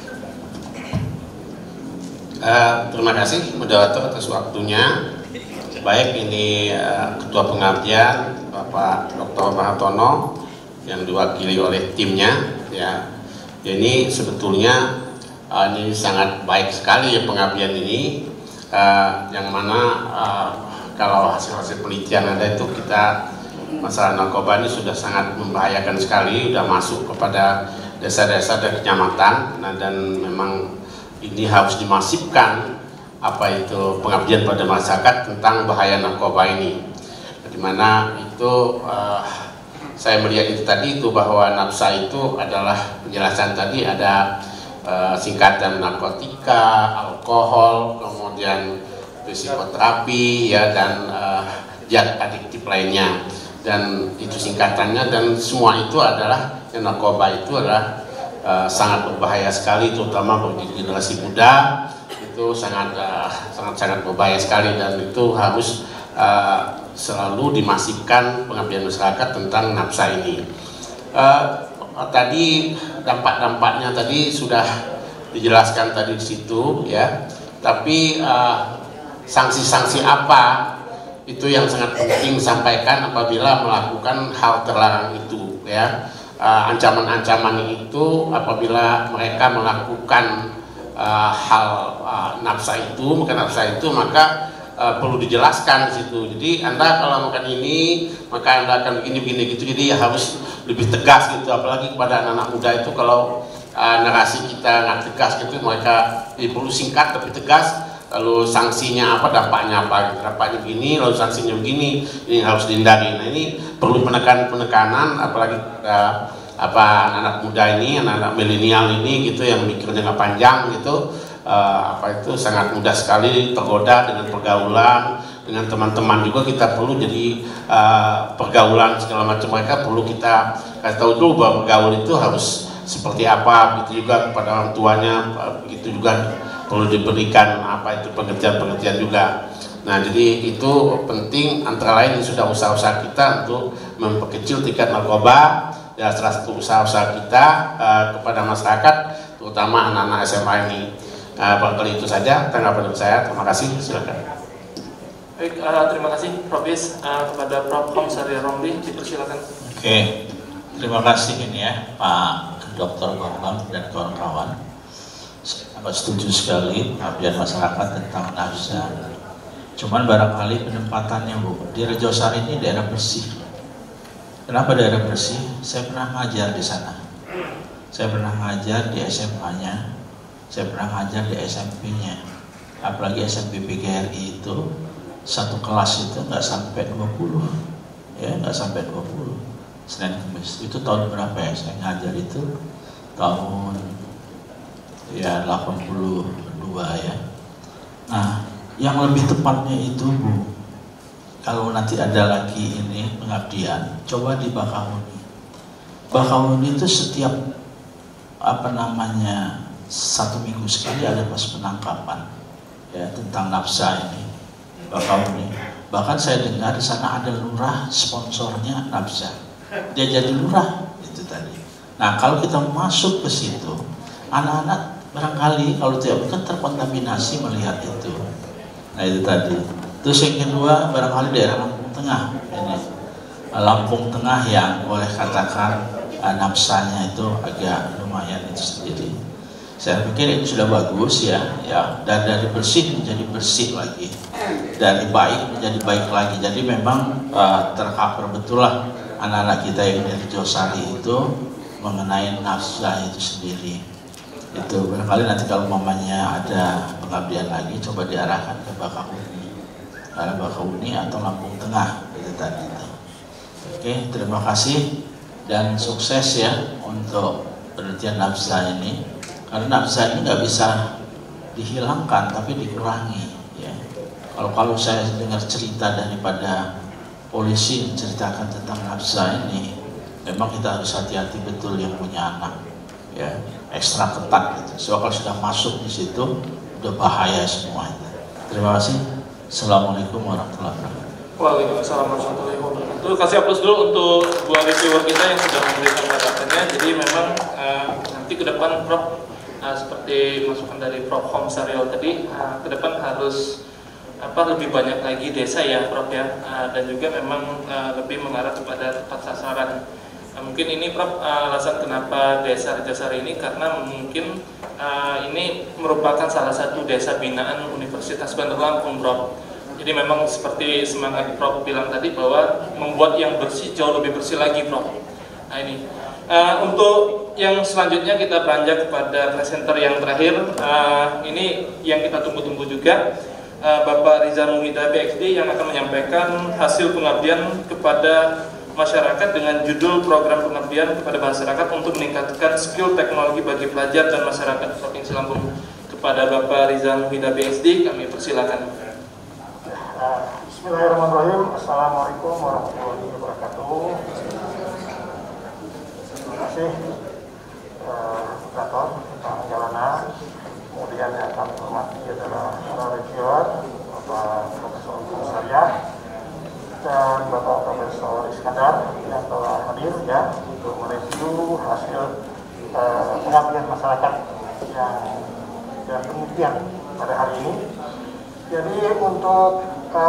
Terima kasih moderator atas waktunya. Baik, ini Ketua Pengabdian Bapak Dr. Hartono yang diwakili oleh timnya ya. Ini sebetulnya ini sangat baik sekali ya pengabdian ini. Yang mana kalau hasil-hasil penelitian ada itu kita masalah narkoba ini sudah sangat membahayakan sekali, sudah masuk kepada desa-desa dan kecamatan. Nah, dan memang ini harus dimasifkan apa itu pengabdian pada masyarakat tentang bahaya narkoba ini. Dimana itu saya melihat itu tadi itu bahwa NAPSA itu adalah penjelasan tadi ada singkatan narkotika, alkohol, kemudian psikoterapi ya, dan zat adiktif lainnya, dan itu singkatannya, dan semua itu adalah narkoba itu adalah sangat berbahaya sekali, terutama bagi generasi muda. Itu sangat berbahaya sekali, dan itu harus selalu dimasifkan pengabdian masyarakat tentang nafsa ini. Tadi dampak-dampaknya tadi sudah dijelaskan tadi di situ ya, tapi sanksi-sanksi apa itu yang sangat penting sampaikan apabila melakukan hal terlarang itu ya. Ancaman-ancaman itu apabila mereka melakukan hal nafsa itu, maka perlu dijelaskan di situ. Jadi Anda kalau makan ini, maka Anda akan begini gitu. Jadi ya harus lebih tegas gitu, apalagi kepada anak-anak muda itu. Kalau narasi kita nggak tegas gitu, mereka perlu singkat tapi tegas. Lalu sanksinya apa, dampaknya apa, dampaknya begini, lalu sanksinya begini, ini harus dihindari. Nah ini perlu penekanan, apalagi anak-anak muda ini, anak-anak milenial ini gitu, yang mikirnya nggak panjang gitu, itu sangat mudah sekali tergoda dengan pergaulan, dengan teman-teman juga. Kita perlu jadi pergaulan segala macam mereka perlu kita kasih tahu dulu bahwa bergaul itu harus seperti apa, gitu juga kepada orang tuanya, begitu juga perlu diberikan pengertian juga. Nah jadi itu penting, antara lain sudah usaha-usaha kita untuk memperkecil tingkat narkoba. Ya, salah satu usaha-usaha kita kepada masyarakat, terutama anak-anak SMA ini. Barangkali itu saja tanggapan dari saya. Terima kasih, silakan. Baik, terima kasih Prof. Kepada Prof. Komsari Romli, dipersilakan. Oke, terima kasih ini ya Pak Dr. Gordon dan kawan-kawan. Sangat setuju sekali pengabdian masyarakat tentang nafsa. Cuman barangkali penempatannya Bu, di Rejosari ini daerah bersih. Kenapa daerah bersih? Saya pernah ngajar di sana. Saya pernah ngajar di SMA-nya. Saya pernah ngajar di SMP-nya. Apalagi SMP PGRI itu satu kelas itu nggak sampai 20, ya nggak sampai 20. Senin Kamis itu tahun berapa ya? Saya ngajar itu tahun ya 82 ya. Nah, yang lebih tepatnya itu Bu, kalau nanti ada lagi ini pengabdian, coba di Bakahuni. Bakahuni itu setiap satu minggu sekali ada pas penangkapan ya tentang nafsa ini. Bakahuni. Bahkan saya dengar di sana ada lurah sponsornya nafsa. Dia jadi lurah itu tadi. Nah kalau kita masuk ke situ, anak-anak barangkali kalau tidak bukan terkontaminasi melihat itu. Nah itu tadi. Terus yang kedua barangkali daerah Lampung Tengah ini. Lampung Tengah yang boleh katakan nafsanya itu agak lumayan itu sendiri. Saya pikir itu sudah bagus ya, dan dari bersih menjadi bersih lagi, dari baik menjadi baik lagi. Jadi memang tercover betul lah anak-anak kita yang dari Josari itu mengenai nafsa itu sendiri. Itu barangkali nanti kalau mamanya ada pengabdian lagi, coba diarahkan ke Bakahuni atau Lampung Tengah itu tadi. Oke, terima kasih dan sukses ya untuk penelitian nafsa ini. Karena nafsa ini nggak bisa dihilangkan, tapi dikurangi. Ya. Kalau saya dengar cerita daripada polisi menceritakan tentang nafsa ini, memang kita harus hati-hati betul yang punya anak, ya ekstra ketat gitu. So kalau sudah masuk di situ, udah bahaya semua. Terima kasih. Assalamualaikum warahmatullahi wabarakatuh. Waalaikumsalam warahmatullahi wabarakatuh. Kasih aplaus dulu untuk dua reviewer kita yang sudah memberikan catatannya. Jadi memang nanti ke depan Prof. Seperti masukan dari Prof. Komsaryo tadi, ke depan harus lebih banyak lagi desa ya Prof ya, dan juga memang lebih mengarah kepada tepat sasaran. Mungkin ini Prof alasan kenapa desa Rejosari ini, karena mungkin ini merupakan salah satu desa binaan Universitas Bandar Lampung Prof. Jadi memang seperti semangat Prof bilang tadi bahwa membuat yang bersih jauh lebih bersih lagi Prof. Nah ini untuk yang selanjutnya kita beranjak kepada presenter yang terakhir. Ini yang kita tunggu-tunggu juga, Bapak Rizal Muhida PhD yang akan menyampaikan hasil pengabdian kepada masyarakat dengan judul program pengabdian kepada masyarakat untuk meningkatkan skill teknologi bagi pelajar dan masyarakat Provinsi Lampung. Kepada Bapak Rizal Muhida PhD kami persilakan. Bismillahirrahmanirrahim. Assalamualaikum warahmatullahi wabarakatuh. Terima kasih pengabdian masyarakat yang penelitian pada hari ini. Jadi untuk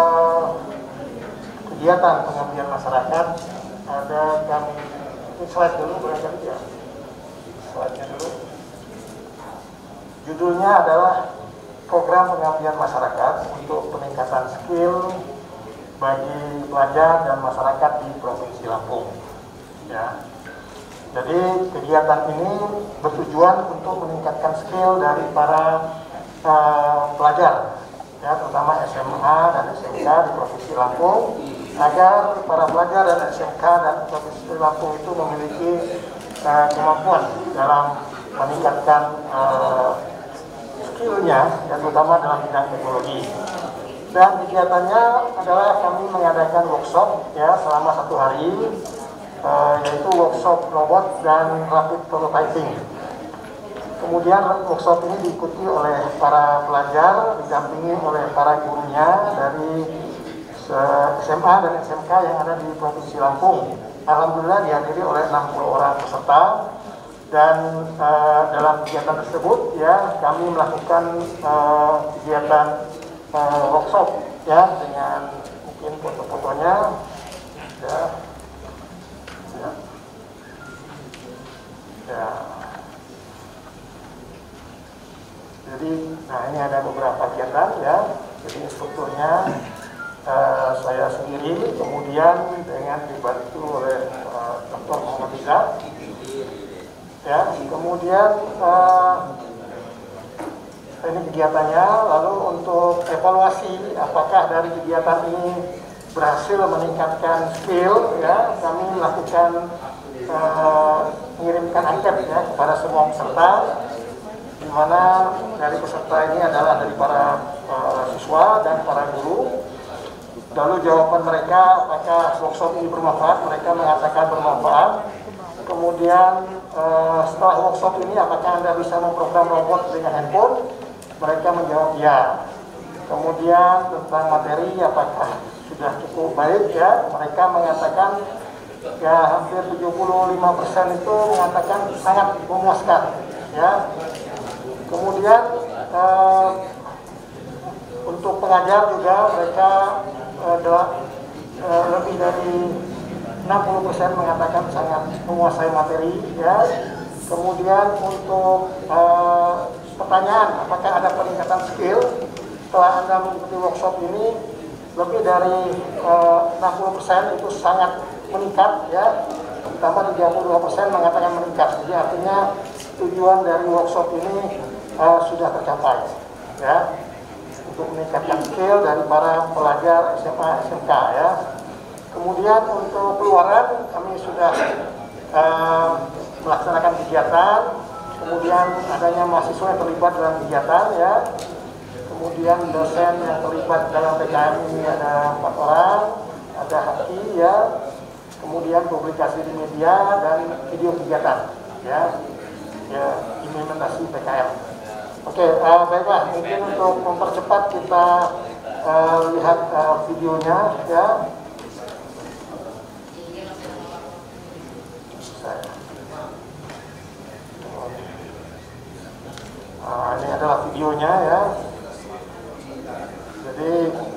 kegiatan pengabdian masyarakat ada kami, ini slide dulu barangkali ya, slide-nya dulu. Judulnya adalah Program Pengabdian Masyarakat untuk Peningkatan Skill bagi Pelajar dan Masyarakat di Provinsi Lampung. Ya. Jadi kegiatan ini bertujuan untuk meningkatkan skill dari para pelajar, ya, terutama SMA dan SMK di Provinsi Lampung, agar para pelajar dan SMK dan Provinsi Lampung itu memiliki kemampuan dalam meningkatkan skillnya, dan terutama dalam bidang teknologi. Dan kegiatannya adalah kami mengadakan workshop ya selama 1 hari, yaitu workshop robot dan rapid prototyping. Kemudian workshop ini diikuti oleh para pelajar, didampingi oleh para gurunya dari SMA dan SMK yang ada di Provinsi Lampung. Alhamdulillah dihadiri oleh 60 orang peserta. Dan dalam kegiatan tersebut ya kami melakukan kegiatan workshop ya dengan mungkin foto-fotonya ya. Jadi nah ini ada beberapa kegiatan ya. Jadi instrukturnya saya sendiri, kemudian dengan dibantu oleh Dr. Muhammad Izzat. Ya, kemudian ini kegiatannya. Lalu untuk evaluasi apakah dari kegiatan ini berhasil meningkatkan skill, ya kami melakukan mengirimkan angket ya kepada semua peserta, di mana dari peserta ini adalah dari para siswa dan para guru. Lalu jawaban mereka apakah workshop ini bermanfaat, mereka mengatakan bermanfaat. Kemudian setelah workshop ini apakah Anda bisa memprogram robot dengan handphone? Mereka menjawab ya. Kemudian tentang materi apakah sudah cukup baik ya? Mereka mengatakan ya hampir 75% itu mengatakan sangat memuaskan ya. Kemudian untuk pengajar juga mereka lebih dari 60% mengatakan sangat menguasai materi ya. Kemudian untuk pertanyaan apakah ada peningkatan skill setelah Anda mengikuti workshop ini, lebih dari 60% itu sangat meningkat ya, ditambah 32% mengatakan meningkat. Jadi artinya tujuan dari workshop ini sudah tercapai ya, untuk meningkatkan skill dari para pelajar SMA SMK ya. Kemudian untuk keluaran kami sudah melaksanakan kegiatan, kemudian adanya mahasiswa yang terlibat dalam kegiatan ya, kemudian dosen yang terlibat dalam PKM ini ada 4 orang, ada Haki ya, kemudian publikasi di media dan video kegiatan ya, implementasi PKM. Oke, baiklah, mungkin untuk mempercepat kita lihat videonya ya. Ini adalah videonya ya. Jadi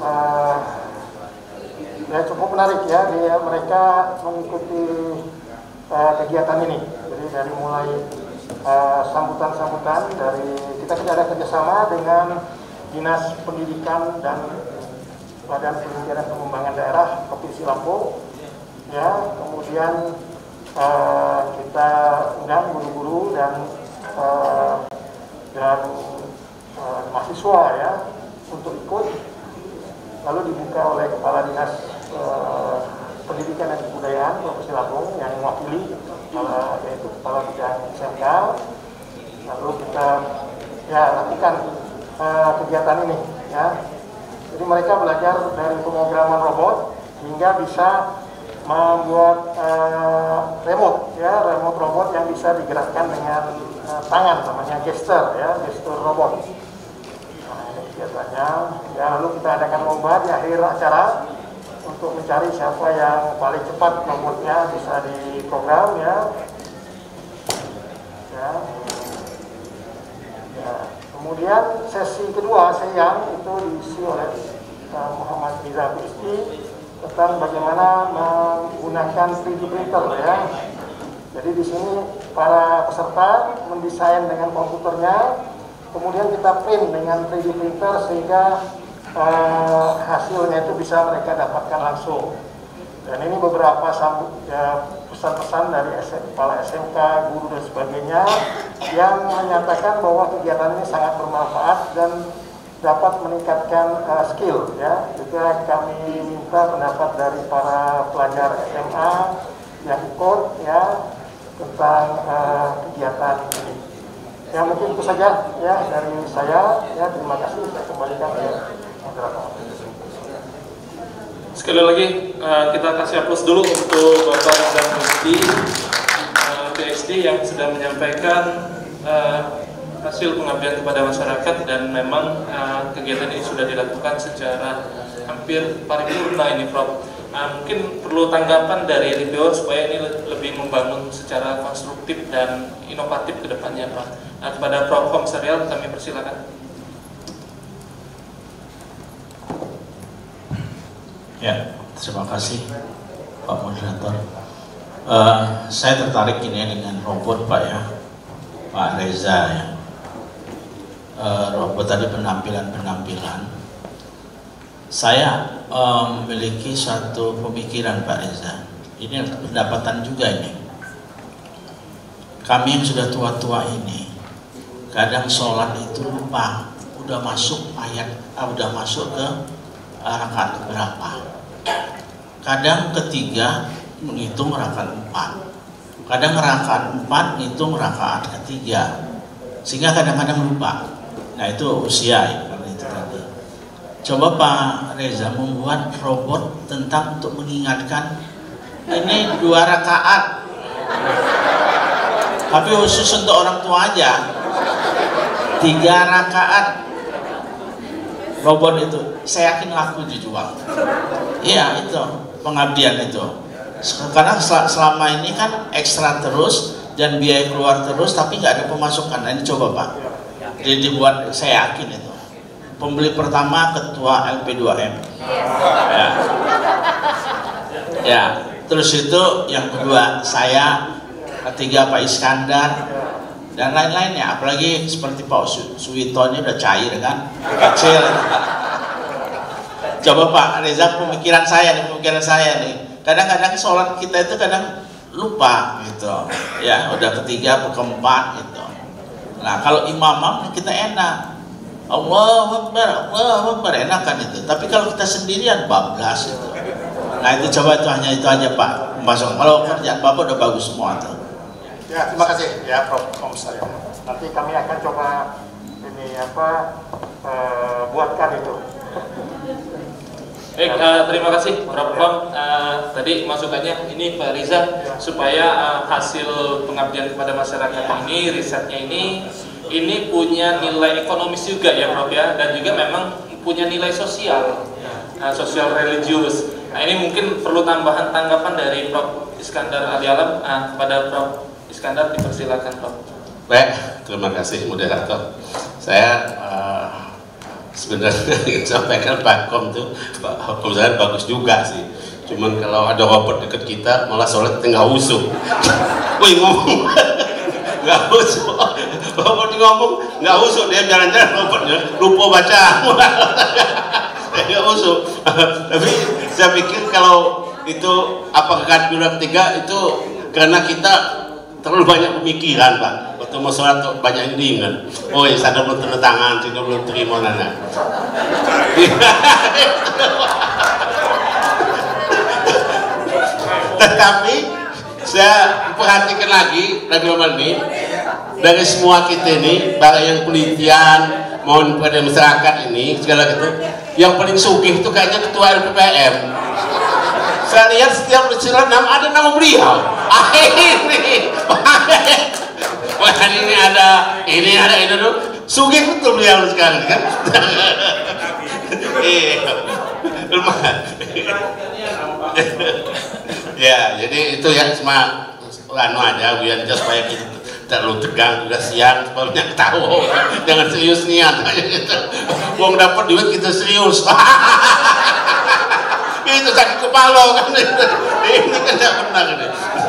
ya cukup menarik ya, mereka mengikuti kegiatan ini. Jadi dari mulai sambutan-sambutan dari kita ada kerjasama dengan Dinas Pendidikan dan Badan Penelitian dan Pengembangan Daerah Provinsi Lampung ya. Kemudian kita undang guru-guru dan mahasiswa ya untuk ikut, lalu dibuka oleh Kepala Dinas Pendidikan dan Kebudayaan Provinsi Lampung yang mewakili yaitu Kepala Bidang SMK. Lalu kita ya lakukan kegiatan ini ya. Jadi mereka belajar dari pemrograman robot hingga bisa membuat remote robot yang bisa digerakkan dengan tangan, namanya gesture ya, gesture robot. Nah ini kegiatannya ya. Lalu kita adakan lomba di akhir acara untuk mencari siapa yang paling cepat robotnya bisa diprogram ya. Kemudian sesi kedua yang itu diisi oleh Muhammad Riza PhD tentang bagaimana menggunakan 3D printer ya. Jadi di sini para peserta mendesain dengan komputernya, kemudian kita print dengan 3D printer sehingga hasilnya itu bisa mereka dapatkan langsung. Dan ini beberapa pesan-pesan dari kepala SMK, guru dan sebagainya yang menyatakan bahwa kegiatan ini sangat bermanfaat dan dapat meningkatkan skill ya. Juga kami minta pendapat dari para pelajar SMA yang ikut ya tentang kegiatan ini. Ya mungkin itu saja ya dari saya ya, terima kasih. Saya kembalikan ke moderator. Sekali lagi kita kasih aplaus dulu untuk Bapak Riza PhD yang sudah menyampaikan hasil pengabdian kepada masyarakat, dan memang kegiatan ini sudah dilakukan secara hampir paripurna ini Prof. Mungkin perlu tanggapan dari reviewer supaya ini lebih membangun secara konstruktif dan inovatif ke depannya Pak. Kepada Prof. Komsarial kami persilakan. Ya, terima kasih Pak Moderator. Saya tertarik ini dengan robot Pak ya, Pak Reza ya. Robot tadi penampilan. Saya memiliki suatu pemikiran Pak Reza. Ini pendapatan juga ini. Kami yang sudah tua-tua ini, kadang sholat itu lupa, udah masuk ayat, udah masuk ke rakaat berapa. Kadang ketiga menghitung rakaat 4, kadang rakaat 4 menghitung rakaat ketiga, sehingga kadang-kadang lupa. Nah itu usia ya, itu tadi. Coba Pak Reza membuat robot tentang untuk mengingatkan ini 2 rakaat, tapi khusus untuk orang tua aja 3 rakaat. Robot itu saya yakin laku dijual. Iya itu pengabdian itu. Karena selama ini kan ekstra terus dan biaya keluar terus tapi nggak ada pemasukan. Nah, ini coba Pak. Jadi dibuat, saya yakin itu. Pembeli pertama ketua LP2M. Ya. Ya. Terus itu yang kedua saya, ketiga Pak Iskandar dan lain-lainnya, apalagi seperti Pak Suwito ini udah cair kan, kecil. Coba Pak Reza, pemikiran saya nih, kadang-kadang sholat kita itu kadang lupa gitu, ya udah ketiga, keempat gitu. Nah kalau imam kita enak, Allahu Akbar, enak kan itu. Tapi kalau kita sendirian bablas itu. Nah itu coba itu hanya itu aja Pak, masuk. Kalau kerjaan Bapak udah bagus semua tuh. Ya, terima kasih ya Prof. Komsarial. Nanti kami akan coba ini buatkan itu. Baik, terima kasih Prof. Tadi masukannya ini Pak Riza supaya hasil pengabdian kepada masyarakat ini, risetnya ini punya nilai ekonomis juga ya Prof ya, dan juga memang punya nilai sosial, sosial religius. Nah ini mungkin perlu tambahan tanggapan dari Prof. Iskandar Ali Alam kepada Prof. Iskandar, dipersilakan Prof. Baik, terima kasih moderator. Saya sebenarnya ingin sampaikan Pak Kom tuh, Pak Kom saya bagus juga sih. Cuman kalau ada robot dekat kita malah sholat tengah usuh. Wih ngomong, nggak usuh. Robot ngomong nggak usuh, dia jalan-jalan robotnya lupa baca. Nggak usuh. Tapi saya pikir kalau itu apa kategori 3 itu karena kita terlalu banyak pemikiran Pak. Waktu mau sholat banyak yang diingat. Oh ya sadar belum tanda tangan, tidak belum terima nana. Tetapi saya perhatikan lagi ini dari semua kita ini, baik yang penelitian mohon pada masyarakat ini segala gitu, yang paling sugih itu kayaknya ketua LPPM. Saya lihat setiap nama ada nama beliau. Ini ada itu tuh. Sugih betul beliau sekarang kan. Ya, jadi itu yang cuma anu aja biar supaya kita terlalu tegang udah siang banyak tahu jangan serius niat uang dapat duit kita serius itu sakit kepala kan ini kan tidak benar ini.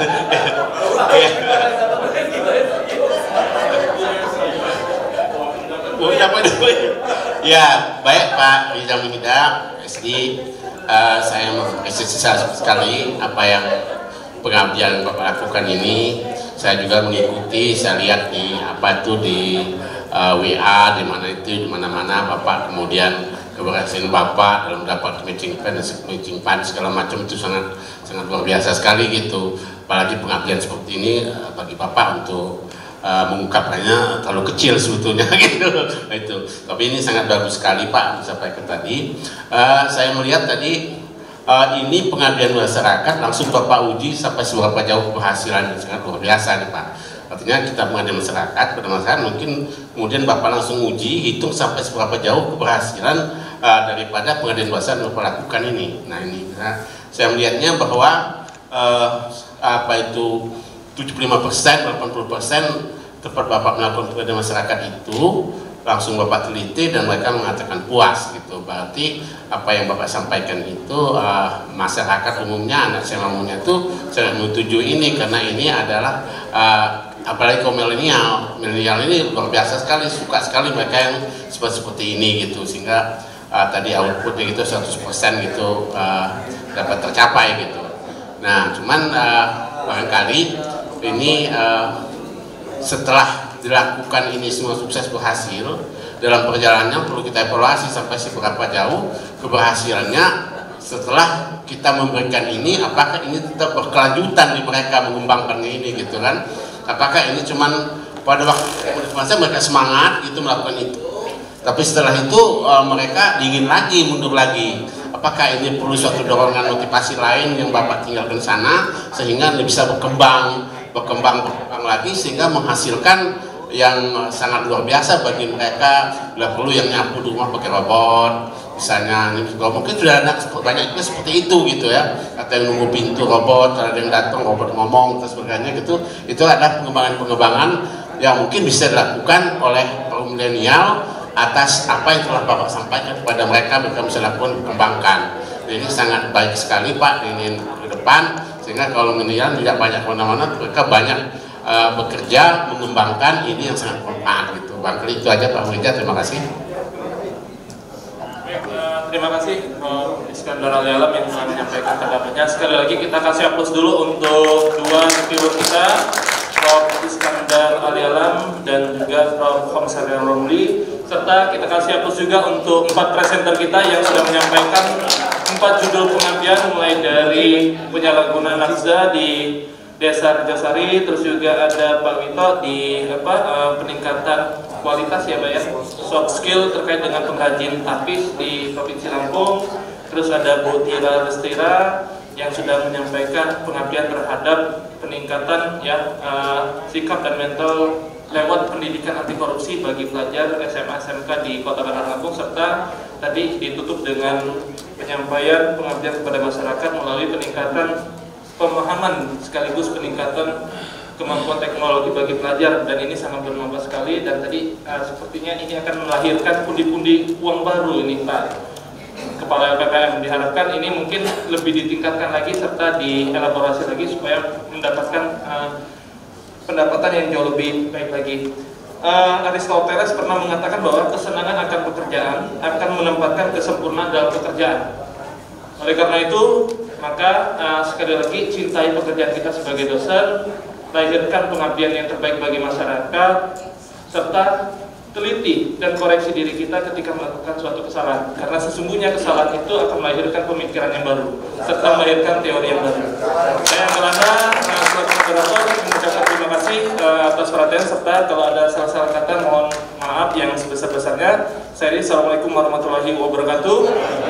Uang dapat duit ya baik Pak Rizal Mihida SD. Saya mengapresiasi sekali apa yang pengabdian Bapak lakukan ini. Saya juga mengikuti, saya lihat di apa itu di WA di mana Bapak kemudian keberhasilan Bapak dalam dapat matching fund segala macam itu sangat luar biasa sekali gitu. Apalagi pengabdian seperti ini bagi Bapak untuk mengungkapkannya terlalu kecil sebetulnya gitu. Itu. Tapi ini sangat bagus sekali Pak disampaikan tadi. Saya melihat tadi ini pengabdian masyarakat langsung Bapak uji sampai seberapa jauh keberhasilan sangat luar biasa nih Pak. Artinya kita pengabdian masyarakat pada masyarakat mungkin kemudian Bapak langsung uji hitung sampai seberapa jauh keberhasilan daripada pengabdian masyarakat yang Bapak lakukan ini. Nah ini saya melihatnya bahwa apa itu 75%, 80% tempat Bapak melakukan pengabdian masyarakat itu langsung Bapak teliti dan mereka mengatakan puas gitu. Berarti apa yang Bapak sampaikan itu masyarakat umumnya, anak saya umumnya itu sangat menyetujui ini karena ini adalah apalagi kaum milenial ini luar biasa sekali, suka sekali mereka yang seperti ini gitu sehingga tadi outputnya gitu 100% gitu dapat tercapai gitu. Nah cuman barangkali ini setelah dilakukan ini semua sukses berhasil dalam perjalanannya perlu kita evaluasi sampai seberapa jauh keberhasilannya setelah kita memberikan ini, apakah ini tetap berkelanjutan di mereka mengembangkannya ini gitu kan, apakah ini cuman pada waktu masa mereka semangat gitu melakukan itu tapi setelah itu mereka dingin lagi, mundur lagi, apakah ini perlu suatu dorongan motivasi lain yang Bapak tinggalkan sana sehingga ini bisa berkembang lagi sehingga menghasilkan yang sangat luar biasa bagi mereka. Bila perlu yang nyapu di rumah pakai robot misalnya, mungkin sudah ada banyaknya seperti itu gitu ya, atau yang nunggu pintu robot, ada yang datang robot ngomong dan sebagainya gitu. Itu adalah pengembangan yang mungkin bisa dilakukan oleh kaum milenial atas apa yang telah Bapak sampaikan kepada mereka bisa lakukan, kembangkan. Ini sangat baik sekali Pak ini ke depan sehingga kalau milenial tidak banyak mana-mana, mereka banyak bekerja mengembangkan ini yang sangat bermanfaat gitu. Barangkali itu aja Pak Murija, terima kasih. Terima kasih Iskandar Ali Alam yang telah menyampaikan pendapatnya. Sekali lagi kita kasih aplaus dulu untuk dua reviewer kita, Prof. Iskandar Ali Alam dan juga Prof. Komsarian Romli, serta kita kasih aplaus juga untuk 4 presenter kita yang sudah menyampaikan 4 judul pengabdian mulai dari penyalahgunaan nakza di Desa Rejosari, terus juga ada Pak Wito di peningkatan kualitas ya Pak ya, soft skill terkait dengan pengrajin tapis di Provinsi Lampung, terus ada Bu Tira Lestira yang sudah menyampaikan pengabdian terhadap peningkatan ya sikap dan mental lewat pendidikan anti korupsi bagi pelajar SMA SMK di Kota Bandar Lampung, serta tadi ditutup dengan penyampaian pengabdian kepada masyarakat melalui peningkatan pemahaman sekaligus peningkatan kemampuan teknologi bagi pelajar, dan ini sangat bermanfaat sekali. Dan tadi sepertinya ini akan melahirkan pundi-pundi uang baru ini Pak Kepala LPPM. Diharapkan ini mungkin lebih ditingkatkan lagi serta dielaborasi lagi supaya mendapatkan pendapatan yang jauh lebih baik lagi. Aristoteles pernah mengatakan bahwa kesenangan akan pekerjaan akan menempatkan kesempurnaan dalam pekerjaan. Oleh karena itu, maka sekali lagi cintai pekerjaan kita sebagai dosen, lahirkan pengabdian yang terbaik bagi masyarakat, serta teliti dan koreksi diri kita ketika melakukan suatu kesalahan, karena sesungguhnya kesalahan itu akan melahirkan pemikiran yang baru serta melahirkan teori yang baru. Saya Melana selaku moderator mengucapkan terima kasih atas perhatian, serta kalau ada salah-salah kata mohon maaf yang sebesar-besarnya. Saya Assalamualaikum warahmatullahi wabarakatuh.